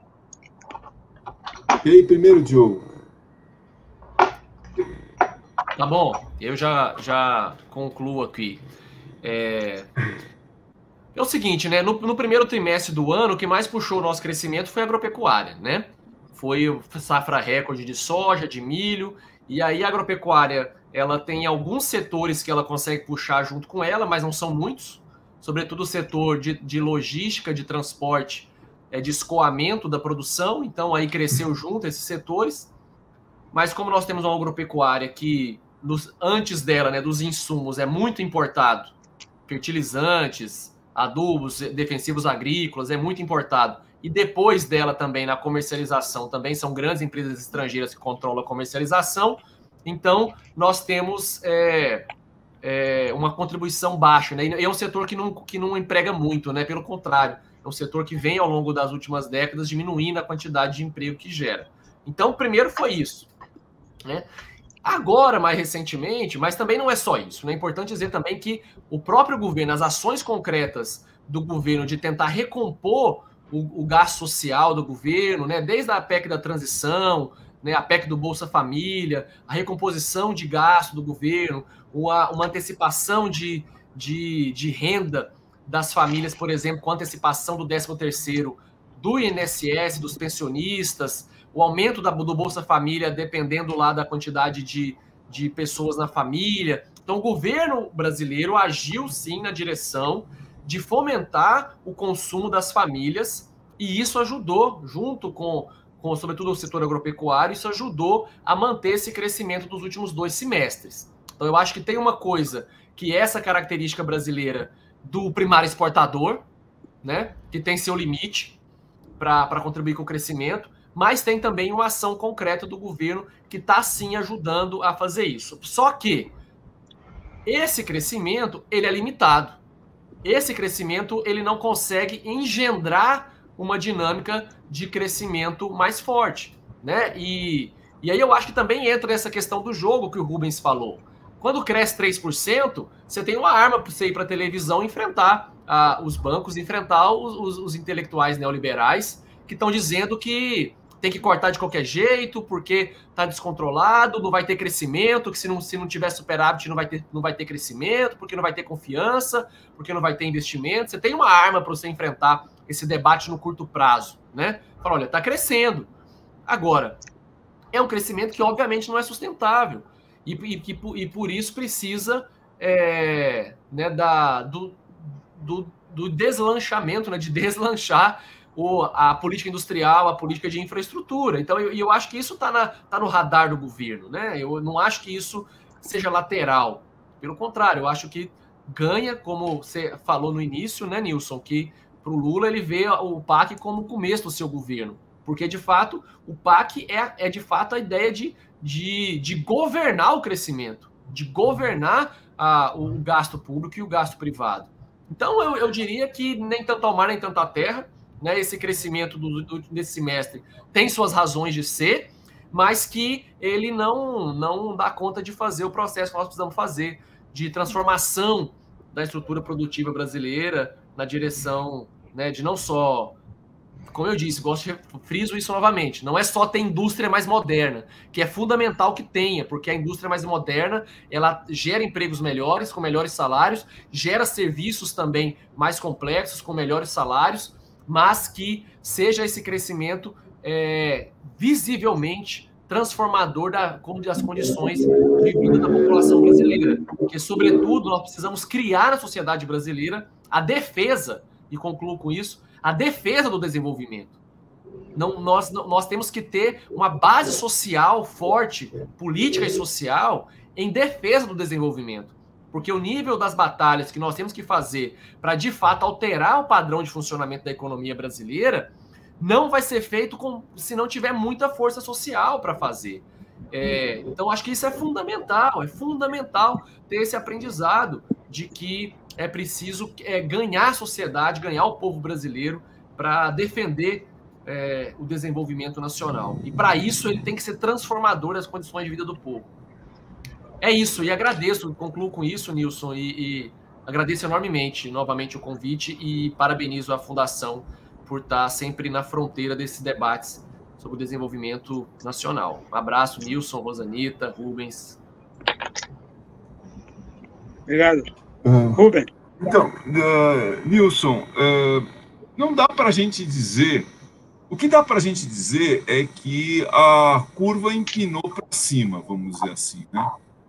E aí, primeiro, Diogo? Tá bom, eu já, já concluo aqui. É... é o seguinte, né? No, no primeiro trimestre do ano, o que mais puxou o nosso crescimento foi a agropecuária, né? Foi safra recorde de soja, de milho, e aí a agropecuária, ela tem alguns setores que ela consegue puxar junto com ela, mas não são muitos, sobretudo o setor de, de logística, de transporte, é, de escoamento da produção, então aí cresceu junto esses setores. Mas como nós temos uma agropecuária que, nos, antes dela, né, dos insumos, é muito importado, fertilizantes, adubos, defensivos agrícolas, é muito importado, e depois dela também, na comercialização, também são grandes empresas estrangeiras que controlam a comercialização, então nós temos é, é, uma contribuição baixa, né? E é um setor que não, que não emprega muito, né? Pelo contrário, é um setor que vem ao longo das últimas décadas diminuindo a quantidade de emprego que gera. Então, primeiro foi isso, né? Agora, mais recentemente, mas também não é só isso, né? É importante dizer também que o próprio governo, as ações concretas do governo de tentar recompor o, o gasto social do governo, né? Desde a P E C da transição, né? A P E C do Bolsa Família, a recomposição de gasto do governo, uma, uma antecipação de, de, de renda das famílias, por exemplo, com antecipação do décimo terceiro, do I N S S, dos pensionistas, o aumento da, do Bolsa Família dependendo lá da quantidade de, de pessoas na família. Então, o governo brasileiro agiu, sim, na direção de fomentar o consumo das famílias, e isso ajudou, junto com, com sobretudo o setor agropecuário, isso ajudou a manter esse crescimento dos últimos dois semestres. Então, eu acho que tem uma coisa que é essa característica brasileira do primário exportador, né, que tem seu limite para contribuir com o crescimento, mas tem também uma ação concreta do governo que está, sim, ajudando a fazer isso. Só que esse crescimento, ele é limitado. Esse crescimento, ele não consegue engendrar uma dinâmica de crescimento mais forte, né? E, e aí eu acho que também entra nessa questão do jogo que o Rubens falou. Quando cresce três por cento, você tem uma arma para você ir para a televisão e enfrentar ah, os bancos, enfrentar os, os, os intelectuais neoliberais que estão dizendo que tem que cortar de qualquer jeito, porque está descontrolado, não vai ter crescimento, que se não, se não tiver superávit não vai, ter, não vai ter crescimento, porque não vai ter confiança, porque não vai ter investimento. Você tem uma arma para você enfrentar esse debate no curto prazo, né? Fala, olha, está crescendo. Agora, é um crescimento que obviamente não é sustentável, e, e, e por isso precisa é, né, da, do, do, do deslanchamento, né, de deslanchar ou a política industrial, a política de infraestrutura. Então, eu, eu acho que isso está tá no radar do governo, né? Eu não acho que isso seja lateral. Pelo contrário, eu acho que ganha, como você falou no início, né, Nilson, que para o Lula ele vê o P A C como o começo do seu governo. Porque, de fato, o P A C é, é de fato, a ideia de, de, de governar o crescimento, de governar a, o gasto público e o gasto privado. Então, eu, eu diria que nem tanto ao mar, nem tanto à terra, né, esse crescimento do, do, desse semestre tem suas razões de ser, mas que ele não, não dá conta de fazer o processo que nós precisamos fazer, de transformação da estrutura produtiva brasileira na direção, né, de não só, como eu disse, gosto de friso isso novamente, não é só ter indústria mais moderna, que é fundamental que tenha, porque a indústria mais moderna, ela gera empregos melhores, com melhores salários, gera serviços também mais complexos, com melhores salários, mas que seja esse crescimento é, visivelmente transformador da, das condições de vida da população brasileira. Porque, sobretudo, nós precisamos criar na sociedade brasileira a defesa, e concluo com isso, a defesa do desenvolvimento. Não, nós, nós temos que ter uma base social forte, política e social, em defesa do desenvolvimento. Porque o nível das batalhas que nós temos que fazer para, de fato, alterar o padrão de funcionamento da economia brasileira não vai ser feito com, se não tiver muita força social para fazer. É, então, acho que isso é fundamental, é fundamental ter esse aprendizado de que é preciso é, ganhar a sociedade, ganhar o povo brasileiro para defender é, o desenvolvimento nacional. E, para isso, ele tem que ser transformador das condições de vida do povo. É isso, e agradeço, concluo com isso, Nilson, e, e agradeço enormemente, novamente, o convite e parabenizo a Fundação por estar sempre na fronteira desses debates sobre o desenvolvimento nacional. Um abraço, Nilson, Rosanita, Rubens. Obrigado. Uh, Rubens. Então, uh, Nilson, uh, não dá para a gente dizer... O que dá para a gente dizer é que a curva inclinou para cima, vamos dizer assim, né?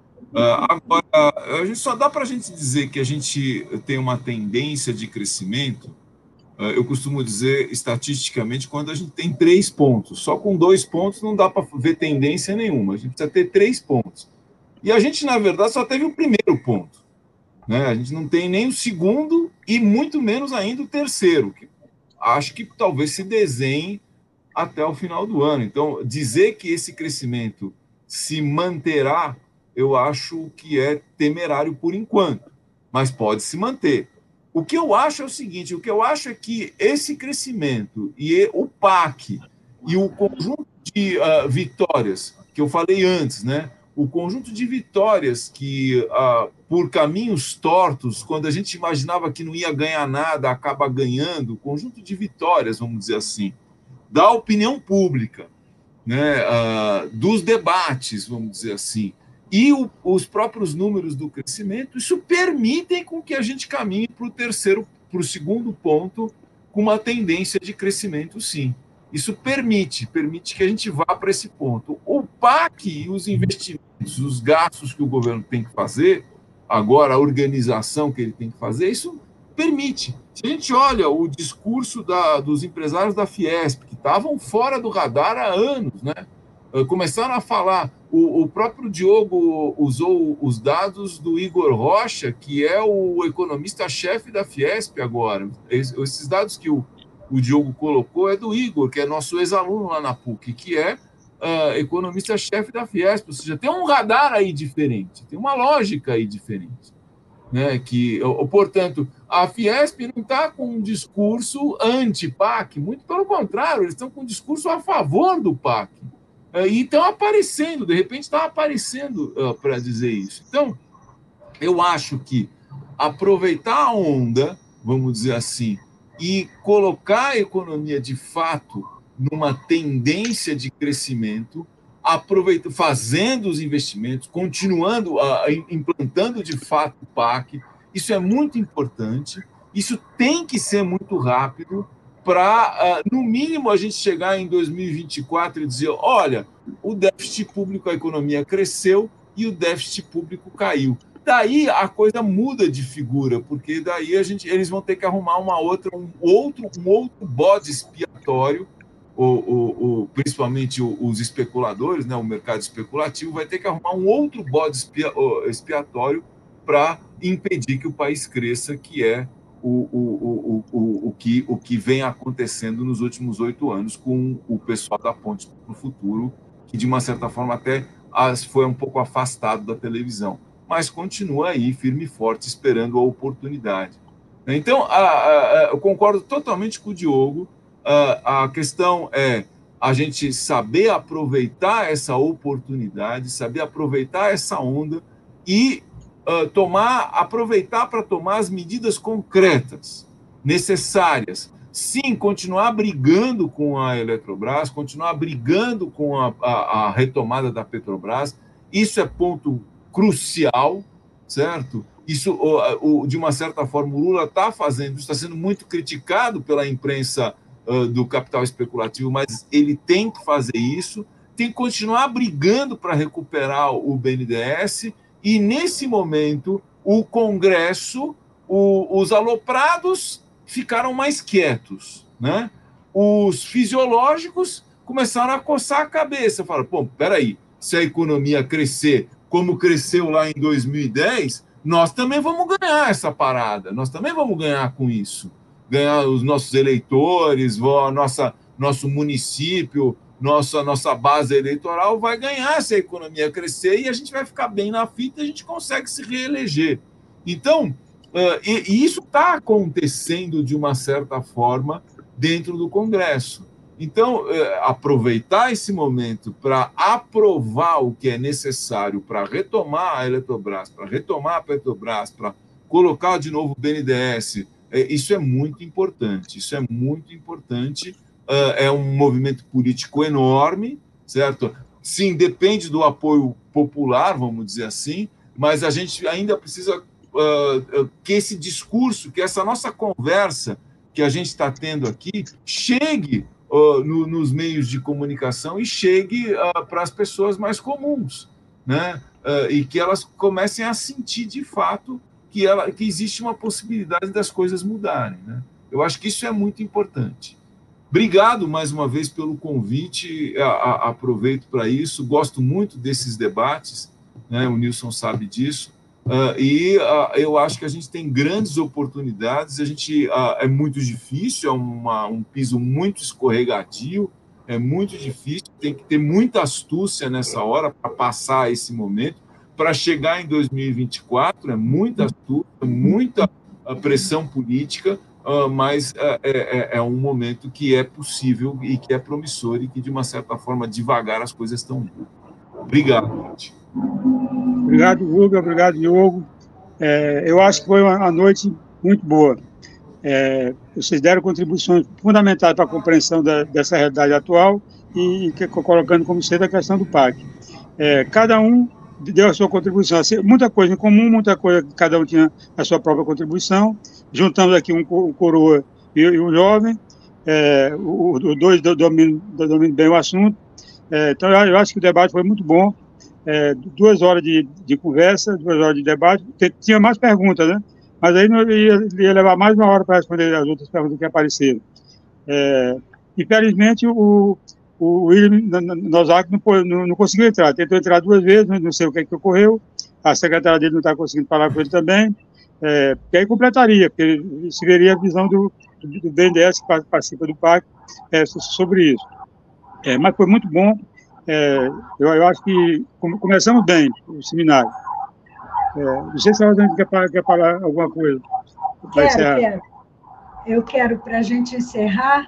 Uh, agora, a gente só dá para a gente dizer que a gente tem uma tendência de crescimento. Eu costumo dizer, estatisticamente, quando a gente tem três pontos. Só com dois pontos não dá para ver tendência nenhuma. A gente precisa ter três pontos. E a gente, na verdade, só teve o primeiro ponto, né? A gente não tem nem o segundo e muito menos ainda o terceiro, que acho que talvez se desenhe até o final do ano. Então, dizer que esse crescimento se manterá, eu acho que é temerário por enquanto, mas pode se manter. O que eu acho é o seguinte, o que eu acho é que esse crescimento e o P A C e o conjunto de uh, vitórias, que eu falei antes, né? O conjunto de vitórias que, uh, por caminhos tortos, quando a gente imaginava que não ia ganhar nada, acaba ganhando, o conjunto de vitórias, vamos dizer assim, da opinião pública, né? Uh, dos debates, vamos dizer assim, e o, os próprios números do crescimento, isso permitem com que a gente caminhe para o terceiro, para o segundo ponto, com uma tendência de crescimento, sim. Isso permite, permite que a gente vá para esse ponto. O P A C e os investimentos, os gastos que o governo tem que fazer, agora a organização que ele tem que fazer, isso permite. Se a gente olha o discurso da, dos empresários da Fiesp, que estavam fora do radar há anos, né? Começaram a falar, o, o próprio Diogo usou os dados do Igor Rocha, que é o economista-chefe da Fiesp agora. Esses dados que o, o Diogo colocou é do Igor, que é nosso ex-aluno lá na PUC, que é uh, economista-chefe da Fiesp. Ou seja, tem um radar aí diferente, tem uma lógica aí diferente. Né? Que, portanto, a Fiesp não está com um discurso anti-P A C, muito pelo contrário, eles estão com um discurso a favor do P A C. E estão aparecendo, de repente estão aparecendo uh, para dizer isso. Então, eu acho que aproveitar a onda, vamos dizer assim, e colocar a economia de fato numa tendência de crescimento, aproveitando, fazendo os investimentos, continuando, uh, implantando de fato o P A C, isso é muito importante, isso tem que ser muito rápido, para, no mínimo, a gente chegar em dois mil e vinte e quatro e dizer, olha, o déficit público, a economia cresceu e o déficit público caiu. daí a coisa muda de figura, porque daí a gente, eles vão ter que arrumar uma outra, um outro, um outro bode expiatório, o, o, o, principalmente os especuladores, né, o mercado especulativo, vai ter que arrumar um outro bode expia, expiatório para impedir que o país cresça, que é o, o, o, o, o, que, o que vem acontecendo nos últimos oito anos com o pessoal da Ponte para o Futuro, que, de uma certa forma, até foi um pouco afastado da televisão, mas continua aí, firme e forte, esperando a oportunidade. Então, a, a, a, eu concordo totalmente com o Diogo. A, a questão é a gente saber aproveitar essa oportunidade, saber aproveitar essa onda e uh, tomar, aproveitar para tomar as medidas concretas, necessárias. Sim, continuar brigando com a Eletrobras, continuar brigando com a, a, a retomada da Petrobras, isso é ponto crucial, certo? Isso, o, o, de uma certa forma, o Lula está fazendo, está sendo muito criticado pela imprensa uh, do capital especulativo, mas ele tem que fazer isso, tem que continuar brigando para recuperar o B N D E S, e, nesse momento, o Congresso, o, os aloprados ficaram mais quietos, né? Os fisiológicos começaram a coçar a cabeça, falaram, pô, peraí, se a economia crescer como cresceu lá em dois mil e dez, nós também vamos ganhar essa parada, nós também vamos ganhar com isso, ganhar os nossos eleitores, a nossa, nosso município, nossa, nossa base eleitoral vai ganhar se a economia crescer e a gente vai ficar bem na fita e a gente consegue se reeleger. Então, Uh, e, e isso está acontecendo de uma certa forma dentro do Congresso. Então, uh, aproveitar esse momento para aprovar o que é necessário para retomar a Eletrobras, para retomar a Petrobras, para colocar de novo o B N D E S, uh, isso é muito importante. Isso é muito importante. Uh, é um movimento político enorme, certo? Sim, depende do apoio popular, vamos dizer assim, mas a gente ainda precisa Uh, que esse discurso, que essa nossa conversa que a gente está tendo aqui chegue uh, no, nos meios de comunicação e chegue uh, para as pessoas mais comuns, né? Uh, e que elas comecem a sentir de fato que, ela, que existe uma possibilidade das coisas mudarem, né? Eu acho que isso é muito importante. Obrigado mais uma vez pelo convite, a, a, aproveito para isso, gosto muito desses debates, né? O Nilson sabe disso. Uh, e uh, eu acho que a gente tem grandes oportunidades, a gente, uh, é muito difícil, é uma, um piso muito escorregadio, é muito difícil, tem que ter muita astúcia nessa hora para passar esse momento, para chegar em dois mil e vinte e quatro, é muita astúcia, muita uh, pressão política, uh, mas uh, é, é um momento que é possível e que é promissor e que, de uma certa forma, devagar as coisas estão indo. Obrigado, gente. Obrigado, Guga. Obrigado, Diogo. É, eu acho que foi uma noite muito boa. É, vocês deram contribuições fundamentais para a compreensão da, dessa realidade atual e, e colocando como sendo a questão do P A C. É, cada um deu a sua contribuição. Muita coisa em comum, muita coisa que cada um tinha a sua própria contribuição. Juntamos aqui um, um coroa e, e um jovem. É, os dois dominam, dominam bem o assunto. É, então, eu acho que o debate foi muito bom. É, duas horas de, de conversa, duas horas de debate, tinha mais perguntas, né? Mas aí não ia, ia levar mais uma hora para responder as outras perguntas que apareceram. É, infelizmente, o, o William Nozac não, não, não conseguiu entrar, tentou entrar duas vezes, não sei o que, é que ocorreu, a secretária dele não está conseguindo falar com ele também, é, porque aí completaria, porque ele seguiria a visão do, do B N D E S, que participa do P A C, é, sobre isso. É, mas foi muito bom. É, eu, eu acho que começamos bem o seminário. É, não sei se a Rosângela quer, quer falar alguma coisa. Quero, quero. Eu quero, para a gente encerrar,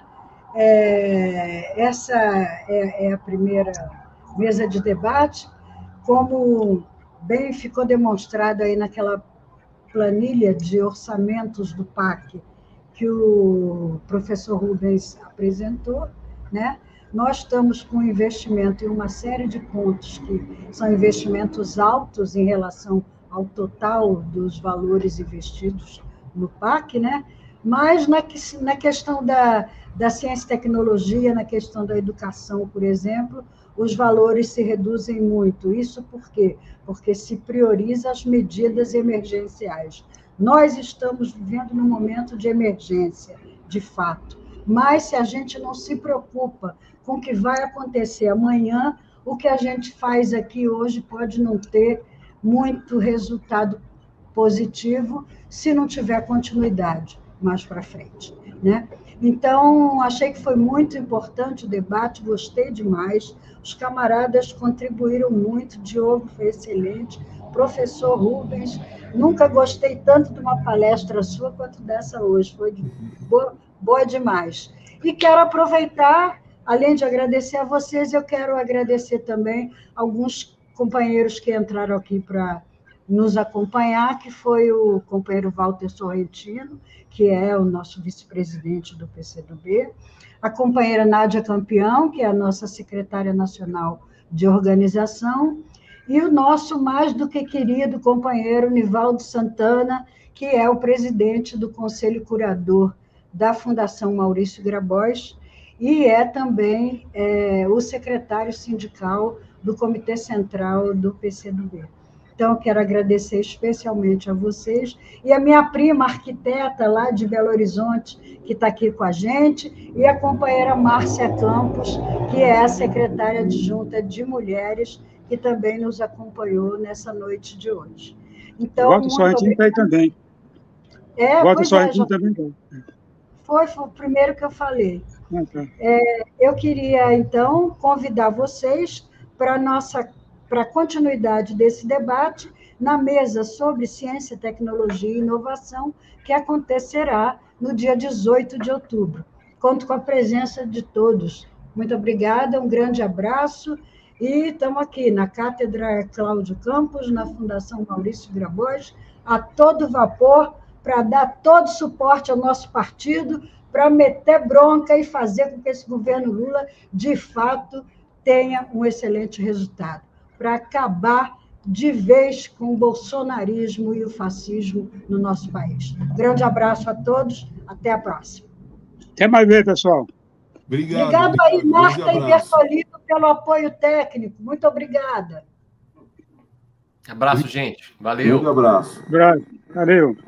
é, essa é, é a primeira mesa de debate, como bem ficou demonstrado aí naquela planilha de orçamentos do P A C que o professor Rubens apresentou, né? Nós estamos com investimento em uma série de pontos que são investimentos altos em relação ao total dos valores investidos no P A C, né? Mas na, na questão da, da ciência e tecnologia, na questão da educação, por exemplo, os valores se reduzem muito. Isso por quê? Porque se prioriza as medidas emergenciais. Nós estamos vivendo num momento de emergência, de fato. Mas se a gente não se preocupa com o que vai acontecer amanhã, o que a gente faz aqui hoje pode não ter muito resultado positivo se não tiver continuidade mais para frente, né? Então, achei que foi muito importante o debate, gostei demais, os camaradas contribuíram muito, Diogo foi excelente, professor Rubens, nunca gostei tanto de uma palestra sua quanto dessa hoje, foi boa, boa demais. E quero aproveitar, além de agradecer a vocês, eu quero agradecer também alguns companheiros que entraram aqui para nos acompanhar, que foi o companheiro Walter Sorrentino, que é o nosso vice-presidente do P C do B, a companheira Nádia Campeão, que é a nossa secretária nacional de organização, e o nosso mais do que querido companheiro Nivaldo Santana, que é o presidente do Conselho Curador da Fundação Maurício Grabois, e é também é, o secretário sindical do Comitê Central do P C do B. Então, quero agradecer especialmente a vocês e a minha prima arquiteta lá de Belo Horizonte, que está aqui com a gente, e a companheira Márcia Campos, que é a secretária adjunta de Mulheres, que também nos acompanhou nessa noite de hoje. Então, Walter Sorrentino está aí também. É, Walter pois Sorrentino é, já... também está. Foi, foi o primeiro que eu falei. Ah, tá. É, eu queria, então, convidar vocês para a nossa para a continuidade desse debate na mesa sobre ciência, tecnologia e inovação, que acontecerá no dia dezoito de outubro. Conto com a presença de todos. Muito obrigada, um grande abraço, e estamos aqui na Cátedra Cláudio Campos, na Fundação Maurício Grabois, a todo vapor, para dar todo suporte ao nosso partido, para meter bronca e fazer com que esse governo Lula, de fato, tenha um excelente resultado, para acabar de vez com o bolsonarismo e o fascismo no nosso país. Grande abraço a todos, até a próxima. Até mais ver, pessoal. Obrigado. Obrigado aí, Marta e abraço. Bertolino, pelo apoio técnico. Muito obrigada. Abraço, gente. Valeu. Grande abraço. Valeu.